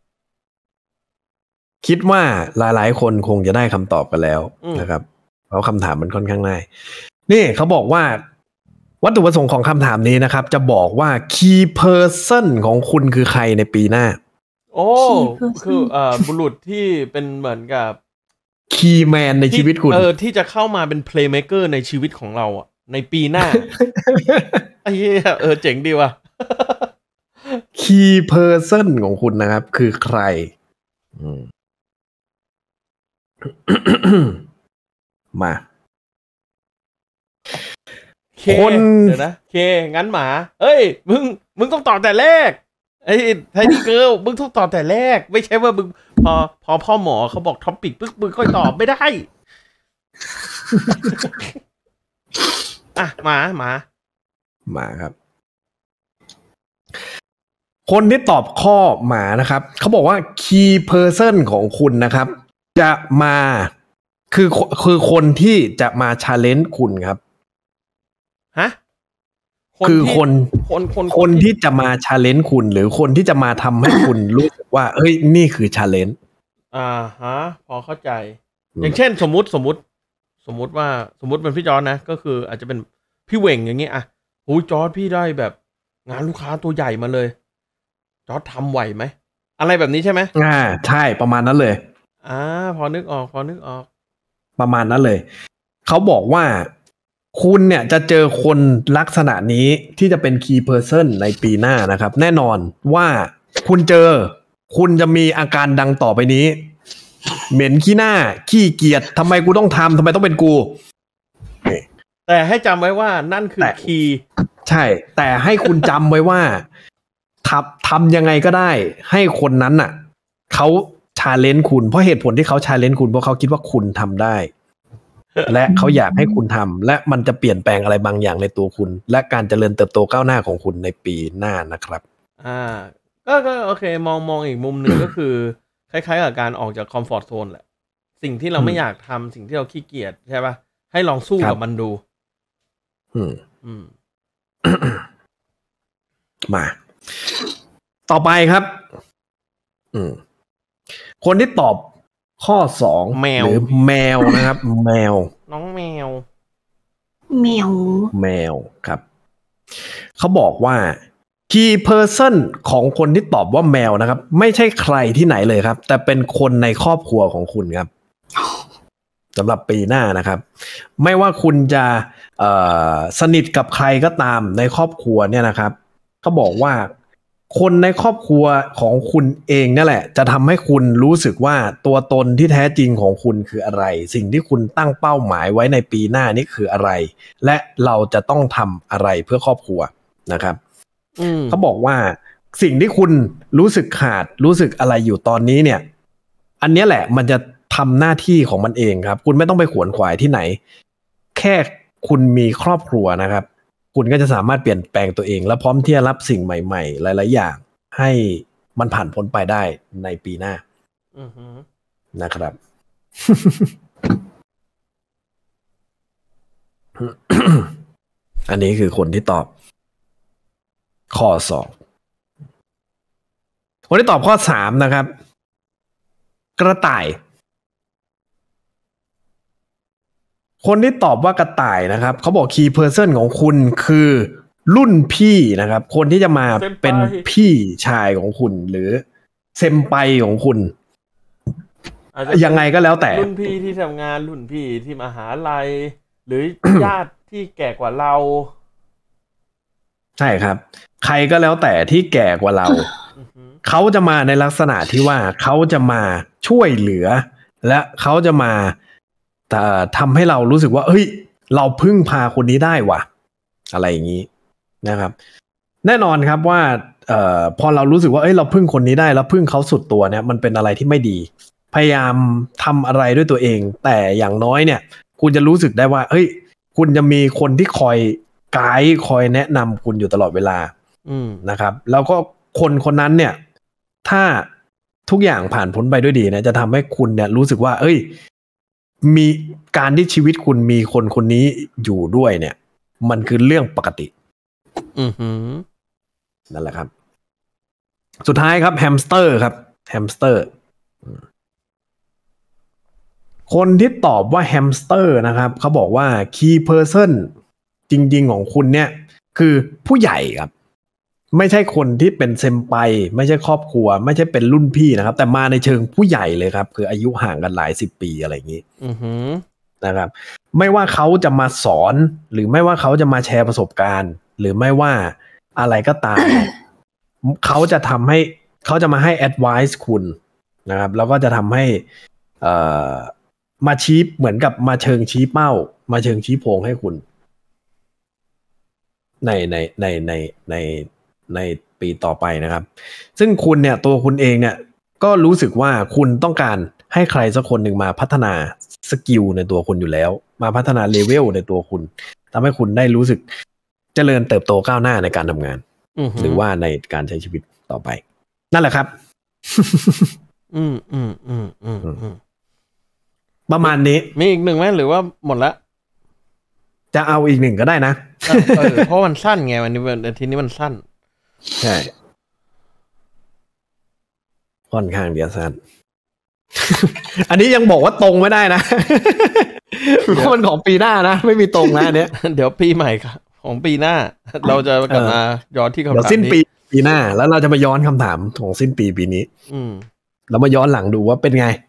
คิดว่าหลายๆคนคงจะได้คำตอบกันแล้วนะครับเพราะคำถามมันค่อนข้างง่ายนี่เขาบอกว่าวัตถุประสงค์ของคำถามนี้นะครับจะบอกว่า key person ของคุณคือใครในปีหน้าโอ้คือเอ่อบุรุษที่เป็นเหมือนกับ key man ในชีวิตคุณเออที่จะเข้ามาเป็น playmaker ในชีวิตของเราอ่ะในปีหน้าไอ้เหี้ยเออเจ๋งดีว่ะ key person ของคุณนะครับคือใครมาคนเดี๋ยวนะเคงั้นหมาเอ้ยมึงมึงต้องตอบแต่แรกไอ้ไทนี่เกิร์ลมึงต้องตอบแต่แรกไม่ใช่ว่ามึงพอพอพ่อหมอเขาบอกท็อปปิกปึ๊กมึงค่อยตอบไม่ได้อ่ะหมาหมาหมาครับคนที่ตอบข้อหมานะครับเขาบอกว่า key person ของคุณนะครับจะมาคือคือคนที่จะมา challenge คุณครับฮะคือคนคนคนคนที่จะมา challenge คุณหรือคนที่จะมาทำให้คุณรู้สึกว่าเฮ้ยนี่คือ challenge อ่าฮะพอเข้าใจอย่างเช่นสมมุติสมมุติสมมุติว่าสมมุติเป็นพี่จอร์จนะก็คืออาจจะเป็นพี่เหว่งอย่างเงี้ยอ่ะโอ้ยจอร์จพี่ได้แบบงานลูกค้าตัวใหญ่มาเลยจอร์จทำไหวไหมอะไรแบบนี้ใช่ไหมอ่าใช่ประมาณนั้นเลยอ่าพอนึกออกพอนึกออกประมาณนั้นเลยเขาบอกว่าคุณเนี่ยจะเจอคนลักษณะนี้ที่จะเป็น key person ในปีหน้านะครับแน่นอนว่าคุณเจอคุณจะมีอาการดังต่อไปนี้เหม็นขี้หน้าขี้เกียจทำไมกูต้องทำทำไมต้องเป็นกูแต่ให้จำไว้ว่านั่นคือ key ใช่แต่ให้คุณจำไว้ว่าทำทำยังไงก็ได้ให้คนนั้นน่ะเขาชาเลนจ์คุณเพราะเหตุผลที่เขาชาเลนจ์คุณเพราะเขาคิดว่าคุณทำได้และเขาอยากให้คุณทำและมันจะเปลี่ยนแปลงอะไรบางอย่างในตัวคุณและการเจริญเติบโตก้าวหน้าของคุณในปีหน้านะครับอ่าก็ก็โอเคมองมองอีกมุมหนึ่งก็คือคล้ายๆกับการออกจากคอมฟอร์ตโซนแหละสิ่งที่เราไม่อยากทำสิ่งที่เราขี้เกียจใช่ป่ะให้ลองสู้กับมันดูอืมอืมมาต่อไปครับอืมคนที่ตอบข้อสองแมวหรือแมวนะครับแมวน้องแมวแมวแมวครับเขาบอกว่า key person ของคนที่ตอบว่าแมวนะครับไม่ใช่ใครที่ไหนเลยครับแต่เป็นคนในครอบครัวของคุณครับสำหรับปีหน้านะครับไม่ว่าคุณจะเอ่อสนิทกับใครก็ตามในครอบครัวเนี่ยนะครับเขาบอกว่าคนในครอบครัวของคุณเองนั่นแหละจะทำให้คุณรู้สึกว่าตัวตนที่แท้จริงของคุณคืออะไรสิ่งที่คุณตั้งเป้าหมายไว้ในปีหน้านี้คืออะไรและเราจะต้องทำอะไรเพื่อครอบครัวนะครับเขาบอกว่าสิ่งที่คุณรู้สึกขาดรู้สึกอะไรอยู่ตอนนี้เนี่ยอันนี้แหละมันจะทำหน้าที่ของมันเองครับคุณไม่ต้องไปขวนขวายที่ไหนแค่คุณมีครอบครัวนะครับคุณก็จะสามารถเปลี่ยนแปลงตัวเองและพร้อมที่จะรับสิ่งใหม่ๆหลายๆอย่างให้มันผ่านพ้นไปได้ในปีหน้านะครับ อันนี้คือคนที่ตอบข้อสองคนที่ตอบข้อสามนะครับกระต่ายคนที่ตอบว่ากระต่ายนะครับเขาบอก key person ของคุณคือรุ่นพี่นะครับคนที่จะมาเป็นพี่ชายของคุณหรือเซมไปของคุณยังไงก็แล้วแต่รุ่นพี่ที่ทำงานรุ่นพี่ที่มหาลัยหรือ ญาติที่แก่กว่าเราใช่ครับใครก็แล้วแต่ที่แก่กว่าเรา เขาจะมาในลักษณะที่ว่าเขาจะมาช่วยเหลือและเขาจะมาแต่ทำให้เรารู้สึกว่าเฮ้ยเราพึ่งพาคนนี้ได้ว่ะอะไรอย่างนี้นะครับแน่นอนครับว่าเอ่อพอเรารู้สึกว่าเอ้ยเราพึ่งคนนี้ได้แล้วพึ่งเขาสุดตัวเนี่ยมันเป็นอะไรที่ไม่ดีพยายามทำอะไรด้วยตัวเองแต่อย่างน้อยเนี่ยคุณจะรู้สึกได้ว่าเฮ้ยคุณจะมีคนที่คอยไกด์คอยแนะนำคุณอยู่ตลอดเวลานะครับแล้วก็คนคนนั้นเนี่ยถ้าทุกอย่างผ่านพ้นไปด้วยดีเนี่ยจะทำให้คุณเนี่ยรู้สึกว่าเอ้ยมีการที่ชีวิตคุณมีคนคนนี้อยู่ด้วยเนี่ยมันคือเรื่องปกติอือหือนั่นแหละครับสุดท้ายครับแฮมสเตอร์ครับแฮมสเตอร์คนที่ตอบว่าแฮมสเตอร์นะครับเขาบอกว่า key person จริงๆของคุณเนี่ยคือผู้ใหญ่ครับไม่ใช่คนที่เป็นเซมไปไม่ใช่ครอบครัวไม่ใช่เป็นรุ่นพี่นะครับแต่มาในเชิงผู้ใหญ่เลยครับคืออายุห่างกันหลายสิบปีอะไรอย่างนี้นะครับไม่ว่าเขาจะมาสอนหรือไม่ว่าเขาจะมาแชร์ประสบการณ์หรือไม่ว่าอะไรก็ตาม เขาจะทำให้เขาจะมาให้ advice คุณนะครับแล้วก็จะทำให้เอ่อมาชี้เหมือนกับมาเชิงชี้เป้ามาเชิงชี้โพงให้คุณในในในในในในปีต่อไปนะครับซึ่งคุณเนี่ยตัวคุณเองเนี่ยก็รู้สึกว่าคุณต้องการให้ใครสักคนหนึ่งมาพัฒนาสกิลในตัวคุณอยู่แล้วมาพัฒนาเลเวลในตัวคุณทำให้คุณได้รู้สึกเจริญเติบโตก้าวหน้าในการทำงานหรือว่าในการใช้ชีวิตต่อไปนั่นแหละครับอืมอืมอืมอืมอืมประมาณนี้มีอีกหนึ่งไหมหรือว่าหมดละจะเอาอีกหนึ่งก็ได้นะเออเพราะมันสั้นไงวันนี้วันทีนี้มันสั้นใช่ค่อนข้างเดียวสั้น อันนี้ยังบอกว่าตรงไม่ได้นะเพราะมันของปีหน้านะไม่มีตรงนะอันเนี้ยเดี๋ยวปีใหม่ของปีหน้าเราจะกลับมาย้อนที่คำถามนี้สิ้นปีปีหน้าแล้วเราจะมาย้อนคำถามของสิ้นปีปีนี้อืมแล้วมาย้อนหลังดูว่าเป็นไง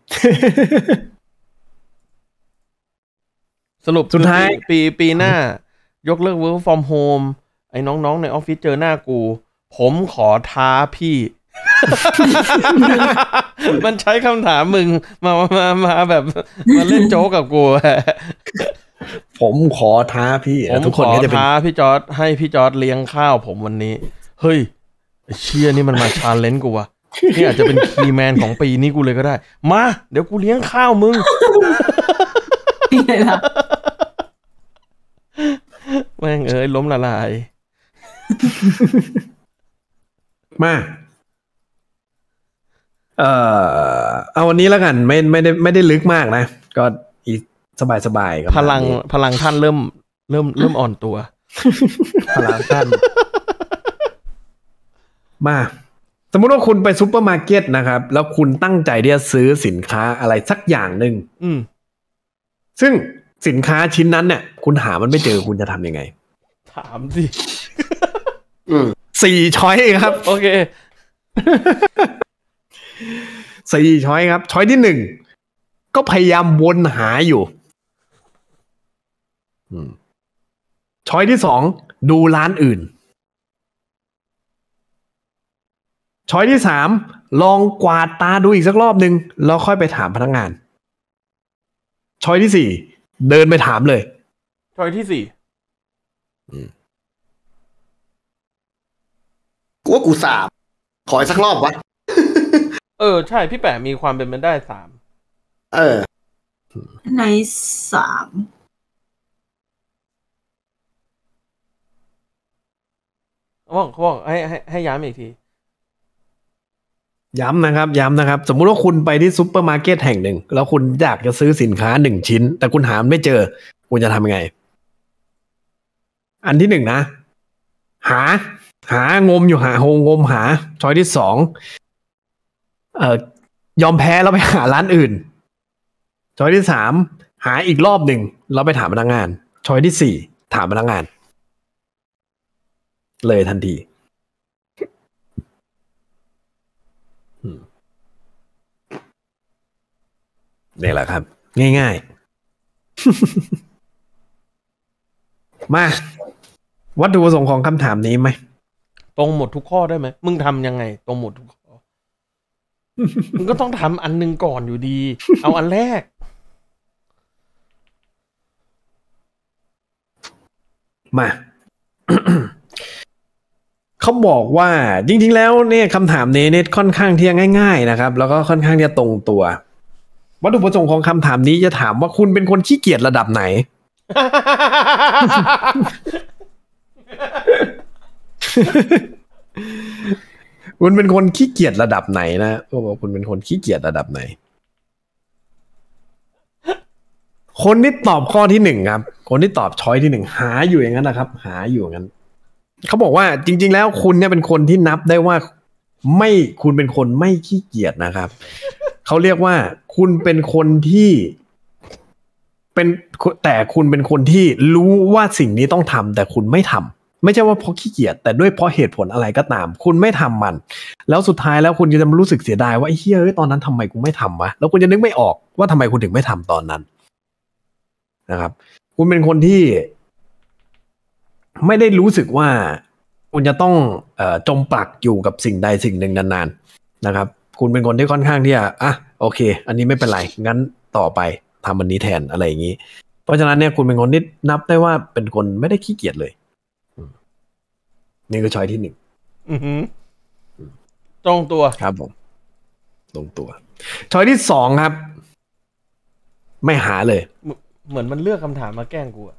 สรุปสุดท้ายปีปีหน้ายกเลิก work from home ไอ้น้องๆในออฟฟิศเจอหน้ากูผมขอท้าพี่ มันใช้คำถามมึงมามามาแบบมาเล่นโจ๊กกับกูผมขอท้าพี่ผมทุกขคนอก็จะเป็นท้าพี่จอร์ดให้พี่จอร์ดเลี้ยงข้าวผมวันนี้เฮ้ยไอ้เชี่ยนี่มันมาชาเลนจ์กูวะนี่อาจจะเป็นคีย์แมนของปีนี้กูเลยก็ได้มาเดี๋ยวกูเลี้ยงข้าวมึงแม่งเอ้ยล้มละลายมาเอ่อเอาวันนี้แล้วกันไม่ไม่ได้ไม่ได้ลึกมากนะก็อีสบายสบายครับพลังพลังท่านเริ่มเริ่มเริ่มอ่อนตัวพลังท่านมาสมมุติว่าคุณไปซุปเปอร์มาร์เก็ตนะครับแล้วคุณตั้งใจที่จะซื้อสินค้าอะไรสักอย่างหนึ่งอืมซึ่งสินค้าชิ้นนั้นเนี่ยคุณหามันไม่เจอคุณจะทำยังไงถามสิสี่ช้อยครับโอเคสี่ช้อยครับช้อยที่หนึ่งก็พยายามวนหาอยู่ช้อยที่สองดูร้านอื่นช้อยที่สามลองกวาดตาดูอีกสักรอบหนึ่งแล้วค่อยไปถามพนักงานช้อยที่สี่เดินไปถามเลยช้อยที่สี่กูว่ากูสามขออีกสักรอบวะเออใช่พี่แปะมีความเป็นไปได้สามเออในสามเขาบอกเขาบอกให้ให้ให้ย้ำอีกทีย้ำนะครับย้ำนะครับสมมุติว่าคุณไปที่ซุปเปอร์มาร์เก็ตแห่งหนึ่งแล้วคุณอยากจะซื้อสินค้าหนึ่งชิ้นแต่คุณหาไม่เจอคุณจะทำยังไงอันที่หนึ่งนะหาหางมอยู่หาโฮงมหาช้อยที่สองเอ่อยอมแพ้แล้วไปหาร้านอื่นช้อยที่สามหาอีกรอบหนึ่งแล้วไปถามพนักงานช้อยที่สี่ถามพนักงานเลยทันทีนี่แหละครับง่ายๆมาวัตถุประสงค์ของคำถามนี้ไหมตรงหมดทุกข้อได้ไหมมึงทำยังไงตรงหมดทุกข้อ มึงก็ต้องทำอันนึงก่อนอยู่ดี เอาอันแรกมา เขาบอกว่าจริงๆแล้วเนี่ยคำถามนี้เนี่ยค่อนข้างที่จะง่ายๆนะครับแล้วก็ค่อนข้างที่จะตรงตัววัตถุประสงค์ของคำถามนี้จะถามว่าคุณเป็นคนขี้เกียจระดับไหน คุณเป็นคนขี้เกียจระดับไหนนะโอ้คุณเป็นคนขี้เกียจระดับไหนคนที่ตอบข้อที่หนึ่งครับคนที่ตอบช้อยที่หนึ่งหาอยู่อย่างนั้นนะครับหาอยู่อย่างนั้นเขาบอกว่าจริงๆแล้วคุณเนี่ยเป็นคนที่นับได้ว่าไม่คุณเป็นคนไม่ขี้เกียจนะครับเขาเรียกว่าคุณเป็นคนที่เป็นแต่คุณเป็นคนที่รู้ว่าสิ่งนี้ต้องทำแต่คุณไม่ทำไม่ใช่ว่าเพราะขี้เกียจแต่ด้วยเพราะเหตุผลอะไรก็ตามคุณไม่ทำมันแล้วสุดท้ายแล้วคุณจะรู้สึกเสียดายว่าไอ้เหี้ยเอ้ยตอนนั้นทำไมกูไม่ทำวะแล้วคุณจะนึกไม่ออกว่าทำไมคุณถึงไม่ทำตอนนั้นนะครับคุณเป็นคนที่ไม่ได้รู้สึกว่าคุณจะต้องเอ่อจมปลักอยู่กับสิ่งใดสิ่งหนึ่งนานๆนะครับคุณเป็นคนที่ค่อนข้างที่จะอ่ะโอเคอันนี้ไม่เป็นไรงั้นต่อไปทำอันนี้แทนอะไรอย่างนี้เพราะฉะนั้นเนี่ยคุณเป็นคนที่นับได้ว่าเป็นคนไม่ได้ขี้เกียจเลยนี่คือช้อยที่หนึ่งตรงตัวครับผมตรงตัวช้อยที่สองครับไม่หาเลยเหมือนมันเลือกคำถามมาแกล้งกูอะ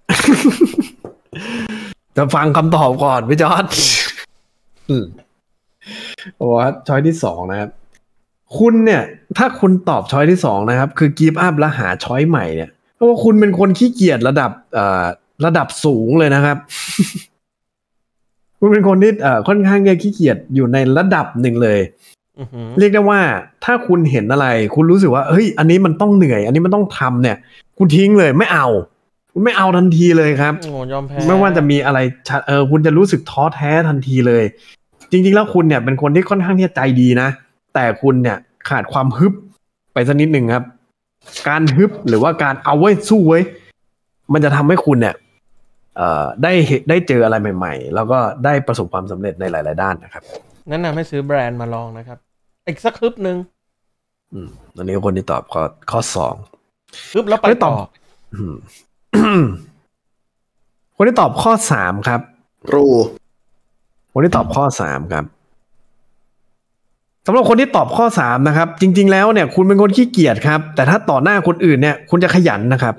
จะฟังคำตอบก่อนพี่จอร์จโอ้โหช้อยที่สองนะครับคุณเนี่ยถ้าคุณตอบช้อยที่สองนะครับคือกีฟอัพแล้วหาช้อยใหม่เนี่ยเพราะว่าคุณเป็นคนขี้เกียจระดับเอ่อระดับสูงเลยนะครับ คุณเป็นคนที่เอ่อค่อนข้างจะขี้เกียจอยู่ในระดับหนึ่งเลยเรียกได้ว่าถ้าคุณเห็นอะไรคุณรู้สึกว่าเฮ้ยอันนี้มันต้องเหนื่อยอันนี้มันต้องทำเนี่ยคุณทิ้งเลยไม่เอาคุณไม่เอาทันทีเลยครับโอ้ยอมแพ้ไม่ว่าจะมีอะไรเออคุณจะรู้สึกท้อแท้ทันทีเลยจริงๆแล้วคุณเนี่ยเป็นคนที่ค่อนข้างที่จะใจดีนะแต่คุณเนี่ยขาดความฮึบไปสักนิดหนึ่งครับการฮึบหรือว่าการเอาไว้สู้ไว้มันจะทำให้คุณเนี่ยเอ่อได้ได้เจออะไรใหม่ๆแล้วก็ได้ประสบความสำเร็จในหลายๆด้านนะครับแนะนำให้ซื้อแบรนด์มาลองนะครับอีกสักฮึบนึงอืมอันนี้คนที่ตอบข้อข้อสองฮึบแล้วไปต่อคนที่ตอบข้อสามครับรูคนที่ตอบข้อสามครับสำหรับคนที่ตอบข้อสามนะครับจริงๆแล้วเนี่ยคุณเป็นคนขี้เกียจครับแต่ถ้าต่อหน้าคนอื่นเนี่ยคุณจะขยันนะครับ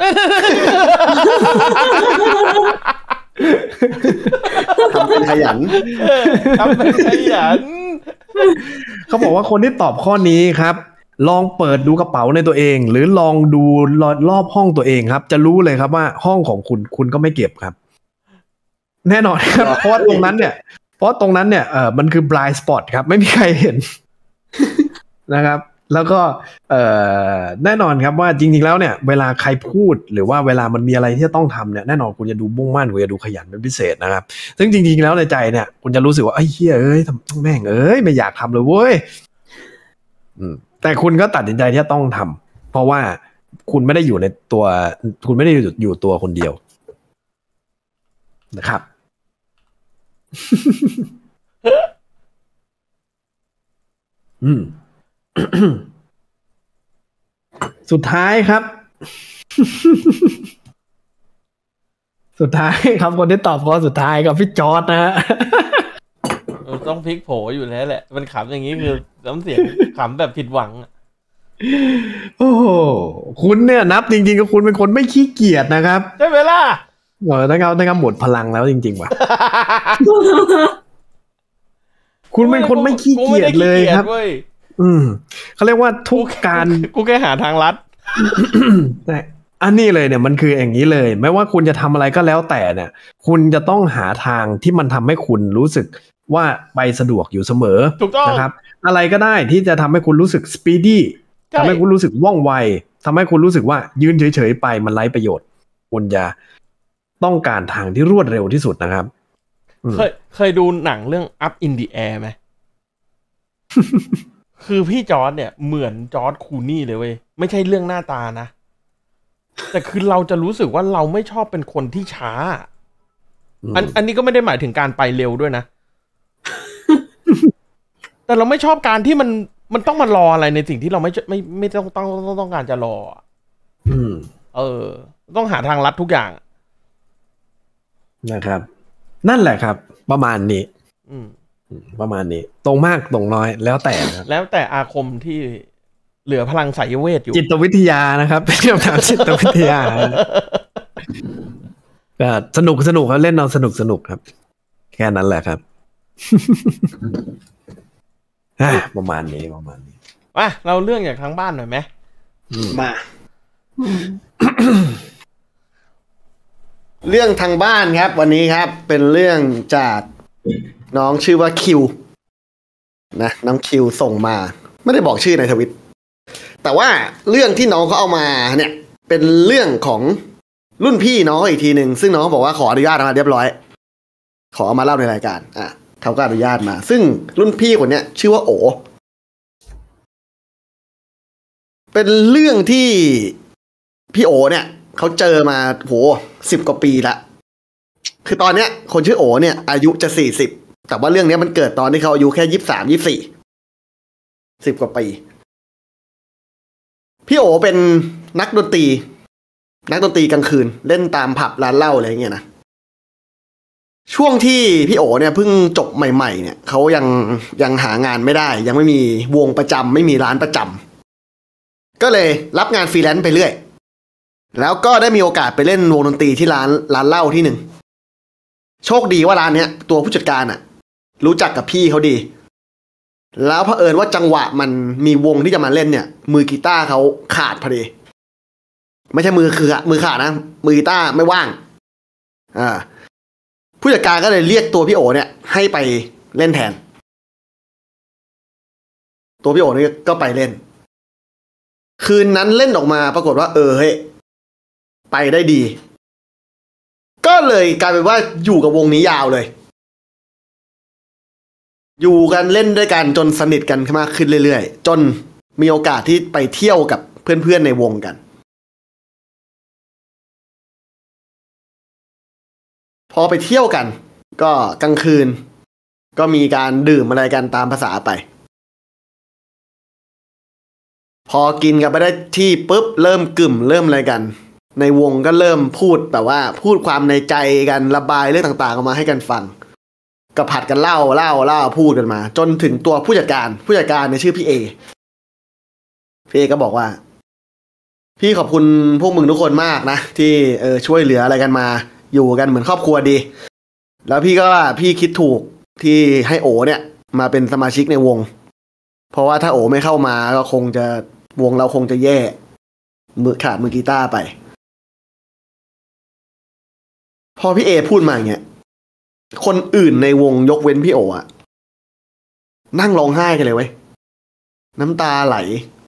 ทำเป็นขยันทำเป็นขยันเขาบอกว่าคนที่ตอบข้อนี้ครับลองเปิดดูกระเป๋าในตัวเองหรือลองดูรอบห้องตัวเองครับจะรู้เลยครับว่าห้องของคุณคุณก็ไม่เก็บครับแน่นอนครับเพราะว่าตรงนั้นเนี่ยเพราะตรงนั้นเนี่ยเออมันคือ blind spot ครับไม่มีใครเห็นนะครับแล้วก็เอ่อแน่นอนครับว่าจริงๆแล้วเนี่ยเวลาใครพูดหรือว่าเวลามันมีอะไรที่จะต้องทำเนี่ยแน่นอนคุณจะดูมุ่งมั่นคุณจะดูขยันเป็นพิเศษนะครับซึ่งจริงๆแล้วในใจเนี่ยคุณจะรู้สึกว่าไอ้เหี้ยเอ้ยแม่งเอ้ยไม่อยากทำเลยเว้ยแต่คุณก็ตัดสินใจที่จะต้องทำเพราะว่าคุณไม่ได้อยู่ในตัวคุณไม่ได้อยู่อยู่ตัวคนเดียวนะครับอืมสุดท้ายครับ สุดท้ายครับคนที่ตอบข้อสุดท้ายกับพี่จอร์จนะฮะต้องพลิกโผอยู่แล้วแหละมันขำอย่างนี้คือน้ำเสียงขำแบบผิดหวังโอ้โหคุณเนี่ยนับจริงๆก็คุณเป็นคนไม่ขี้เกียจนะครับใช่ไหมล่ะเออตั้งเอาตั้งเอาหมดพลังแล้วจริงๆว่ะ คุณเป็นคนไม่ขี้เกียจเลยครับอืมเขาเรียกว่าทุกการกูแค่หาทางลัดแต่อันนี้เลยเนี่ยมันคืออย่างนี้เลยไม่ว่าคุณจะทำอะไรก็แล้วแต่เนี่ยคุณจะต้องหาทางที่มันทำให้คุณรู้สึกว่าไปสะดวกอยู่เสมอนะครับอะไรก็ได้ที่จะทำให้คุณรู้สึกสปีดี้ทำให้คุณรู้สึกว่องไวทำให้คุณรู้สึกว่ายืนเฉยๆไปมันไร้ประโยชน์คุณจะต้องการทางที่รวดเร็วที่สุดนะครับเคยเคยดูหนังเรื่อง Up in the Air ไหม คือพี่จอร์จเนี่ยเหมือนจอร์จคูนี่เลยเว้ยไม่ใช่เรื่องหน้าตานะแต่คือเราจะรู้สึกว่าเราไม่ชอบเป็นคนที่ช้าอันอันนี้ก็ไม่ได้หมายถึงการไปเร็วด้วยนะ แต่เราไม่ชอบการที่มันมันต้องมารออะไรในสิ่งที่เราไม่ไม่ไม่ต้องต้องต้องต้องการจะรออืมเออต้องหาทางลัดทุกอย่างนะครับนั่นแหละครับประมาณนี้อืมประมาณนี้ตรงมากตรงน้อยแล้วแต่ครับแล้วแต่อาคมที่เหลือพลังสายเวทอยู่จิตวิทยานะครับเป็นคำถามจิตวิทยาก็สนุกสนุกครับเล่นเอาสนุกสนุกครับแค่นั้นแหละครับประมาณนี้ประมาณนี้อ่ะเราเรื่องจากทางบ้านหน่อยไหมมาเรื่องทางบ้านครับวันนี้ครับเป็นเรื่องจากน้องชื่อว่าคิวนะน้องคิวส่งมาไม่ได้บอกชื่อในทวิตแต่ว่าเรื่องที่น้องเขาเอามาเนี่ยเป็นเรื่องของรุ่นพี่น้องอีกทีหนึ่งซึ่งน้องเขาบอกว่าขออนุญาตมาเรียบร้อยขอเอามาเล่าในรายการอ่ะเขาก็อนุญาตมาซึ่งรุ่นพี่คนเนี้ยชื่อว่าโอเป็นเรื่องที่พี่โอเนี่ยเขาเจอมาโหสิบกว่าปีละคือตอนเนี้ยคนชื่อโอเนี่ยอายุจะสี่สิบแต่ว่าเรื่องนี้มันเกิดตอนที่เขาอายุแค่ยี่สิบสามยี่สิบสี่สิบกว่าปีพี่โอเป็นนักดนตรีนักดนตรีกลางคืนเล่นตามผับร้านเหล้าอะไรอย่างเงี้ยนะช่วงที่พี่โอเนี่ยเพิ่งจบใหม่ๆเนี่ยเขายังยังหางานไม่ได้ยังไม่มีวงประจำไม่มีร้านประจำก็เลยรับงานฟรีแลนซ์ไปเรื่อยแล้วก็ได้มีโอกาสไปเล่นวงดนตรีที่ร้านร้านเหล้าที่หนึ่งโชคดีว่าร้านเนี้ยตัวผู้จัดการอ่ะรู้จักกับพี่เขาดีแล้วเผอิญว่าจังหวะมันมีวงที่จะมาเล่นเนี่ยมือกีตาร์เขาขาดพอดีไม่ใช่มือคือมือขาดนะมือกีตาร์ไม่ว่างอ่าผู้จัดการก็เลยเรียกตัวพี่โอเนี่ยให้ไปเล่นแทนตัวพี่โอนี่ก็ไปเล่นคืนนั้นเล่นออกมาปรากฏว่าเออเฮ้ยไปได้ดีก็เลยกลายเป็นว่าอยู่กับวงนี้ยาวเลยอยู่กันเล่นด้วยกันจนสนิทกันมากขึ้นเรื่อยๆจนมีโอกาสที่ไปเที่ยวกับเพื่อนๆในวงกันพอไปเที่ยวกันก็กลางคืนก็มีการดื่มอะไรกันตามภาษาไปพอกินกันไปได้ที่ปุ๊บเริ่มกึ่มเริ่มอะไรกันในวงก็เริ่มพูดแบบว่าพูดความในใจกันระบายเรื่องต่างๆออกมาให้กันฟังก็ผัดกันเล่าเล่าเล่าพูดกันมาจนถึงตัวผู้จัดการผู้จัดการในชื่อพี่เอพี่เอก็บอกว่าพี่ขอบคุณพวกมึงทุกคนมากนะที่เออช่วยเหลืออะไรกันมาอยู่กันเหมือนครอบครัวดีแล้วพี่ก็ว่าพี่คิดถูกที่ให้โอเนี่ยมาเป็นสมาชิกในวงเพราะว่าถ้าโอไม่เข้ามาก็คงจะวงเราคงจะแย่มือขาดมือกีตาร์ไปพอพี่เอพูดมาอย่างเงี้ยคนอื่นในวงยกเว้นพี่โออะนั่งร้องไห้กันเลยเว้ยน้ำตาไหล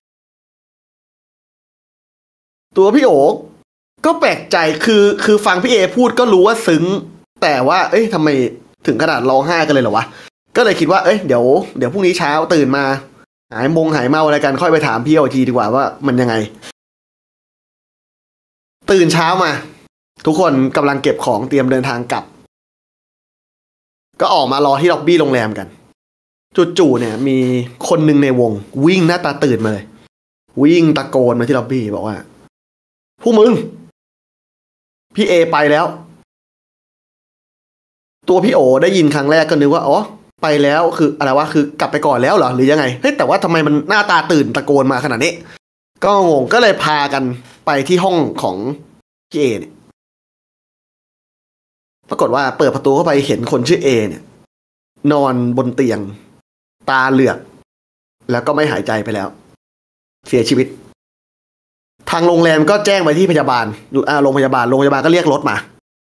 ตัวพี่โอก็แปลกใจคือคือฟังพี่เอพูดก็รู้ว่าซึ้งแต่ว่าเอ้ยทำไมถึงขนาดร้องไห้กันเลยเหรอวะก็เลยคิดว่าเอ้ยเดี๋ยวเดี๋ยวพรุ่งนี้เช้าตื่นมาหายมงหายเมาอะไรกันค่อยไปถามพี่โอทีดีกว่าว่ามันยังไงตื่นเช้ามาทุกคนกำลังเก็บของเตรียมเดินทางกลับก็ออกมารอที่ล็อบบี้โรงแรมกันจู่ๆเนี่ยมีคนหนึ่งในวงวิ่งหน้าตาตื่นมาเลยวิ่งตะโกนมาที่ล็อบบี้บอกว่าพวกมึงพี่เอไปแล้วตัวพี่โอได้ยินครั้งแรกก็นึกว่าอ๋อไปแล้วคืออะไรวะคือกลับไปก่อนแล้วเหรอหรือยังไงเฮ้ยแต่ว่าทำไมมันหน้าตาตื่นตะโกนมาขนาดนี้ก็งงก็เลยพากันไปที่ห้องของพี่เอเนี่ยปรากฏว่าเปิดประตูเข้าไปเห็นคนชื่อเอเนี่ยนอนบนเตียงตาเหลือกแล้วก็ไม่หายใจไปแล้วเสียชีวิตทางโรงแรมก็แจ้งไปที่พยาบาลอ่าโรงพยาบาลโรงพยาบาลก็เรียกรถมา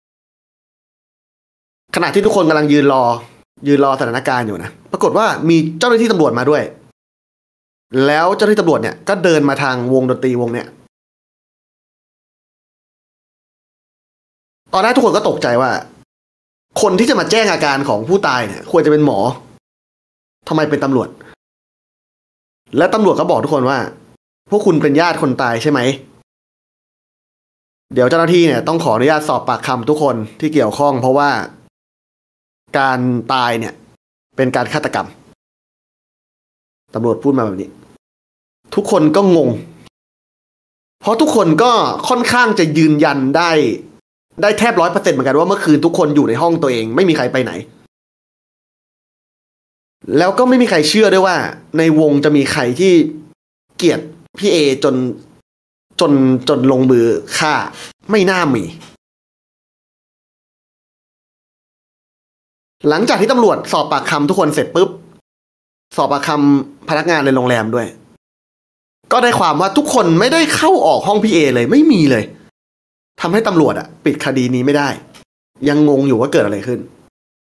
ขณะที่ทุกคนกำลังยืนรอยืนรอสถานการณ์อยู่นะปรากฏว่ามีเจ้าหน้าที่ตำรวจมาด้วยแล้วเจ้าหน้าที่ตำรวจเนี่ยก็เดินมาทางวงดนตรีวงเนี่ยตอนแรกทุกคนก็ตกใจว่าคนที่จะมาแจ้งอาการของผู้ตายเนี่ยควรจะเป็นหมอทำไมเป็นตำรวจและตำรวจก็บอกทุกคนว่าพวกคุณเป็นญาติคนตายใช่ไหมเดี๋ยวเจ้าหน้าที่เนี่ยต้องขออนุญาตสอบปากคำทุกคนที่เกี่ยวข้องเพราะว่าการตายเนี่ยเป็นการฆาตกรรมตำรวจพูดมาแบบนี้ทุกคนก็งงเพราะทุกคนก็ค่อนข้างจะยืนยันได้ได้แทบร้อยเปอร์เซ็นต์เหมือนกันว่าเมื่อคืนทุกคนอยู่ในห้องตัวเองไม่มีใครไปไหนแล้วก็ไม่มีใครเชื่อด้วยว่าในวงจะมีใครที่เกลียดพี่เอจนจนจนลงมือฆ่าไม่น่ามีหลังจากที่ตำรวจสอบปากคำทุกคนเสร็จปุ๊บสอบปากคำพนักงานในโรงแรมด้วยก็ได้ความว่าทุกคนไม่ได้เข้าออกห้องพี่เอเลยไม่มีเลยทำให้ตำรวจอะปิดคดีนี้ไม่ได้ยังงงอยู่ว่าเกิดอะไรขึ้น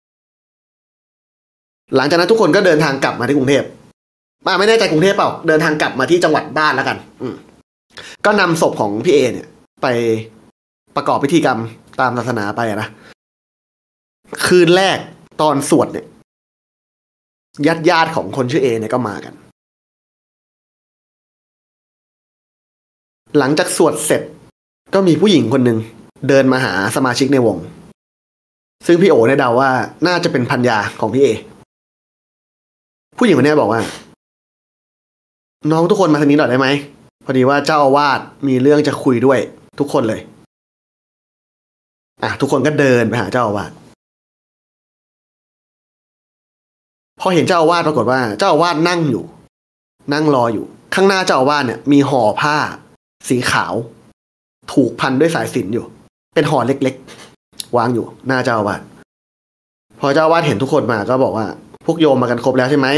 หลังจากนั้นทุกคนก็เดินทางกลับมาที่กรุงเทพมาไม่แน่ใจกรุงเทพเปล่าเดินทางกลับมาที่จังหวัดบ้านแล้วกันอืมก็นำศพของพี่เอเนี่ยไปประกอบพิธีกรรมตามศาสนาไปนะคืนแรกตอนสวดเนี่ยญาติญาติของคนชื่อเอเนี่ยก็มากันหลังจากสวดเสร็จก็มีผู้หญิงคนหนึ่งเดินมาหาสมาชิกในวงซึ่งพี่โอเนี่ยเดาว่าน่าจะเป็นภรรยาของพี่เอผู้หญิงคนนี้บอกว่าน้องทุกคนมาทางนี้หน่อยได้ไหมพอดีว่าเจ้าอาวาสมีเรื่องจะคุยด้วยทุกคนเลยอ่ะทุกคนก็เดินไปหาเจ้าอาวาสพอเห็นเจ้าอาวาสปรากฏว่าเจ้าอาวาสนั่งอยู่นั่งรออยู่ข้างหน้าเจ้าอาวาสเนี่ยมีห่อผ้าสีขาวถูกพันด้วยสายสิญจน์อยู่เป็นห่อเล็กๆวางอยู่หน้าเจ้าอาวาสพอเจ้าอาวาสเห็นทุกคนมาก็บอกว่าพวกโยมมากันครบแล้วใช่ไหม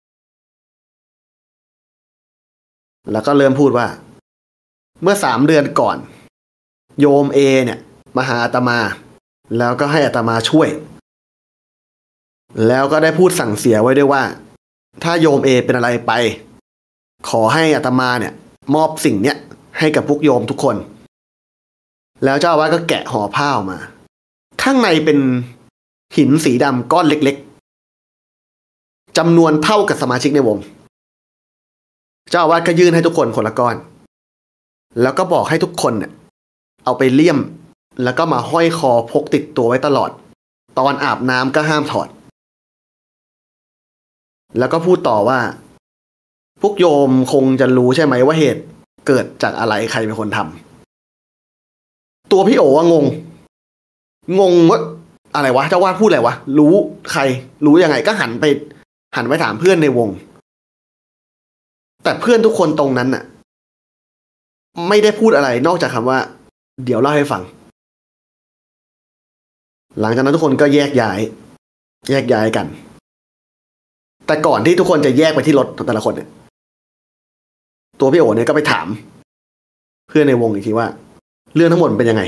แล้วก็เริ่มพูดว่าเมื่อสามเดือนก่อนโยมเอเนี่ยมาหาอาตมาแล้วก็ให้อาตมาช่วยแล้วก็ได้พูดสั่งเสียไว้ด้วยว่าถ้าโยมเอเป็นอะไรไปขอให้อาตมาเนี่ยมอบสิ่งเนี้ยให้กับพวกโยมทุกคนแล้วเจ้าอาวาสก็แกะห่อผ้าออกมาข้างในเป็นหินสีดำก้อนเล็กๆจำนวนเท่ากับสมาชิกในวงเจ้าอาวาสก็ยื่นให้ทุกคนคนละก้อนแล้วก็บอกให้ทุกคนเนี่ยเอาไปเลี่ยมแล้วก็มาห้อยคอพกติดตัวไว้ตลอดตอนอาบน้ำก็ห้ามถอดแล้วก็พูดต่อว่าพวกโยมคงจะรู้ใช่ไหมว่าเหตุเกิดจากอะไรใครเป็นคนทตัวพี่โอ๋งงงงว่าอะไรวะเจ้าวาดพูดอะไรวะรู้ใครรู้ยังไงก็หันไปหันไปถามเพื่อนในวงแต่เพื่อนทุกคนตรงนั้นน่ะไม่ได้พูดอะไรนอกจากคำว่าเดี๋ยวเล่าให้ฟังหลังจากนั้นทุกคนก็แยกย้ายแยกย้ายกันแต่ก่อนที่ทุกคนจะแยกไปที่รถแต่ละคนเนี่ยตัวพี่โอ๋เนี่ยก็ไปถามเพื่อนในวงอีกทีว่าเรื่องทั้งหมดเป็นยังไง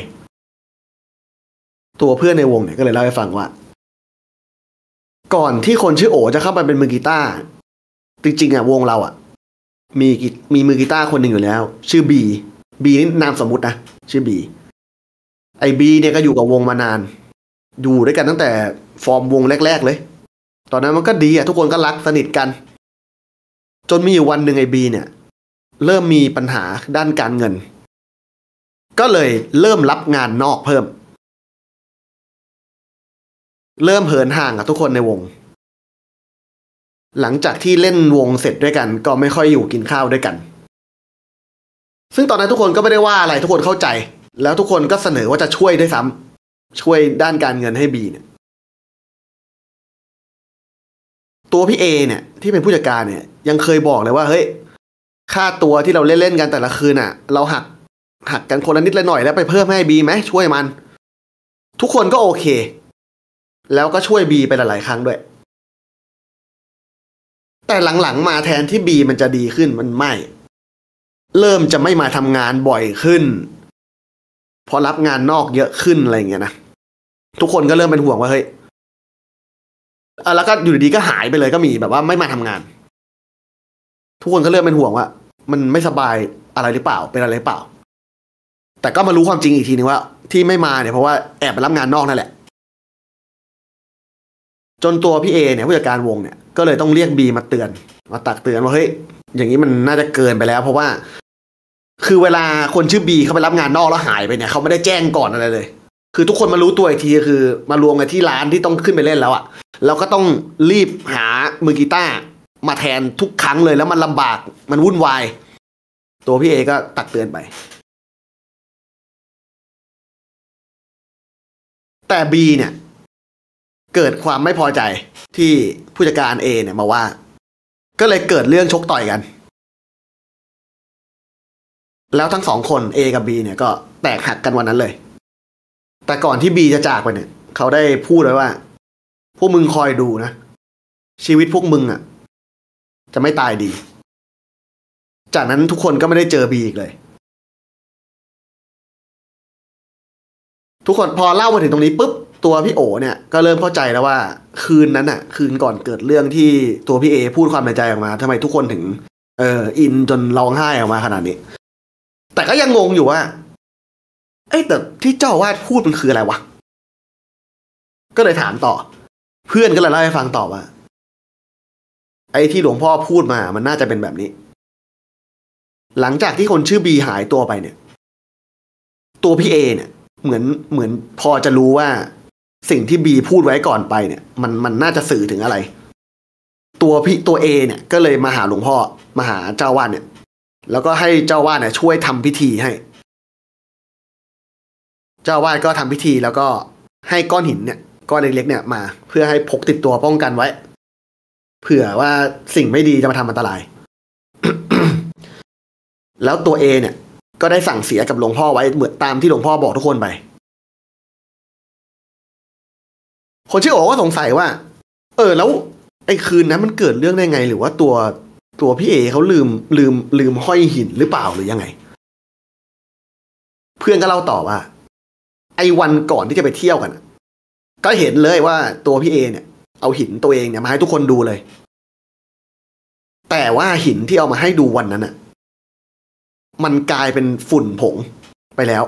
ตัวเพื่อนในวงเนี่ยก็เลยเล่าให้ฟังว่าก่อนที่คนชื่อโอ๋จะเข้าไปเป็นมือกีตาร์จริงๆอ่ะวงเราอ่ะมีมีมือกีตาร์คนหนึ่งอยู่แล้วชื่อบีบีนี่นามสมมุตินะชื่อบีไอ้บีเนี่ยก็อยู่กับวงมานานอยู่ด้วยกันตั้งแต่ฟอร์มวงแรกๆเลยตอนนั้นมันก็ดีอ่ะทุกคนก็รักสนิทกันจนมีอยู่วันหนึ่งไอ้บีเนี่ยเริ่มมีปัญหาด้านการเงินก็เลยเริ่มรับงานนอกเพิ่มเริ่มเหินห่างกับทุกคนในวงหลังจากที่เล่นวงเสร็จด้วยกันก็ไม่ค่อยอยู่กินข้าวด้วยกันซึ่งตอนนั้นทุกคนก็ไม่ได้ว่าอะไรทุกคนเข้าใจแล้วทุกคนก็เสนอว่าจะช่วยด้วยซ้ำช่วยด้านการเงินให้บีเนี่ยตัวพี่เอเนี่ยที่เป็นผู้จัดการเนี่ยยังเคยบอกเลยว่าเฮ้ยค่าตัวที่เราเล่นๆกันแต่ละคืนอ่ะเราหักหักกันคนละนิดละหน่อยแล้วไปเพิ่มให้บีไหมช่วยมันทุกคนก็โอเคแล้วก็ช่วยบีไปหลายๆครั้งด้วยแต่หลังๆมาแทนที่บีมันจะดีขึ้นมันไม่เริ่มจะไม่มาทำงานบ่อยขึ้นพอรับงานนอกเยอะขึ้นอะไรอย่างเงี้ยนะทุกคนก็เริ่มเป็นห่วงว่าเฮ้ยแล้วก็อยู่ดีๆก็หายไปเลยก็มีแบบว่าไม่มาทำงานทุกคนก็เริ่มเป็นห่วงว่ามันไม่สบายอะไรหรือเปล่าเป็นอะไรหรือเปล่าแต่ก็มารู้ความจริงอีกทีนึงว่าที่ไม่มาเนี่ยเพราะว่าแอบไปรับงานนอกนั่นแหละจนตัวพี่เอเนี่ยผู้จัดการวงเนี่ยก็เลยต้องเรียกบีมาเตือนมาตักเตือนว่าเฮ้ยอย่างนี้มันน่าจะเกินไปแล้วเพราะว่าคือเวลาคนชื่อบีเขาไปรับงานนอกแล้วหายไปเนี่ยเขาไม่ได้แจ้งก่อนอะไรเลยคือทุกคนมารู้ตัวอีกทีคือมารวมกันที่ร้านที่ต้องขึ้นไปเล่นแล้วอ่ะเราก็ต้องรีบหามือกีตาร์มาแทนทุกครั้งเลยแล้วมันลำบากมันวุ่นวายตัวพี่เอก็ตักเตือนไปแต่บีเนี่ยเกิดความไม่พอใจที่ผู้จัดการเอเนี่ยมาว่าก็เลยเกิดเรื่องชกต่อยกันแล้วทั้งสองคน A กับ B เนี่ยก็แตกหักกันวันนั้นเลยแต่ก่อนที่ B จะจากไปเนี่ยเขาได้พูดไว้ว่าพวกมึงคอยดูนะชีวิตพวกมึงอ่ะจะไม่ตายดีจากนั้นทุกคนก็ไม่ได้เจอ B อีกเลยทุกคนพอเล่ามาถึงตรงนี้ปุ๊บตัวพี่โอเนี่ยก็เริ่มเข้าใจแล้วว่าคืนนั้นน่ะคืนก่อนเกิดเรื่องที่ตัวพี่เอพูดความในใจออกมาทำไมทุกคนถึงเอออินจนร้องไห้ออกมาขนาดนี้แต่ก็ยังงงอยู่ว่าเอ้แต่ที่เจ้าวาดพูดมันคืออะไรวะก็เลยถามต่อเพื่อนก็เลยเล่าให้ฟังต่อว่าไอ้ที่หลวงพ่อพูดมามันน่าจะเป็นแบบนี้หลังจากที่คนชื่อบีหายตัวไปเนี่ยตัวพี่เอเนี่ยเหมือนเหมือนพอจะรู้ว่าสิ่งที่บีพูดไว้ก่อนไปเนี่ยมันมันน่าจะสื่อถึงอะไรตัวพี่ตัวเอเนี่ยก็เลยมาหาหลวงพ่อมาหาเจ้าวาดเนี่ยแล้วก็ให้เจ้าวาดเนี่ยช่วยทำพิธีให้เจ้าวาดก็ทำพิธีแล้วก็ให้ก้อนหินเนี่ยก้อนเล็กๆเนี่ยมาเพื่อให้พกติดตัวป้องกันไว้เผื่อว่าสิ่งไม่ดีจะมาทำอันตราย แล้วตัวเอเนี่ยก็ได้สั่งเสียกับหลวงพ่อไว้เหมือนตามที่หลวงพ่อบอกทุกคนไปคนชื่อโอ๋ก็สงสัยว่าเออแล้วไอ้คืนนั้นมันเกิดเรื่องได้ไงหรือว่าตัวตัวพี่เอเขาลืมลืมลืมห้อยหินหรือเปล่าหรือยังไงเพื่อนก็เล่าต่อว่าไอ้วันก่อนที่จะไปเที่ยวกันก็เห็นเลยว่าตัวพี่เอเนี่ยเอาหินตัวเองเนี่ยมาให้ทุกคนดูเลยแต่ว่าหินที่เอามาให้ดูวันนั้นน่ะมันกลายเป็นฝุ่นผงไปแล้ว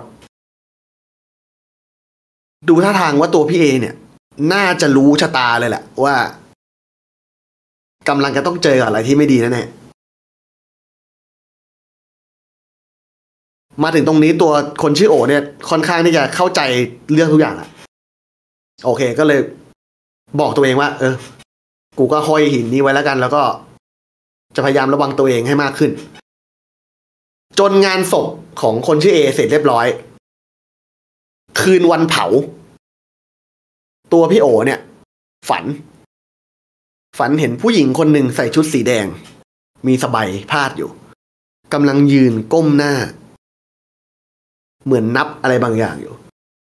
ดูท่าทางว่าตัวพี่เอเนี่ยน่าจะรู้ชะตาเลยแหละว่ากำลังจะต้องเจออะไรที่ไม่ดีแน่ๆมาถึงตรงนี้ตัวคนชื่อโอเนี่ยค่อนข้างที่จะเข้าใจเรื่องทุกอย่างอะโอเคก็เลยบอกตัวเองว่าเออกูก็ห้อยหินนี้ไว้แล้วกันแล้วก็จะพยายามระวังตัวเองให้มากขึ้นจนงานศพของคนชื่อเอเสร็จเรียบร้อยคืนวันเผาตัวพี่โอเนี่ยฝันฝันเห็นผู้หญิงคนหนึ่งใส่ชุดสีแดงมีสบายพาดอยู่กำลังยืนก้มหน้าเหมือนนับอะไรบางอย่างอยู่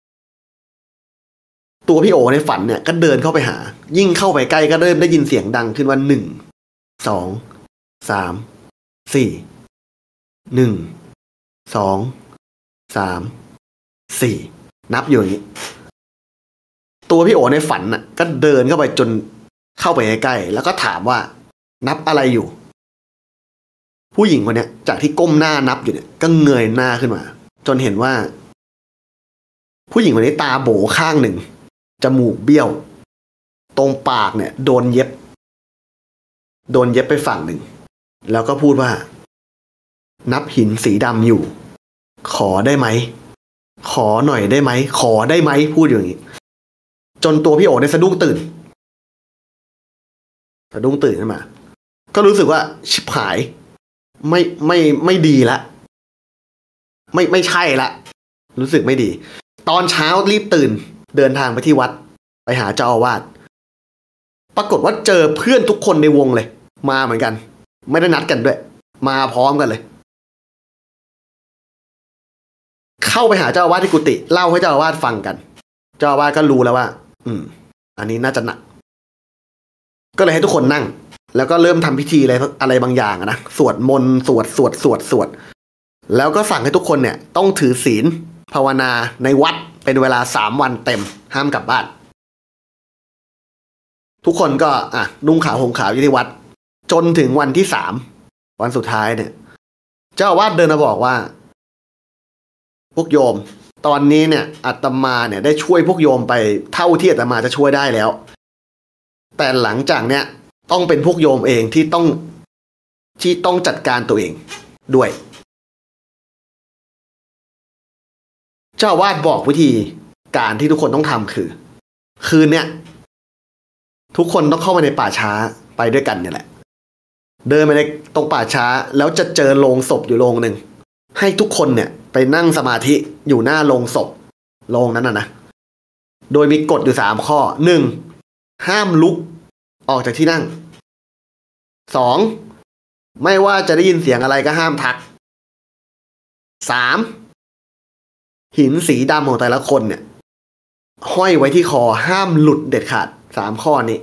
ตัวพี่โอในฝันเนี่ยก็เดินเข้าไปหายิ่งเข้าไปใกล้ก็เริ่มได้ยินเสียงดังขึ้นว่าหนึ่งสองสามสี่หนึ่งสองสามสี่นับอยู่อย่างนี้ตัวพี่โอในฝันน่ะก็เดินเข้าไปจนเข้าไปใกล้ๆแล้วก็ถามว่านับอะไรอยู่ผู้หญิงคนเนี้ยจากที่ก้มหน้านับอยู่เนี่ยก็เงยหน้าขึ้นมาจนเห็นว่าผู้หญิงคนนี้ตาโบข้างหนึ่งจมูกเบี้ยวตรงปากเนี่ยโดนเย็บโดนเย็บไปฝั่งหนึ่งแล้วก็พูดว่านับหินสีดำอยู่ขอได้ไหมขอหน่อยได้ไหมขอได้ไหมพูดอย่างนี้จนตัวพี่โอได้สะดุ้งตื่นสะดุ้งตื่นขึ้นมาก็รู้สึกว่าชิบหายไม่ไม่ไม่ดีละไม่ไม่ใช่ละรู้สึกไม่ดีตอนเช้ารีบตื่นเดินทางไปที่วัดไปหาเจ้าอาวาสปรากฏว่าเจอเพื่อนทุกคนในวงเลยมาเหมือนกันไม่ได้นัดกันด้วยมาพร้อมกันเลยเข้าไปหาเจ้าอาวาสที่กุฏิเล่าให้เจ้าอาวาสฟังกันเจ้าอาวาสก็รู้แล้วว่าอืมอันนี้น่าจะหนักก็เลยให้ทุกคนนั่งแล้วก็เริ่มทำพิธีอะไรอะไรบางอย่างนะสวดมนต์สวดสวดสวดสวดแล้วก็สั่งให้ทุกคนเนี่ยต้องถือศีลภาวนาในวัดเป็นเวลาสามวันเต็มห้ามกลับบ้านทุกคนก็อ่ะนุ่งขาวห่มขาวอยู่ที่วัดจนถึงวันที่สามวันสุดท้ายเนี่ยเจ้าอาวาสเดินมาบอกว่าพวกโยมตอนนี้เนี่ยอาตมาเนี่ยได้ช่วยพวกโยมไปเท่าที่อาตมาจะช่วยได้แล้วแต่หลังจากเนี้ยต้องเป็นพวกโยมเองที่ต้องที่ต้องจัดการตัวเองด้วยเจ้าอาวาสบอกวิธีการที่ทุกคนต้องทำคือคืนเนี้ยทุกคนต้องเข้ามาในป่าช้าไปด้วยกันเนี่ยแหละเดินไปในตรงป่าช้าแล้วจะเจอโลงศพอยู่โลงหนึ่งให้ทุกคนเนี่ยไปนั่งสมาธิอยู่หน้าโลงศพโลงนั้นนะนะโดยมีกฎอยู่สามข้อหนึ่งห้ามลุกออกจากที่นั่งสองไม่ว่าจะได้ยินเสียงอะไรก็ห้ามทักสามหินสีดำของแต่ละคนเนี่ยห้อยไว้ที่คอห้ามหลุดเด็ดขาดสามข้อนี้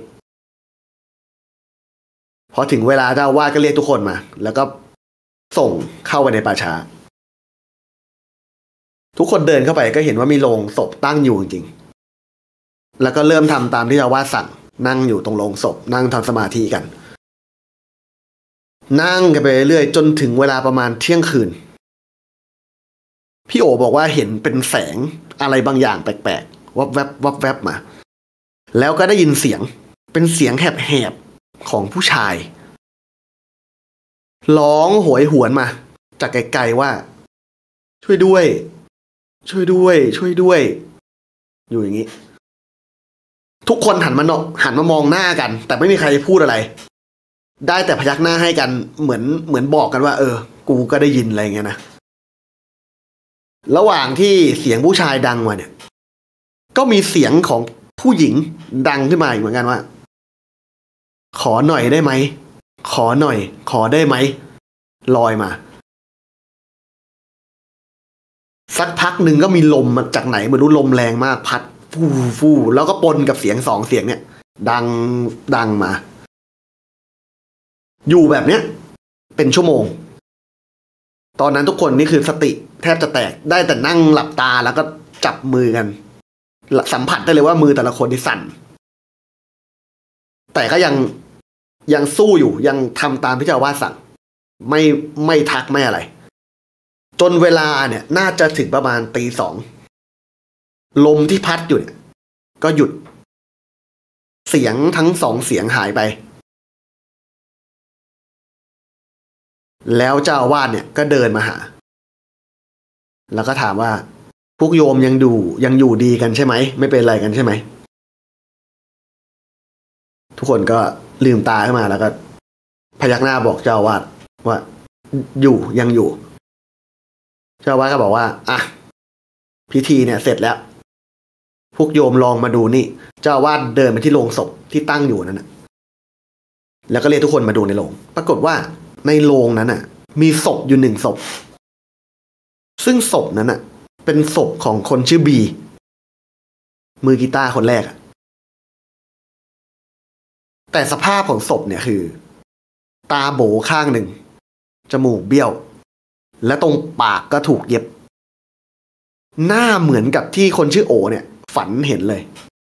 พอถึงเวลาเจ้าอาวาสก็เรียกทุกคนมาแล้วก็ส่งเข้าไปในป่าช้าทุกคนเดินเข้าไปก็เห็นว่ามีโลงศพตั้งอยู่จริงๆแล้วก็เริ่มทำตามที่เจ้าอาวาสสั่งนั่งอยู่ตรงโลงศพนั่งทำสมาธิกันนั่งกันไปเรื่อยจนถึงเวลาประมาณเที่ยงคืนพี่โอบอกว่าเห็นเป็นแสงอะไรบางอย่างแปลกๆวับแวบวับแวบมาแล้วก็ได้ยินเสียงเป็นเสียงแหบๆของผู้ชายร้องโหยหวนมาจากไกลๆว่าช่วยด้วยช่วยด้วยช่วยด้วยอยู่อย่างนี้ทุกคนหันมาเนาะหันมามองหน้ากันแต่ไม่มีใครพูดอะไรได้แต่พยักหน้าให้กันเหมือนเหมือนบอกกันว่าเออกูก็ได้ยินอะไรเงี้ยนะระหว่างที่เสียงผู้ชายดังมาเนี่ยก็มีเสียงของผู้หญิงดังขึ้นมาอีกเหมือนกันว่าขอหน่อยได้ไหมขอหน่อยขอได้ไหมลอยมาสักพักหนึ่งก็มีลมมาจากไหนไม่รู้ลมแรงมากพัดฟู่ฟู่แล้วก็ปนกับเสียงสองเสียงเนี่ยดังดังมาอยู่แบบเนี้ยเป็นชั่วโมงตอนนั้นทุกคนนี่คือสติแทบจะแตกได้แต่นั่งหลับตาแล้วก็จับมือกันสัมผัสได้เลยว่ามือแต่ละคนที่สั่นแต่ก็ยังยังสู้อยู่ยังทำตามที่เจ้าอาวาสสั่งไม่ไม่ทักไม่อะไรจนเวลาเนี่ยน่าจะถึงประมาณตีสองลมที่พัดอยู่เนี่ยก็หยุดเสียงทั้งสองเสียงหายไปแล้วเจ้าอาวาสเนี่ยก็เดินมาหาแล้วก็ถามว่าพวกโยมยังดูยังอยู่ดีกันใช่ไหมไม่เป็นไรกันใช่ไหมทุกคนก็ลืมตาขึ้นมาแล้วก็พยักหน้าบอกเจ้าอาวาสว่าอยู่ยังอยู่เจ้าอาวาสก็บอกว่าอ่ะพิธีเนี่ยเสร็จแล้วพวกโยมลองมาดูนี่เจ้าอาวาสเดินไปที่โรงศพที่ตั้งอยู่นั่นนะแล้วก็เรียกทุกคนมาดูในโรงปรากฏว่าในโรงนั้นน่ะมีศพอยู่หนึ่งศพซึ่งศพนั้นน่ะเป็นศพของคนชื่อบีมือกีตาร์คนแรกอะแต่สภาพของศพเนี่ยคือตาโบข้างหนึ่งจมูกเบี้ยวและตรงปากก็ถูกเย็บหน้าเหมือนกับที่คนชื่อโอเนี่ยฝันเห็นเลย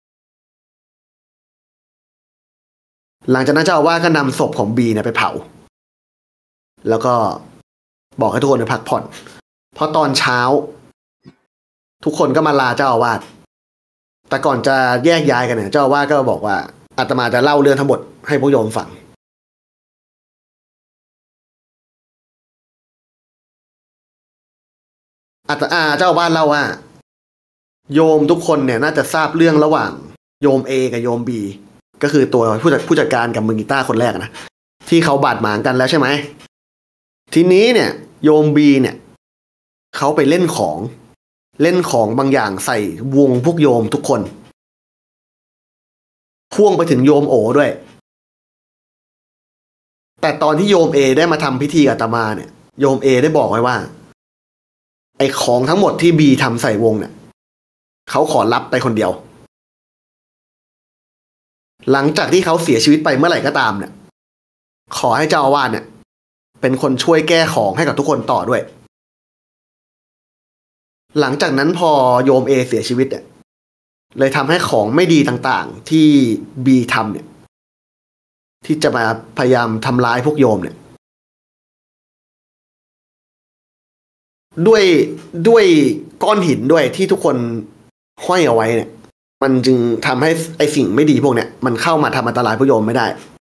หลังจากนั้นเจ้าอาวาสก็นำศพของบีเนี่ยไปเผาแล้วก็บอกให้ทุกคนไปพักผ่อนเพราะตอนเช้าทุกคนก็มาลาเจ้าอาวาสแต่ก่อนจะแยกย้ายกันเนี่ยเจ้าอาวาสก็บอกว่าอาตมาจะเล่าเรื่องทั้งหมดให้พวกโยมฟังอาตมาเจ้าอาวาสเล่าว่าโยมทุกคนเนี่ยน่าจะทราบเรื่องระหว่างโยม A กับโยม B ก็คือตัวผู้จัดผู้จัดการกับมือกีตาร์คนแรกนะที่เขาบาดหมางกันแล้วใช่ไหมทีนี้เนี่ยโยม B เนี่ยเขาไปเล่นของเล่นของบางอย่างใส่วงพวกโยมทุกคนพ่วงไปถึงโยมโอด้วยแต่ตอนที่โยม A ได้มาทำพิธีกับอาตมาเนี่ยโยม A ได้บอกไว้ว่าไอ้ของทั้งหมดที่ B ทำใส่วงเนี่ยเขาขอรับไปคนเดียวหลังจากที่เขาเสียชีวิตไปเมื่อไหร่ก็ตามเนี่ยขอให้เจ้าอาวาสเนี่ยเป็นคนช่วยแก้ของให้กับทุกคนต่อด้วยหลังจากนั้นพอโยม A เสียชีวิตเนี่ยเลยทำให้ของไม่ดีต่างๆที่ B ทำเนี่ยที่จะมาพยายามทำร้ายพวกโยมเนี่ยด้วยด้วยก้อนหินด้วยที่ทุกคนห้อยเอาไว้เนี่ยมันจึงทำให้ไอสิ่งไม่ดีพวกเนี้ยมันเข้ามาทำอันตรายพวกโยมไม่ได้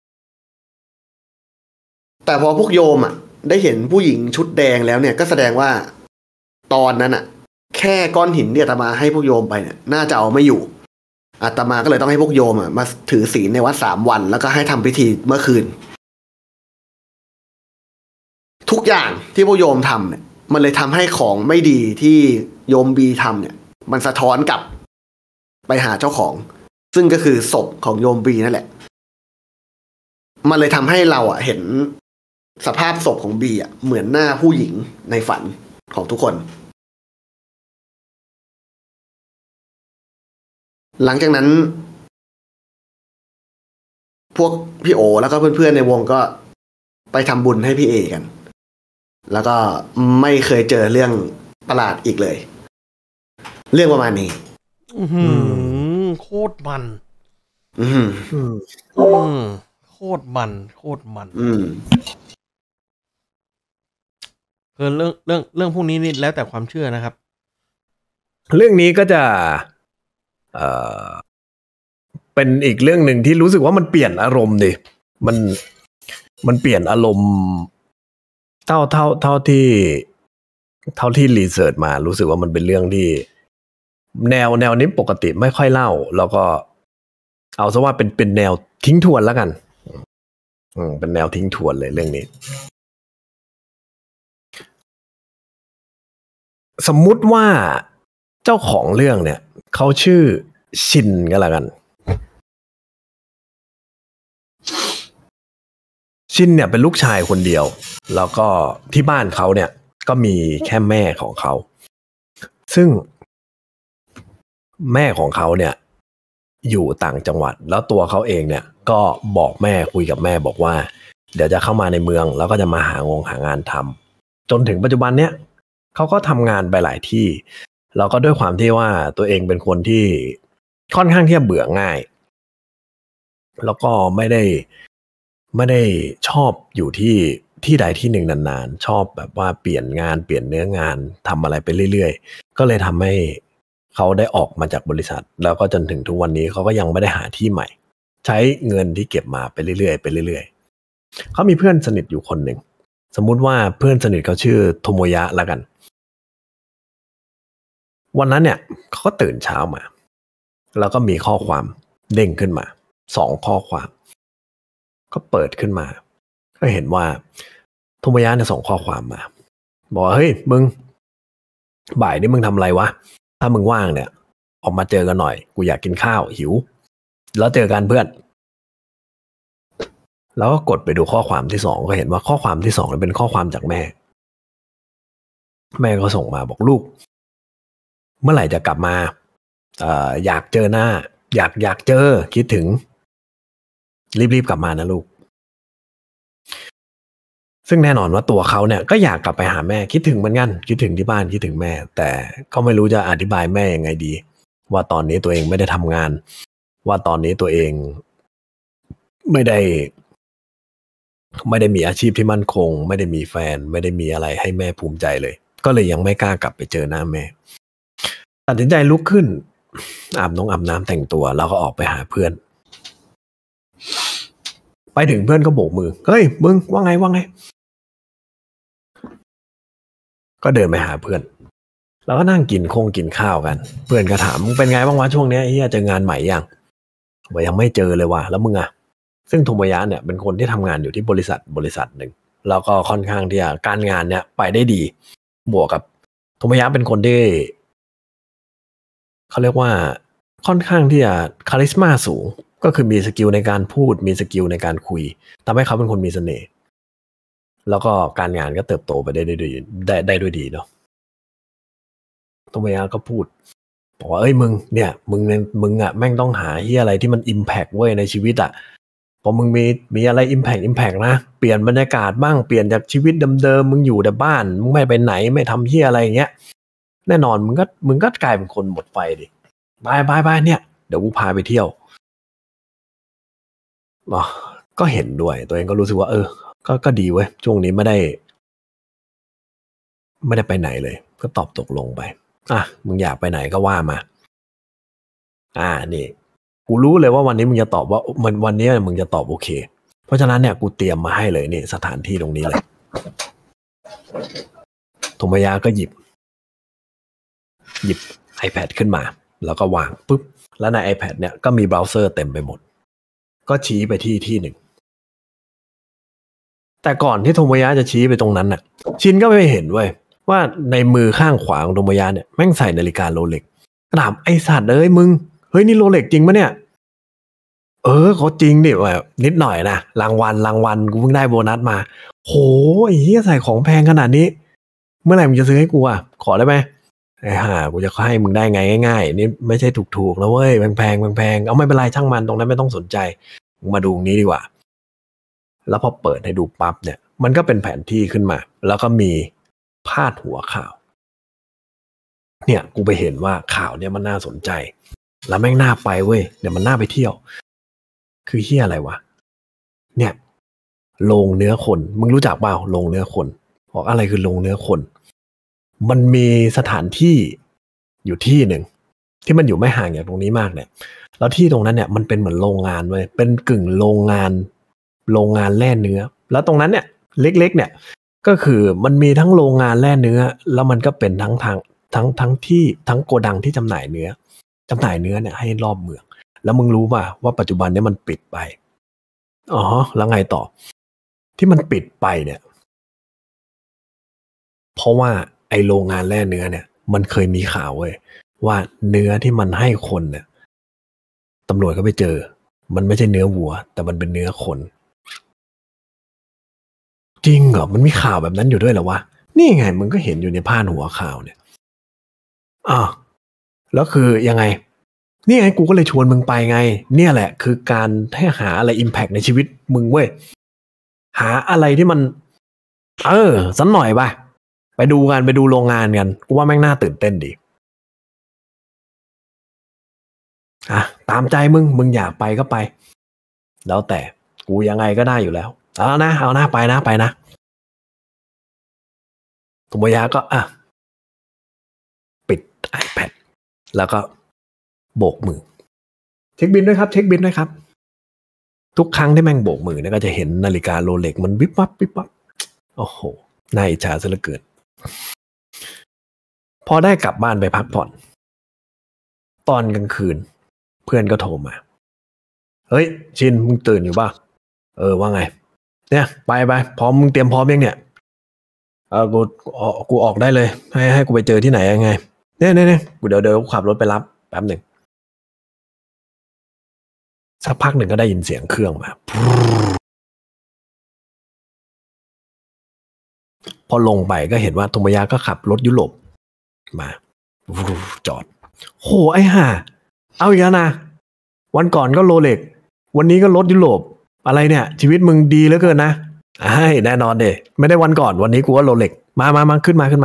แต่พอพวกโยมอ่ะได้เห็นผู้หญิงชุดแดงแล้วเนี่ยก็แสดงว่าตอนนั้นอ่ะแค่ก้อนหินที่อาตมาให้พวกโยมไปเนี่ยน่าจะเอาไม่อยู่อาตมาก็เลยต้องให้พวกโยมอ่ะมาถือศีลในวัดสามวันแล้วก็ให้ทำพิธีเมื่อคืนทุกอย่างที่พวกโยมทำเนี่ยมันเลยทำให้ของไม่ดีที่โยมบีทำเนี่ยมันสะท้อนกลับไปหาเจ้าของซึ่งก็คือศพของโยมบีนั่นแหละมันเลยทำให้เราอ่ะเห็นสภาพศพของบีอ่ะเหมือนหน้าผู้หญิงในฝันของทุกคนหลังจากนั้นพวกพี่โอแล้วก็เพื่อนๆในวงก็ไปทำบุญให้พี่เอกันแล้วก็ไม่เคยเจอเรื่องประหลาดอีกเลยเรื่องประมาณนี้อืมโคตรมันอืมอืมโคตรมันโคตรมันอืมคือเรื่องเรื่องเรื่องพวกนี้นี่แล้วแต่ความเชื่อนะครับเรื่องนี้ก็จะเอ่อเป็นอีกเรื่องหนึ่งที่รู้สึกว่ามันเปลี่ยนอารมณ์ดิมันมันเปลี่ยนอารมณ์เท่าเท่าเท่าที่เท่าที่รีเสิร์ชมารู้สึกว่ามันเป็นเรื่องที่แนวแนวนี้ปกติไม่ค่อยเล่าแล้วก็เอาซะว่าเป็นเป็นแนวทิ้งทวนแล้วกันอืมเป็นแนวทิ้งทวนเลยเรื่องนี้สมมุติว่าเจ้าของเรื่องเนี่ยเขาชื่อชินก็แล้วกันชินเนี่ยเป็นลูกชายคนเดียวแล้วก็ที่บ้านเขาเนี่ยก็มีแค่แม่ของเขาซึ่งแม่ของเขาเนี่ยอยู่ต่างจังหวัดแล้วตัวเขาเองเนี่ยก็บอกแม่คุยกับแม่บอกว่าเดี๋ยวจะเข้ามาในเมืองแล้วก็จะมาหางงหางานทำจนถึงปัจจุบันเนี้ยเขาก็ทำงานไปหลายที่แล้วก็ด้วยความที่ว่าตัวเองเป็นคนที่ค่อนข้างที่จะเบื่อง่ายแล้วก็ไม่ได้ไม่ได้ชอบอยู่ที่ที่ใดที่หนึ่งนานๆชอบแบบว่าเปลี่ยนงานเปลี่ยนเนื้องานทำอะไรไปเรื่อยๆก็เลยทำให้เขาได้ออกมาจากบริษัทแล้วก็จนถึงทุกวันนี้เขาก็ยังไม่ได้หาที่ใหม่ใช้เงินที่เก็บมาไปเรื่อยๆไปเรื่อยๆเขามีเพื่อนสนิทอยู่คนหนึ่งสมมุติว่าเพื่อนสนิทเขาชื่อโทโมยะแล้วกันวันนั้นเนี่ยเขาก็ตื่นเช้ามาแล้วก็มีข้อความเด้งขึ้นมาสองข้อความก็เปิดขึ้นมาก็เห็นว่าโทโมยะเนี่ยส่งข้อความมาบอกเฮ้ยมึงบ่ายนี้มึงทำอะไรวะถ้ามึงว่างเนี่ยออกมาเจอกันหน่อยกูอยากกินข้าวหิวแล้วเจอกันเพื่อนแล้วก็กดไปดูข้อความที่สองก็เห็นว่าข้อความที่สองเป็นข้อความจากแม่แม่ก็ส่งมาบอกลูกเมื่อไหร่จะกลับมาเอ่ออยากเจอหน้าอยากอยากเจอคิดถึงรีบๆกลับมานะลูกซึ่งแน่นอนว่าตัวเขาเนี่ยก็อยากกลับไปหาแม่คิดถึงเหมือนกันคิดถึงที่บ้านคิดถึงแม่แต่ก็ไม่รู้จะอธิบายแม่ยังไงดีว่าตอนนี้ตัวเองไม่ได้ทำงานว่าตอนนี้ตัวเองไม่ได้ไม่ได้มีอาชีพที่มั่นคงไม่ได้มีแฟนไม่ได้มีอะไรให้แม่ภูมิใจเลยก็เลยยังไม่กล้ากลับไปเจอหน้าแม่ตัดสินใจลุกขึ้นอาบน้ำอาบน้ำแต่งตัวแล้วก็ออกไปหาเพื่อนไปถึงเพื่อนก็โบกมือเฮ้ยมึงว่าไงว่าไงก็เดินไปหาเพื่อนแล้วก็นั่งกินคงกินข้าวกันเพื่อนก็ถามมึงเป็นไงบ้างวะช่วงนี้ไอ้เหี้ยเจองานใหม่ยังบอกยังไม่เจอเลยว่ะแล้วมึงอะซึ่งโทโมยะเนี่ยเป็นคนที่ทำงานอยู่ที่บริษัทบริษัทหนึ่งแล้วก็ค่อนข้างที่จะการงานเนี่ยไปได้ดีบวกกับโทโมยะเป็นคนที่เขาเรียกว่าค่อนข้างที่จะคาริสมาสูงก็คือมีสกิลในการพูดมีสกิลในการคุยทำให้เขาเป็นคนมีเสน่ห์แล้วก็การงานก็เติบโตไปได้ด้วยได้ได้ด้วยดีเนาะโทโมยะก็พูดบอกว่าเอ้ยมึงเนี่ยมึงมึงอ่ะแม่งต้องหาเหี้ยอะไรที่มันอิมแพคเว้ยในชีวิตอ่ะพอมึงมีมีอะไรอิมแพคอิมแพคนะเปลี่ยนบรรยากาศบ้างเปลี่ยนจากชีวิตเดิมๆมึงอยู่แต่บ้านมึงไม่ไปไหนไม่ทำเหี้ยอะไรอย่างเงี้ยแน่นอนมึงก็มึงก็กลายเป็นคนหมดไฟดิบายบายบายเนี่ยเดี๋ยวกูพาไปเที่ยวอ๋อก็เห็นด้วยตัวเองก็รู้สึกว่าเออก็ก็ดีเว้ยช่วงนี้ไม่ได้ไม่ได้ไปไหนเลยก็ตอบตกลงไปอ่ะมึงอยากไปไหนก็ว่ามาอ่านี่กูรู้เลยว่าวันนี้มึงจะตอบว่ามันวันนี้มึงจะตอบโอเคเพราะฉะนั้นเนี่ยกูเตรียมมาให้เลยนี่สถานที่ตรงนี้เลยโทโมยะก็หยิบหยิบ iPad ขึ้นมาแล้วก็วางปุ๊บแล้วใน iPad เนี่ยก็มีเบราว์เซอร์เต็มไปหมดก็ชี้ไปที่ที่หนึ่งแต่ก่อนที่โทโมยะจะชี้ไปตรงนั้นน่ะชินก็ไม่เห็นเว้ยว่าในมือข้างขวาของโทโมยะเนี่ยแม่งใส่นาฬิกาโรเล็กถามไอ้สัตว์เอ้ยมึงเฮ้ยนี่โรเล็กจริงปะเนี่ยเออเขาจริงดิแบบนิดหน่อยนะรางวัลรางวัลกูเพิ่งได้โบนัสมาโหไอ้เหี้ยใส่ของแพงขนาดนี้เมื่อไหร่มึงจะซื้อให้กูอ่ะขอได้ไหมไอ้ห่ากูจะให้มึงได้ไงง่ายๆนี่ไม่ใช่ถูกๆนะเว้ยแพงๆแพงๆเอาไม่เป็นไรช่างมันตรงนั้นไม่ต้องสนใจมึงมาดูตรงนี้ดีกว่าแล้วพอเปิดให้ดูปั๊บเนี่ยมันก็เป็นแผนที่ขึ้นมาแล้วก็มีพาดหัวข่าวเนี่ยกูไปเห็นว่าข่าวเนี่ยมันน่าสนใจแล้วแม่งน่าไปเว้ยเดี๋ยวมันน่าไปเที่ยวคือเหี้ยอะไรวะเนี่ยโรงเนื้อคนมึงรู้จักเปล่าโรงเนื้อคนบอกอะไรคือโรงเนื้อคนมันมีสถานที่อยู่ที่หนึ่งที่มันอยู่ไม่ห่างจากตรงนี้มากเนี่ยแล้วที่ตรงนั้นเนี่ยมันเป็นเหมือนโรงงานเว้ยเป็นกึ่งโรงงานโรงงานแล่เนื้อแล้วตรงนั้นเนี่ยเล็กๆเนี่ยก็คือมันมีทั้งโรงงานแล่เนื้อแล้วมันก็เป็นทั้งทางทั้งทั้งที่ทั้งโกดังที่จำหน่ายเนื้อจำหน่ายเนื้อเนี่ยให้รอบเมืองแล้วมึงรู้ป่ะว่าปัจจุบันเนี่ยมันปิดไปอ๋อแล้วไงต่อที่มันปิดไปเนี่ยเพราะว่าไอโรงงานแล่เนื้อเนี่ยมันเคยมีข่าวเว้ยว่าเนื้อที่มันให้คนเนี่ยตำรวจก็ไปเจอมันไม่ใช่เนื้อวัวแต่มันเป็นเนื้อคนจริงเหรอมันมีข่าวแบบนั้นอยู่ด้วยเหรอวะนี่ไงมึงก็เห็นอยู่ในพาดหัวข่าวเนี่ยอ้าวแล้วคือยังไงนี่ไงกูก็เลยชวนมึงไปไงเนี่ยแหละคือการให้หาอะไรอิมแพคในชีวิตมึงเว้ยหาอะไรที่มันเออสักหน่อยป่ะไปดูกันไปดูโรงงานกันกูว่าแม่งน่าตื่นเต้นดีอ่ะตามใจมึงมึงอยากไปก็ไปแล้วแต่กูยังไงก็ได้อยู่แล้วเอานะเอานะไปนะไปนะโทโมยะก็อ่ะปิด iPad แล้วก็โบกมือเช็คบิลด้วยครับเช็คบิลด้วยครับทุกครั้งที่แม่งโบกมือเนี่ยก็จะเห็นนาฬิกาโรเล็กมันวิบวับวิบวับโอ้โหน่าอิจฉาซะเหลือเกินพอได้กลับบ้านไปพักผ่อนตอนกลางคืนเพื่อนก็โทรมาเฮ้ยชินมึงตื่นอยู่ป่ะเออว่าไงเนี่ยไปไปพร้อมมึงเตรียมพร้อมยังเนี่ยเออกูกูออกได้เลยให้ให้กูไปเจอที่ไหนยังไงเนี่ยเนี่ยเนี่ยกูเดี๋ยวเดี๋ยวขับรถไปรับแป๊บหนึ่งสักพักหนึ่งก็ได้ยินเสียงเครื่องมาพอลงไปก็เห็นว่าโทโมยะก็ขับรถยุโรปมาจอดโหไอ้ห่าเอาอีกแล้วนะวันก่อนก็โรเล็กวันนี้ก็รถยุโรปอะไรเนี่ยชีวิตมึงดีเหลือเกินนะไอ้แน่นอนเดไม่ได้วันก่อนวันนี้กูว่าโรเล็กมามามาขึ้นมาขึ้นมา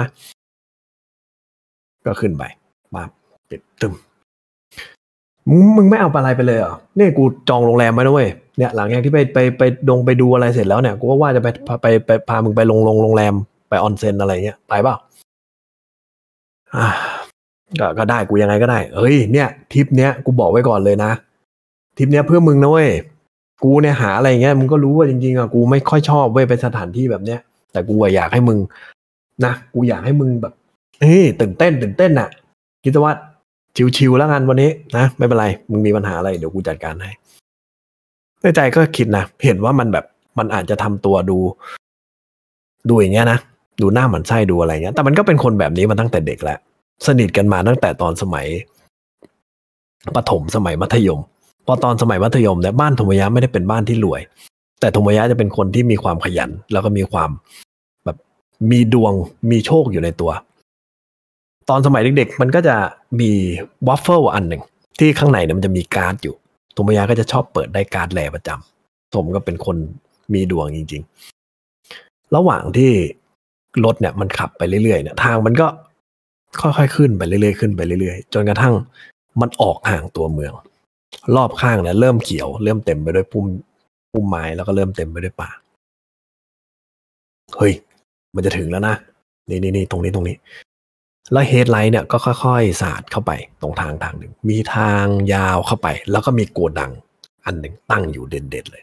ก็ขึ้นไปมาปิดตึมมึงมึงไม่เอาอะไรไปเลยเหรอเนี่ยกูจองโรงแรมไว้นะเว้ยเนี่ยหลังจากที่ไปไปไปดงไปดูอะไรเสร็จแล้วเนี่ยกูว่าจะไปไปไปพามึงไปลงลงโรงแรมไปออนเซ็นอะไรเงี้ยไปเปล่าอ่าก็ก็ได้กูยังไงก็ได้เฮ้ยเนี่ยทริปเนี้ยกูบอกไว้ก่อนเลยนะทริปเนี้ยเพื่อมึงนะเว้ยกูเนี่ยหาอะไรเงี้ยมึงก็รู้ว่าจริงๆอ่ะกูไม่ค่อยชอบเว้ยไปสถานที่แบบเนี้ยแต่กูอยากให้มึงนะกูอยากให้มึงแบบเฮ้ยตื่นเต้นตื่นเต้นน่ะคิดว่าชิวๆแล้วกันวันนี้นะไม่เป็นไรมึงมีปัญหาอะไรเดี๋ยวกูจัดการให้ในใจก็คิดนะเห็นว่ามันแบบมันอาจจะทำตัวดูดูอย่างเงี้ยนะดูหน้าหมันไส้ดูอะไรเงี้ยแต่มันก็เป็นคนแบบนี้มาตั้งแต่เด็กแล้วสนิทกันมาตั้งแต่ตอนสมัยประถมสมัยมัธยมพอตอนสมัยมัธยมเนี่ยบ้านโทโมยะไม่ได้เป็นบ้านที่รวยแต่โทโมยะจะเป็นคนที่มีความขยันแล้วก็มีความแบบมีดวงมีโชคอยู่ในตัวตอนสมัยเด็กๆมันก็จะมีวัฟเฟิลอันหนึ่งที่ข้างในเนี่ยมันจะมีการ์ดอยู่โทโมยะก็จะชอบเปิดได้การ์ดแลประจำผมก็เป็นคนมีดวงจริงๆระหว่างที่รถเนี่ยมันขับไปเรื่อยๆเนี่ยทางมันก็ค่อยๆขึ้นไปเรื่อยๆขึ้นไปเรื่อยๆจนกระทั่งมันออกห่างตัวเมืองรอบข้างเนี่ยเริ่มเขียวเริ่มเต็มไปด้วยพุ่มพุ่มไม้แล้วก็เริ่มเต็มไปด้วยป่าเฮ้ยมันจะถึงแล้วนะนี่นี่นี่ตรงนี้ตรงนี้แล้วเฮดไลท์เนี่ยก็ค่อยๆสาดเข้าไปตรงทางทางหนึ่งมีทางยาวเข้าไปแล้วก็มีโกดังอันหนึ่งตั้งอยู่เด่นๆเลย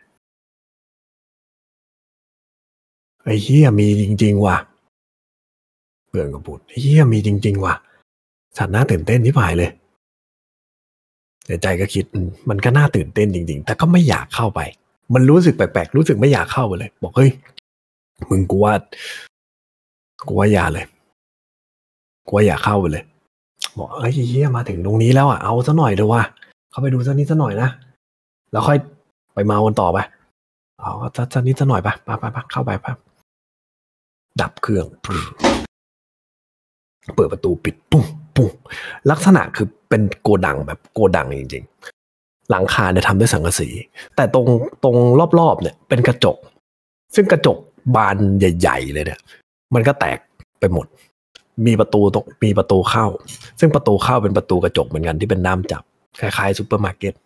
ไอ้เหี้ยมีจริงๆว่ะเพื่อนก็พูดไอ้เหี้ยมีจริงๆว่ะสัตว์น่าตื่นเต้นที่ผายเลยแต่ใจก็คิดมันก็น่าตื่นเต้นจริงๆแต่ก็ไม่อยากเข้าไปมันรู้สึกแปลกๆรู้สึกไม่อยากเข้าไปเลยบอกเฮ้ยมึงกูว่ากูว่าอย่าเลยกูว่าอย่าเข้าไปเลยบอกเอ้ยเฮียมาถึงตรงนี้แล้วอ่ะเอาซะหน่อยเถอะว่ะเข้าไปดูสักนิดสักหน่อยนะแล้วค่อยไปเมากันต่อไปเอาสักนิดสักหน่อยไปไปไปเข้าไปไปดับเครื่องเปิดประตูปิดปุ้งปุ้งลักษณะคือเป็นโกดังแบบโกดังจริงๆหลังคาเนี่ยทำด้วยสังกะสีแต่ตรงตรงรอบๆเนี่ยเป็นกระจกซึ่งกระจกบานใหญ่ๆเลยเนี่ยมันก็แตกไปหมดมีประตูตรงมีประตูเข้าซึ่งประตูเข้าเป็นประตูกระจกเหมือนกันที่เป็นด้ามจับคล้ายๆซุปเปอร์มาร์เก็ต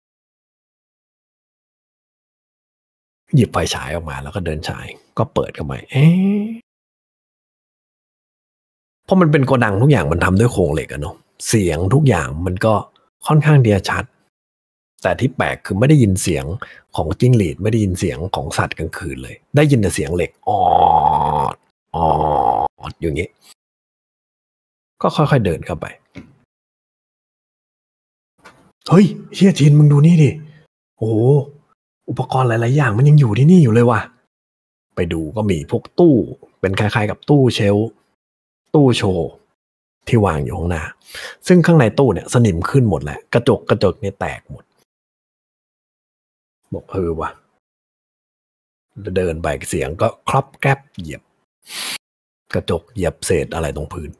หยิบไฟฉายออกมาแล้วก็เดินฉายก็เปิดเข้าไปเอ๊ะเพราะมันเป็นโกดังทุกอย่างมันทำด้วยโครงเหล็กอะเนาะเสียงทุกอย่างมันก็ค่อนข้างเดียชัดแต่ที่แปลกคือไม่ได้ยินเสียงของจิ้งหรีดไม่ได้ยินเสียงของสัตว์กลางคืนเลยได้ยินแต่เสียงเหล็กออดออดอย่างงี้ก็ค่อยๆเดินเข้าไปเฮ้ยเฮียจีนมึงดูนี่ดิโอ้อุปกรณ์หลายๆอย่างมันยังอยู่ที่นี่อยู่เลยว่ะไปดูก็มีพวกตู้เป็นคล้ายๆกับตู้เชลฟ์ตู้โชว์ที่วางอยู่ข้างหน้าซึ่งข้างในตู้เนี่ยสนิมขึ้นหมดแหละกระจกกระจกเนี่ยแตกหมดบอกเออว่ะเดินไปเสียงก็ครอบแกรบเหยียบกระจกเหยียบเศษอะไรตรงพื้น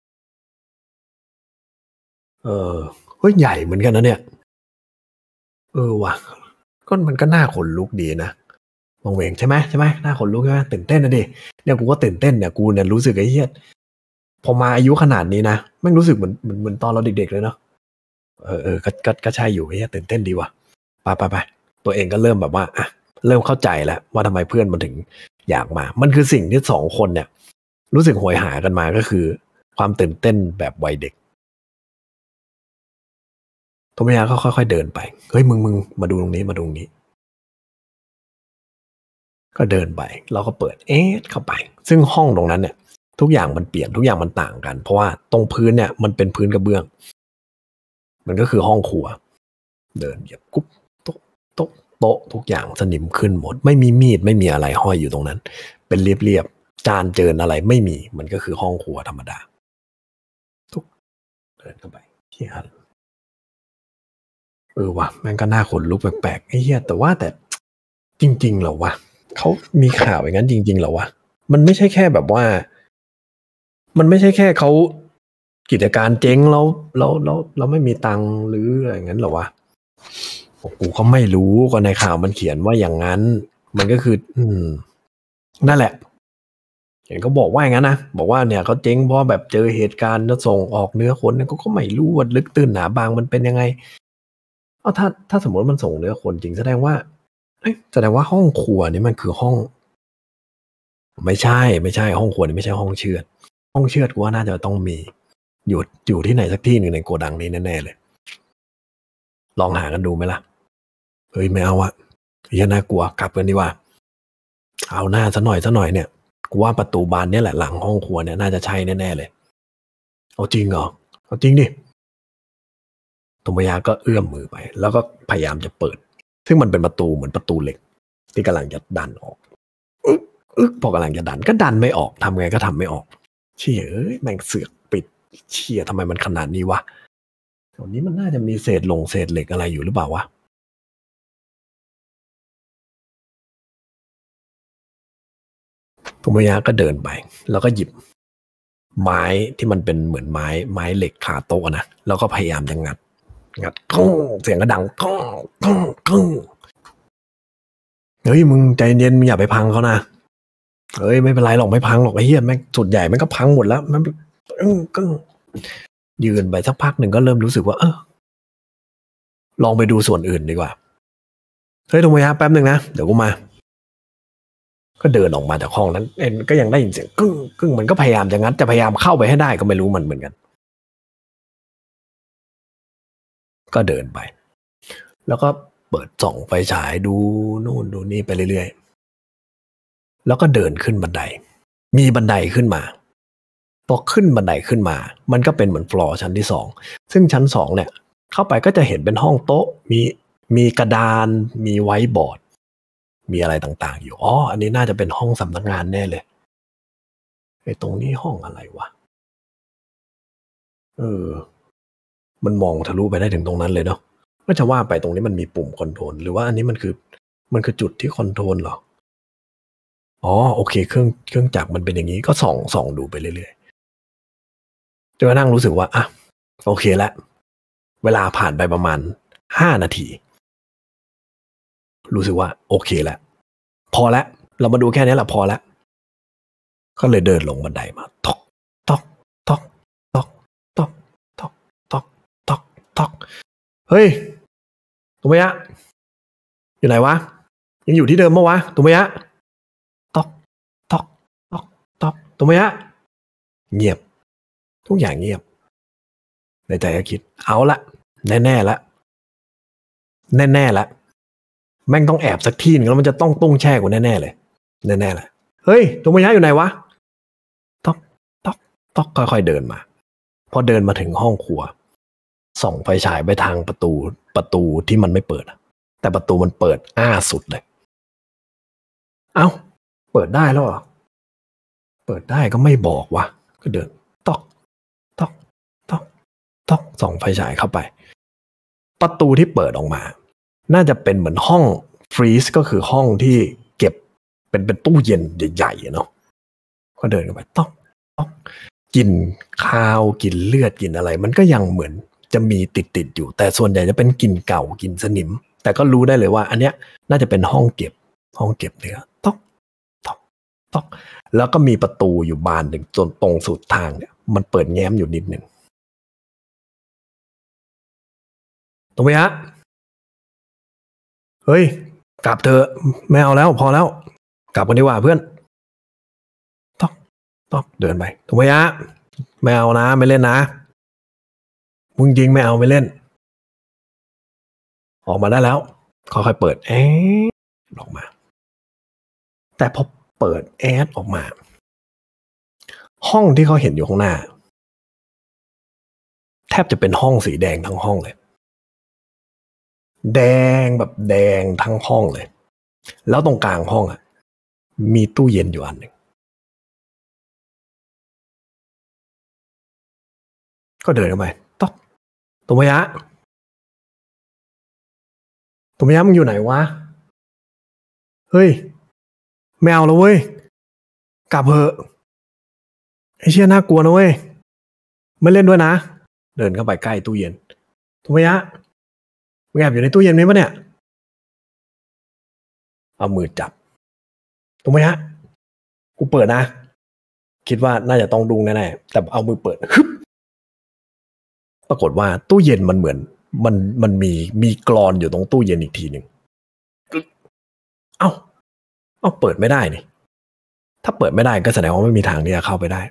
เออเฮ้ยใหญ่เหมือนกันนะเนี่ยเออว่ะก็มันก็น่าขนลุกดีนะมองเวงใช่ไหมใช่ไหมน่าขนลุกใช่ไหมตื่นเต้นนะดิเนี่ยกูก็ตื่นเต้นเนี่ยกูเนี่ยรู้สึกไอ้เหี้ยพอมาอายุขนาดนี้นะแม่งรู้สึกเหมือนเหมือนเหมือนตอนเราเด็กๆเลยเนาะเออเออก็ก็ก็ใช่อยู่ไอ้เหี้ยตื่นเต้นดีว่ะไปไปไปตัวเองก็เริ่มแบบว่าอ่ะเริ่มเข้าใจแล้วว่าทำไมเพื่อนมันถึงอยากมามันคือสิ่งที่สองคนเนี่ยรู้สึกโหยหากันมาก็คือความตื่นเต้นแบบวัยเด็กโทโมยะก็ค่อยๆเดินไปเฮ้ยมึงมึงมาดูตรงนี้มาดูตรงนี้ก็เดินไปเราก็เปิดเอ๊ะเข้าไปซึ่งห้องตรงนั้นเนี่ยทุกอย่างมันเปลี่ยนทุกอย่างมันต่างกันเพราะว่าตรงพื้นเนี่ยมันเป็นพื้นกระเบื้องมันก็คือห้องครัวเดินเหยียบกุ๊บโต๊ะโต๊ะโต๊ะทุกอย่างสนิมขึ้นหมดไม่มีมีดไม่มีอะไรห้อยอยู่ตรงนั้นเป็นเรียบๆจานเจิญอะไรไม่มีมันก็คือห้องครัวธรรมดาทุกเดินเข้าไปเฮียเออวะแม่งก็น่าขนลุกแปลกๆไอ้เหี้ยแต่ว่าแต่จริงๆเหรอวะเขามีข่าวอย่างนั้นจริงๆเหรอวะมันไม่ใช่แค่แบบว่ามันไม่ใช่แค่เขากิจการเจ๊งแล้วแล้วแล้วแล้วไม่มีตังค์หรืออะไรอย่างนั้นเหรอวะกูก็ไม่รู้ก็ในข่าวมันเขียนว่าอย่างนั้นมันก็คือ อืมนั่นแหละเห็นเขาบอกว่าอย่างนั้นนะบอกว่าเนี่ยเขาเจ๊งเพราะแบบเจอเหตุการณ์แล้วส่งออกเนื้อคนเนี่ยก็ก็ไม่รู้ว่าลึกตื้นหนาบางมันเป็นยังไงเอาถ้าถ้าสมมติมันส่งเนื้อคนจริงแสดงว่าเอ้ยแสดงว่าห้องครัวนี่มันคือห้องไม่ใช่ไม่ใช่ห้องครัวนี่ไม่ใช่ห้องเชือดห้องเชือดกูว่าน่าจะต้องมีอยู่อยู่ที่ไหนสักที่หนึ่งในโกดังนี้แน่ๆเลยลองหากันดูไหมล่ะเฮ้ยไม่เอาอะเฮียน่ากลัวกลับกันดีกว่าเอาหน้าซะหน่อยซะหน่อยเนี่ยกูว่าประตูบานเนี่ยแหละหลังห้องครัวเนี่ยน่าจะใช่แน่ๆเลยเอาจริงเหรอเอาจริงดิตมยาก็เอื้อมมือไปแล้วก็พยายามจะเปิดซึ่งมันเป็นประตูเหมือนประตูเหล็กที่กำลังจะดันออกอึ๊กอึ๊กพอกำลังจะดันก็ดันไม่ออกทำไงก็ทำไม่ออกเชี่ยเอ้ยแม่งเสือกปิดเชี่ยทำไมมันขนาดนี้วะตรงนี้มันน่าจะมีเศษลงเศษเหล็กอะไรอยู่หรือเปล่าวะตมยาก็เดินไปแล้วก็หยิบไม้ที่มันเป็นเหมือนไม้ไม้เหล็กคาโต๊ะนะแล้วก็พยายามจะงัดงัดก้องเสียงก็ดังก้องก้องก้องเฮ้ยมึงใจเย็นมึงอย่าไปพังเขานะเฮ้ยไม่เป็นไรหรอกไม่พังหรอกไอ้เหี้ยแม่งสุดใหญ่แม่งก็พังหมดแล้วมันก้องก้องยืนไปสักพักหนึ่งก็เริ่มรู้สึกว่าเออลองไปดูส่วนอื่นดีกว่าเฮ้ยโทโมยะแป๊บหนึ่งนะเดี๋ยวกูมาก็เดินออกมาจากห้องนั้นเอ็นก็ยังได้ยินเสียงกึ้งกึ้งมันก็พยายามจะงัดจะพยายามเข้าไปให้ได้ก็ไม่รู้มันเหมือนกันก็เดินไปแล้วก็เปิดส่องไฟฉายดูนู่นดูนี่ไปเรื่อยๆแล้วก็เดินขึ้นบันไดมีบันไดขึ้นมาพอขึ้นบันไดขึ้นมามันก็เป็นเหมือนฟลอร์ชั้นที่สองซึ่งชั้นสองเนี่ยเข้าไปก็จะเห็นเป็นห้องโต๊ะมีมีกระดานมีไวท์บอร์ดมีอะไรต่างๆอยู่อ๋ออันนี้น่าจะเป็นห้องสำนักงานแน่เลยไอ้ตรงนี้ห้องอะไรวะเออมันมองทะลุไปได้ถึงตรงนั้นเลยเนาะก็จะว่าไปตรงนี้มันมีปุ่มคอนโทรลหรือว่าอันนี้มันคือมันคือจุดที่คอนโทรลเหรออ๋อโอเคเครื่องเครื่องจักรมันเป็นอย่างนี้ก็ส่องส่องดูไปเรื่อยๆจนกระทั่งรู้สึกว่าอ่ะโอเคแล้วเวลาผ่านไปประมาณห้านาทีรู้สึกว่าโอเคแล้วพอแล้วเรามาดูแค่นี้แหละพอแล้วก็เลยเดินลงบันไดมาตอกตอกตอกตอกตอกตอกตอกตอกตอกเฮ้ยตุมยะอยู่ไหนวะยังอยู่ที่เดิมปะวะตุมยะตอกตอกตอกตอกตุมยะเงียบทุกอย่างเงียบในใจก็คิดเอาละแน่ๆละแน่ๆละแม่งต้องแอบสักที่นึงแล้วมันจะต้องตุ้งแช่กูแน่ๆเลยแน่ๆแหละเฮ้ยตุมยะอยู่ไหนวะตอกตอกตอกค่อยๆเดินมาพอเดินมาถึงห้องครัวส่องไฟฉายไปทางประตูประตูที่มันไม่เปิดแต่ประตูมันเปิดอ้าสุดเลยเอ้าเปิดได้แล้วเหรอเปิดได้ก็ไม่บอกวะก็เดินตอกตอกตอกตอกส่องไฟฉายเข้าไปประตูที่เปิดออกมาน่าจะเป็นเหมือนห้องฟรีซก็คือห้องที่เก็บเป็นเป็นตู้เย็นใหญ่ๆเนาะก็เดินเข้าไปตอกตอกกินข้าวกินเลือดกินอะไรมันก็ยังเหมือนจะมีติดติดอยู่แต่ส่วนใหญ่จะเป็นกลิ่นเก่ากลิ่นสนิมแต่ก็รู้ได้เลยว่าอันเนี้ยน่าจะเป็นห้องเก็บห้องเก็บเนื้อตอกตอกตอกแล้วก็มีประตูอยู่บานหนึ่งจนตรงสุดทางเนี่ยมันเปิดแง้มอยู่นิดหนึ่งตรงไปฮะเฮ้ยกลับเถอะไม่เอาแล้วพอแล้วกลับกันดีกว่าเพื่อนตอกตอกเดินไปตรงไปฮะไม่เอานะไม่เล่นนะมึงจริงไม่เอาไม่เล่นออกมาได้แล้วค่อยๆเปิดแอดออกมาแต่พอเปิดแอดออกมาห้องที่เขาเห็นอยู่ข้างหน้าแทบจะเป็นห้องสีแดงทั้งห้องเลยแดงแบบแดงทั้งห้องเลยแล้วตรงกลางห้องอ่ะมีตู้เย็นอยู่อันหนึ่งก็เดินเข้าไปต๊อกโตโมยะโทโมยะมึงอยู่ไหนวะเฮ้ยไม่เอาแล้วเว้ยกลับเถอะไอ้เชี่ยน่ากลัวนะเว้ยไม่เล่นด้วยนะเดินเข้าไปใกล้ตู้เย็นโทโมยะมึงแอบอยู่ในตู้เย็นไหมปะเนี่ยเอามือจับโทโมยะกูเปิดนะคิดว่าน่าจะต้องดุงแน่ๆแต่เอามือเปิดฮึบปรากฏว่าตู้เย็นมันเหมือนมันมันมีมีกรอนอยู่ตรงตู้เย็นอีกทีหนึ่งเอ้าเอ้าเปิดไม่ได้นี่ถ้าเปิดไม่ได้ก็แสดงว่าไม่มีทางที่จะเข้าไปได้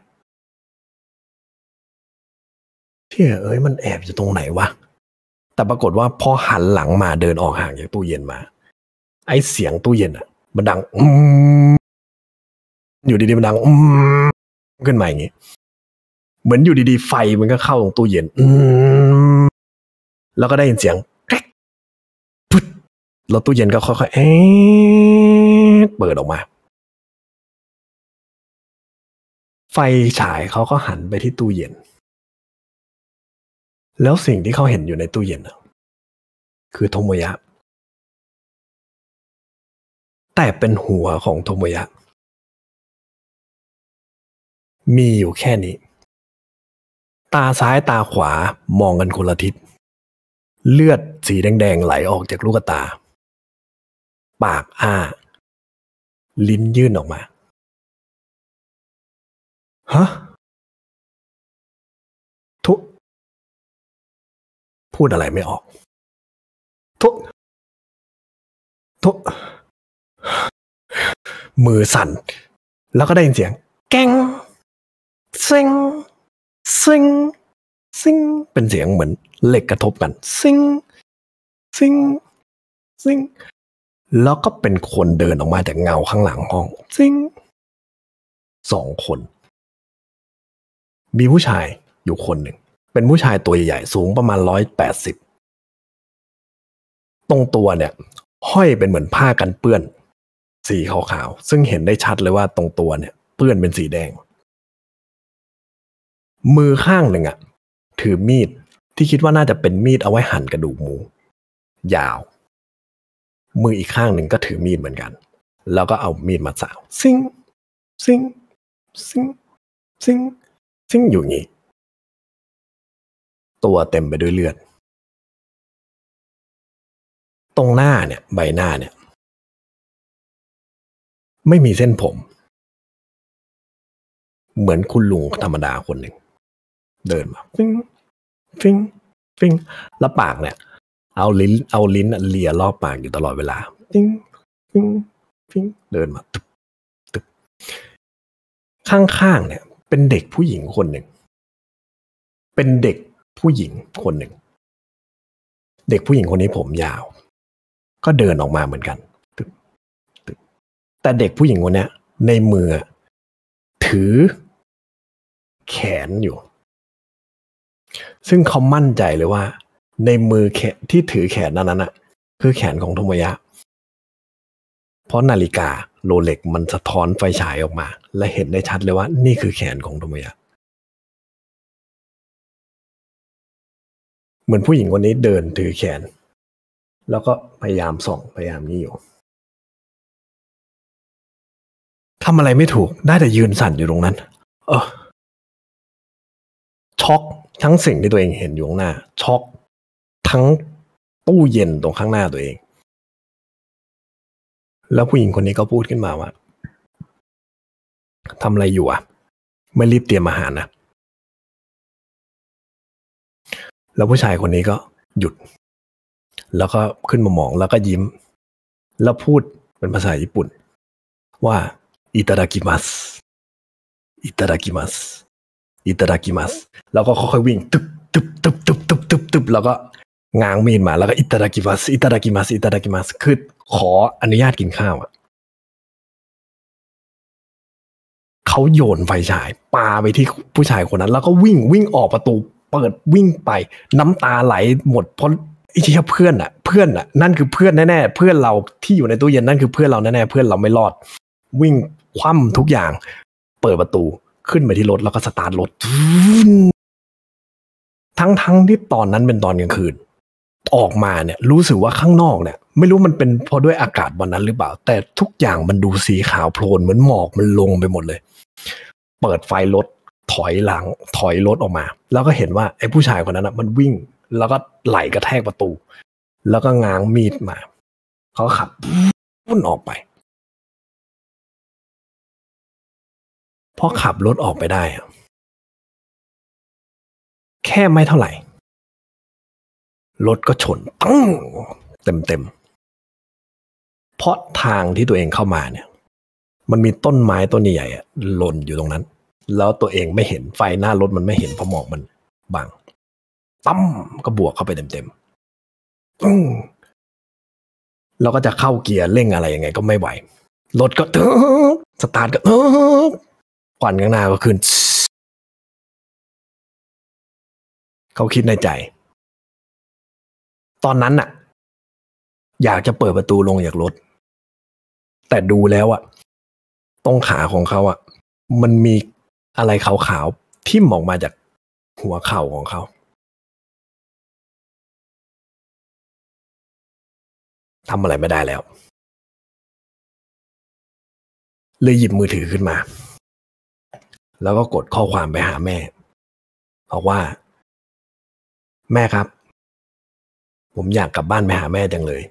เชี่ยเอ้ยมันแอบอยู่ตรงไหนวะแต่ปรากฏว่าพอหันหลังมาเดินออกห่างจากตู้เย็นมาไอ้เสียงตู้เย็นอ่ะมันดังอืมอยู่ดีๆมันดังอืมขึ้นมาอย่างงี้เหมือนอยู่ดีๆไฟมันก็เข้าตรงตู้เย็นอืมแล้วก็ได้ยินเสียงแกรกปุ๊บแล้วตู้เย็นก็ค่อยๆเอ๊ะเปิดออกมาไฟฉายเขาก็หันไปที่ตู้เย็นแล้วสิ่งที่เขาเห็นอยู่ในตู้เย็นคือโทโมยะแต่เป็นหัวของโทโมยะมีอยู่แค่นี้ตาซ้ายตาขวามองกันคนละทิศเลือดสีแดงๆไหลออกจากลูกตาปากอ้าลิ้นยื่นออกมาฮะทุพูดอะไรไม่ออกทุทุมือสั่นแล้วก็ได้ยินเสียงแก้งซิงซิงซิงเป็นเสียงเหมือนเหล็กกระทบกันซิงซิงซิงแล้วก็เป็นคนเดินออกมาจากเงาข้างหลังห้องซิงสองคนมีผู้ชายอยู่คนหนึ่งเป็นผู้ชายตัวใหญ่สูงประมาณร้อยแปดสิบตรงตัวเนี่ยห้อยเป็นเหมือนผ้ากันเปื้อนสีขาวๆซึ่งเห็นได้ชัดเลยว่าตรงตัวเนี่ยเปื้อนเป็นสีแดงมือข้างหนึ่งอ่ะถือมีดที่คิดว่าน่าจะเป็นมีดเอาไว้หั่นกระดูกหมูยาวมืออีกข้างหนึ่งก็ถือมีดเหมือนกันแล้วก็เอามีดมาสาวซิงซิงซิงซิงซิงอยู่งี้ตัวเต็มไปด้วยเลือดตรงหน้าเนี่ยใบหน้าเนี่ยไม่มีเส้นผมเหมือนคุณลุงธรรมดาคนหนึ่งเดินมาฟิงฟิงฟิงแล้วปากเนี่ยเอาลิ้นเอาลิ้นเลียรอบปากอยู่ตลอดเวลาฟิงฟิงฟิงเดินมาตึบตึบข้างๆเนี่ยเป็นเด็กผู้หญิงคนหนึ่งเป็นเด็กผู้หญิงคนหนึ่งเด็กผู้หญิงคนนี้ผมยาวก็เดินออกมาเหมือนกันตึบตึบแต่เด็กผู้หญิงคนนี้ในมือถือแขนอยู่ซึ่งเขามั่นใจเลยว่าในมือแขนที่ถือแขนนั้นน่ะคือแขนของโทโมยะเพราะนาฬิกาโรเล็กมันสะท้อนไฟฉายออกมาและเห็นได้ชัดเลยว่านี่คือแขนของโทโมยะเหมือนผู้หญิงคนนี้เดินถือแขนแล้วก็พยายามส่องพยายามนี่อยู่ทำอะไรไม่ถูกได้แต่ยืนสั่นอยู่ตรงนั้นเออช็อกทั้งสิ่งที่ตัวเองเห็นอยู่ข้างหน้าช็อกทั้งตู้เย็นตรงข้างหน้าตัวเองแล้วผู้หญิงคนนี้ก็พูดขึ้นมาว่าทำอะไรอยู่อ่ะไม่รีบเตรียมอาหารนะแล้วผู้ชายคนนี้ก็หยุดแล้วก็ขึ้นมามองแล้วก็ยิ้มแล้วพูดเป็นภาษาญี่ปุ่นว่าอิตาดากิมัสอิตาดากิมัสอิตาดากิมัสแล้วก็ค่อยๆวิ่งตึบตึบตึบตึบตึบตึบตึบแล้วก็ง้างมีดมาแล้วก็อิตาดากิมัสอิตาดากิมัสอิตาดากิมัสคือขออนุญาตกินข้าวอ่ะเขาโยนไฟฉายปาไปที่ผู้ชายคนนั้นแล้วก็วิ่งวิ่งออกประตูเปิดวิ่งไปน้ำตาไหลหมดเพราะไอ้เหี้ยเพื่อนอ่ะเพื่อนอ่ะนั่นคือเพื่อนแน่ๆเพื่อนเราที่อยู่ในตู้เย็นนั่นคือเพื่อนเราแน่ๆเพื่อนเราไม่รอดวิ่งคว่ำทุกอย่างเปิดประตูขึ้นไปที่รถแล้วก็สตาร์ทรถทั้งๆที่ตอนนั้นเป็นตอนกลางคืนตออกมาเนี่ยรู้สึกว่าข้างนอกเนี่ยไม่รู้มันเป็นเพราะด้วยอากาศวันนั้นหรือเปล่าแต่ทุกอย่างมันดูสีขาวโพลนเหมือนหมอกมันลงไปหมดเลยเปิดไฟรถถอยหลังถอยรถออกมาแล้วก็เห็นว่าไอ้ผู้ชายคนนั้นนะมันวิ่งแล้วก็ไหลกระแทกประตูแล้วก็ง้างมีดมาเขาขับพุ่นออกไปพอขับรถออกไปได้แค่ไม่เท่าไหร่รถก็ชนตั้งเต็มเต็มเพราะทางที่ตัวเองเข้ามาเนี่ยมันมีต้นไม้ต้นใหญ่ๆหล่นอยู่ตรงนั้นแล้วตัวเองไม่เห็นไฟหน้ารถมันไม่เห็นเพราะหมอกมันบังตั้มก็บวกเข้าไปเต็มเต็มเราก็จะเข้าเกียร์เร่งอะไรยังไงก็ไม่ไหวรถก็สตาร์ทก็ควันข้างหน้าก็ขึ้นเขาคิดในใจตอนนั้นน่ะอยากจะเปิดประตูลงจากรถแต่ดูแล้วอะตรงขาของเขาอะมันมีอะไรขาวๆทิ่มออกมาจากหัวเข่าของเขาทำอะไรไม่ได้แล้วเลยหยิบมือถือขึ้นมาแล้วก็กดข้อความไปหาแม่บอกว่าแม่ครับผมอยากกลับบ้านไปหาแม่จังเลย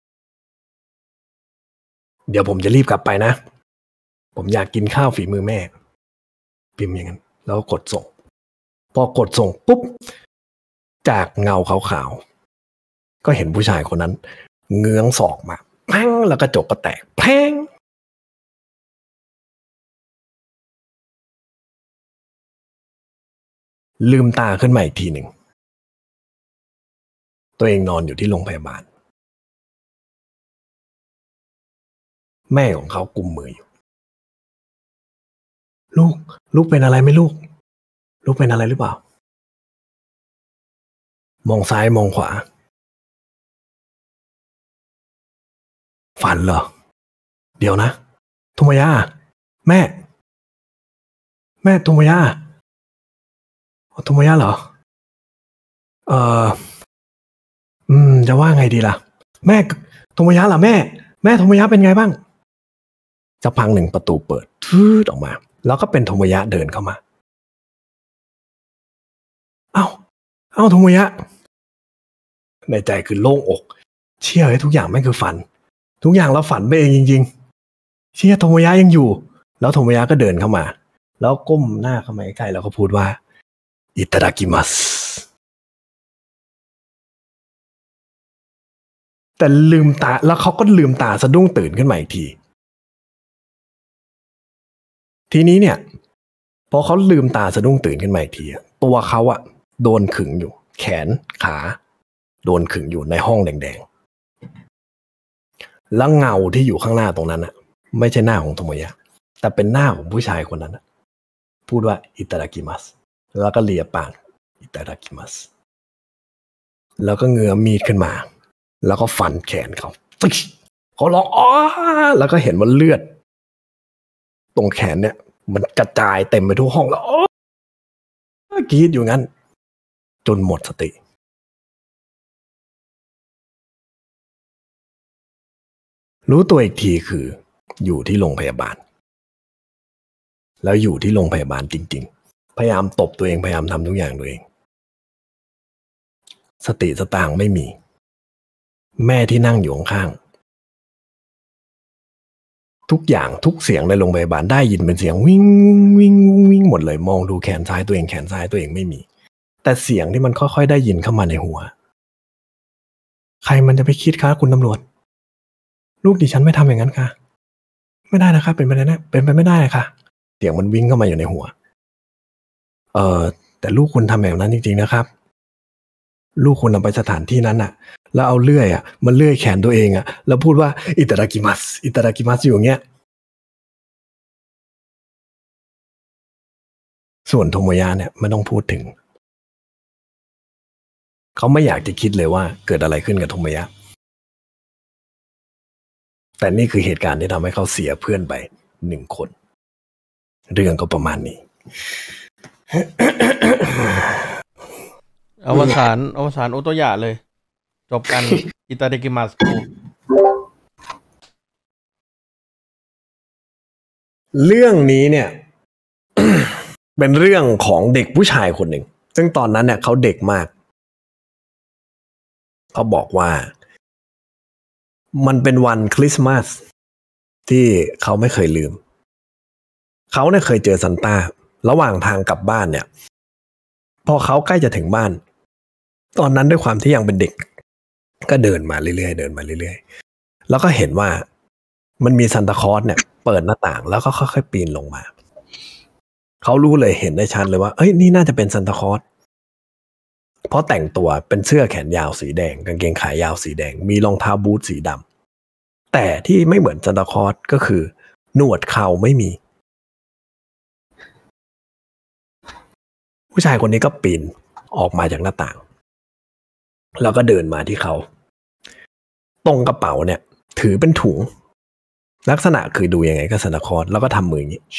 เดี๋ยวผมจะรีบกลับไปนะผมอยากกินข้าวฝีมือแม่พิมพ์อย่างนั้นแล้วกดส่งพอกดส่งปุ๊บจากเงาขาวๆก็เห็นผู้ชายคนนั้นเงื้องศอกมาแพงแล้วกระจกก็แตกแพงลืมตาขึ้นมาอีกทีหนึ่งตัวเองนอนอยู่ที่โรงพยาบาลแม่ของเขากุมมืออยู่ลูกลูกเป็นอะไรไหมลูกลูกเป็นอะไรหรือเปล่ามองซ้ายมองขวาฝันเหรอเดี๋ยวนะทุมยาแม่แม่ทุมยาทุมยาเหรอเอออืมจะว่าไงดีล่ะแม่ทุมยาเหรอแม่แม่ทุมยาเป็นไงบ้างสักพักหนึ่งประตูเปิดฟืดออกมาแล้วก็เป็นทุมยาเดินเข้ามาเอ้าเอ้าทุมยาในใจคือโล่งอกเชื่อให้ทุกอย่างไม่คือฝันทุกอย่างเราฝันไปเองจริงๆเชื่อโทโมยะยังอยู่แล้วโทโมยะก็เดินเข้ามาแล้วก้มหน้าเข้ามาใกล้แล้วก็พูดว่าอิตาดากิมัสแต่ลืมตาแล้วเขาก็ลืมตาสะดุ้งตื่นขึ้นมาอีกทีทีนี้เนี่ยพอเขาลืมตาสะดุ้งตื่นขึ้นมาอีกทีตัวเขาอะโดนขึงอยู่แขนขาโดนขึงอยู่ในห้องแดงๆแล้วเงาที่อยู่ข้างหน้าตรงนั้นอะไม่ใช่หน้าของโทโมยะแต่เป็นหน้าของผู้ชายคนนั้นอะพูดว่าอิตาดากิมัสแล้วก็เลียปากอิตาดากิมัสแล้วก็เงื้อมีดขึ้นมาแล้วก็ฟันแขนเขาเขาร้องอ้อแล้วก็เห็นว่าเลือดตรงแขนเนี่ยมันกระจายเต็มไปทุกห้องแล้วอ้อกรีดอยู่งั้นจนหมดสติรู้ตัวอีกทีคืออยู่ที่โรงพยาบาลแล้วอยู่ที่โรงพยาบาลจริงๆพยายามตบตัวเองพยายามทำทุกอย่างตัวเองสติสตางค์ไม่มีแม่ที่นั่งอยู่ข้างๆทุกอย่างทุกเสียงในโรงพยาบาลได้ยินเป็นเสียงวิ่งวิ่งวิ่งหมดเลยมองดูแขนซ้ายตัวเองแขนซ้ายตัวเองไม่มีแต่เสียงที่มันค่อยๆได้ยินเข้ามาในหัวใครมันจะไปคิดคะคุณตำรวจลูกดิฉันไม่ทำอย่างนั้นค่ะไม่ได้นะคะเป็นไปได้นะเป็นไปไม่ได้ค่ะเสียงมันวิ่งเข้ามาอยู่ในหัวเออแต่ลูกคุณทำแบบนั้นจริงๆนะครับลูกคุณนำไปสถานที่นั้นน่ะแล้วเอาเลื่อยอ่ะมันเลื่อยแขนตัวเองอ่ะแล้วพูดว่าอิตาดากิมัสอิตาดากิมัสอยู่อย่างเงี้ยส่วนโทโมยะเนี่ยไม่ต้องพูดถึงเขาไม่อยากจะคิดเลยว่าเกิดอะไรขึ้นกับโทโมยะแต่นี่คือเหตุการณ์ที่ทำให้เขาเสียเพื่อนไปหนึ่งคนเรื่องก็ประมาณนี้อวสานอวสานโอโตยะเลยจบกัน อิตาเดกิมัสกูเรื่องนี้เนี่ย เป็นเรื่องของเด็กผู้ชายคนหนึ่งซึ่งตอนนั้นเนี่ยเขาเด็กมากเขาบอกว่ามันเป็นวันคริสต์มาสที่เขาไม่เคยลืมเขาเนี่ยเคยเจอซันต้าระหว่างทางกลับบ้านเนี่ยพอเขาใกล้จะถึงบ้านตอนนั้นด้วยความที่ยังเป็นเด็กก็เดินมาเรื่อยๆเดินมาเรื่อยๆแล้วก็เห็นว่ามันมีซันตาคลอสเนี่ยเปิดหน้าต่างแล้วก็ค่อยๆปีนลงมาเขารู้เลยเห็นได้ชัดเลยว่าเอ้ยนี่น่าจะเป็นซันตาคลอสเพราะแต่งตัวเป็นเสื้อแขนยาวสีแดงกางเกงขายาวสีแดงมีรองเท้าบูทสีดำแต่ที่ไม่เหมือนซันตาคลอสก็คือหนวดเข่าไม่มีผู้ชายคนนี้ก็ปีนออกมาจากหน้าต่างแล้วก็เดินมาที่เขาตรงกระเป๋าเนี่ยถือเป็นถุงลักษณะคือดูยังไงก็ซันตาคลอสแล้วก็ทำมืออย่างนี้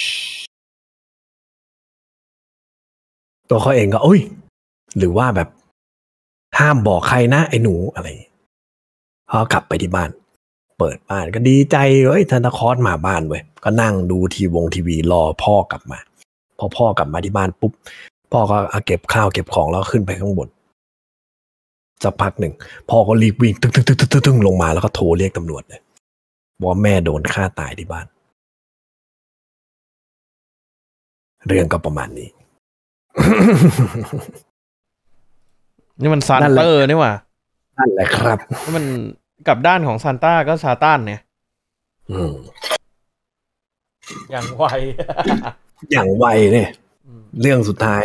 ตัวเขาเองก็โอ้ยหรือว่าแบบห้ามบอกใครนะไอ้หนูอะไรพอกลับไปที่บ้านเปิดบ้านก็ดีใจเฮ้ยซันตาคลอสมาบ้านเว้ยก็นั่งดูทีวงทีวีรอพ่อกลับมาพอพ่อกลับมาที่บ้านปุ๊บพ่อก็เอาเก็บข้าวเก็บของแล้วขึ้นไปข้างบนสักพักหนึ่งพ่อก็รีบวิ่งตึ้งตึ้งตึ้งตึ้งตึ้งลงมาแล้วก็โทรเรียกตำรวจเลยบอกว่าแม่โดนฆ่าตายที่บ้านเรื่องก็ประมาณนี้นี่มันซานเตอร์นี่หว่านั่นแหละครับนี่มันกลับด้านของซานต้าก็ซาตานเนี่ยอืมอย่างไวอย่างไวเนี่ยเรื่องสุดท้าย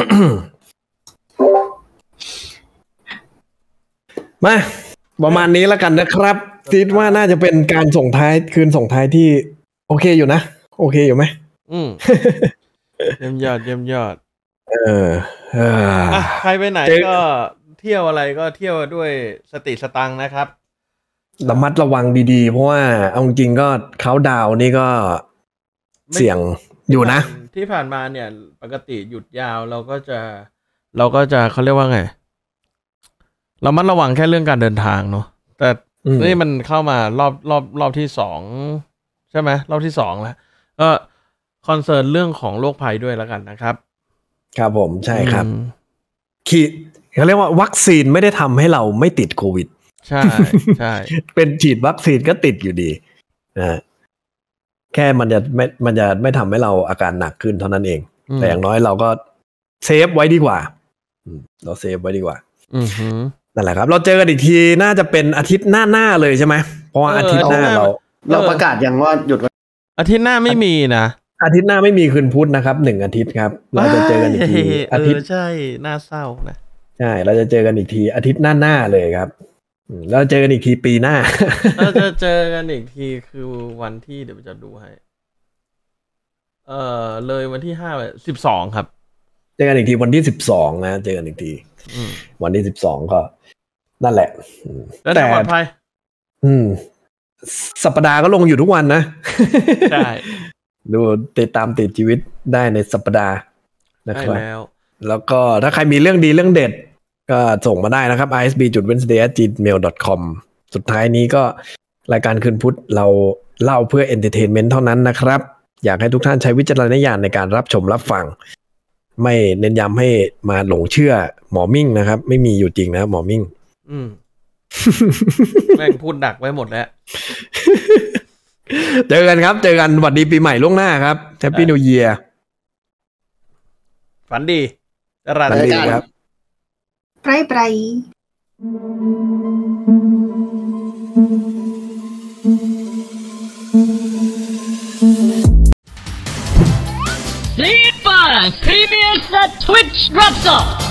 มาประมาณนี้แล้วกันนะครับคิดว่าน่าจะเป็นการส่งท้ายคืนส่งท้ายที่โอเคอยู่นะโอเคอยู่ไหมอืมเยี่ยมยอดเยี่ยมยอดเออเออใครไปไหนก็เที่ยวอะไรก็เที่ยวด้วยสติสตังค์นะครับระมัดระวังดีๆเพราะว่าเอาจริงก็เขาดาวนี่ก็เสี่ยงอยู่นะที่ผ่านมาเนี่ยปกติหยุดยาวเราก็จะเราก็จะเขาเรียกว่าไงเรามัดระวังแค่เรื่องการเดินทางเนาะแต่นี่มันเข้ามารอบรอบรอบที่สองใช่ไหมรอบที่สองแล้วก็คอนเซิร์นเรื่องของโรคภัยด้วยแล้วกันนะครับครับผมใช่ครับขีดเขาเรียกว่าวัคซีนไม่ได้ทำให้เราไม่ติดโควิดใช่ใช่เป็นฉีดวัคซีนก็ติดอยู่ดีนะแค่มันจะไม่มันจะไม่ทำให้เราอาการหนักขึ้นเท่านั้นเองแต่อย่างน้อยเราก็เซฟไว้ดีกว่าเราเซฟไว้ดีกว่าอือฮึนั่นแหละครับเราเจอกันอีกทีน่าจะเป็นอาทิตย์หน้าหน้าเลยใช่ไหมเพราะว่าอาทิตย์หน้าเราเราประกาศอย่างว่าหยุดอาทิตย์หน้าไม่มีนะอาทิตย์หน้าไม่มีคืนพุธนะครับหนึ่งอาทิตย์ครับเราจะเจอกันอีกทีอาทิตย์ใช่น่าเศร้านะใช่เราจะเจอกันอีกทีอาทิตย์หน้าหน้าเลยครับเราเจอกันอีกทีปีหน้าเราจะเจอกันอีกทีคือวันที่เดี๋ยวจะดูให้เอ่อเลยวันที่ห้าไปสิบสองครับเจอกันอีกทีวันที่สิบสองนะเจอกันอีกทีวันที่สิบสองก็นั่นแหละแต่ปลอดภัยอืมสัปดาห์ก็ลงอยู่ทุกวันนะใช่ดูติดตามติดชีวิตได้ในสัปดาห์นะครับแล้วแล้วก็ถ้าใครมีเรื่องดีเรื่องเด็ดก็ส่งมาได้นะครับ ไอ เอส บี ดอท เวนส์เดย์ แอท จีเมล ดอท คอม สุดท้ายนี้ก็รายการคืนพุธเราเล่าเพื่อเอนเตอร์เทนเมนต์เท่านั้นนะครับอยากให้ทุกท่านใช้วิจารณญาณในการรับชมรับฟังไม่เน้นย้ำให้มาหลงเชื่อหมอมิ่งนะครับไม่มีอยู่จริงนะหมอมิ่งอืมแม่งพูดดักไว้หมดแล้วเจอกันครับเจอกันสวัสดีปีใหม่ล่วงหน้าครับแฮปปี้นิวเยียร์ฝันดีราตรีครับไปไป Sleep on Previous Twitch drops off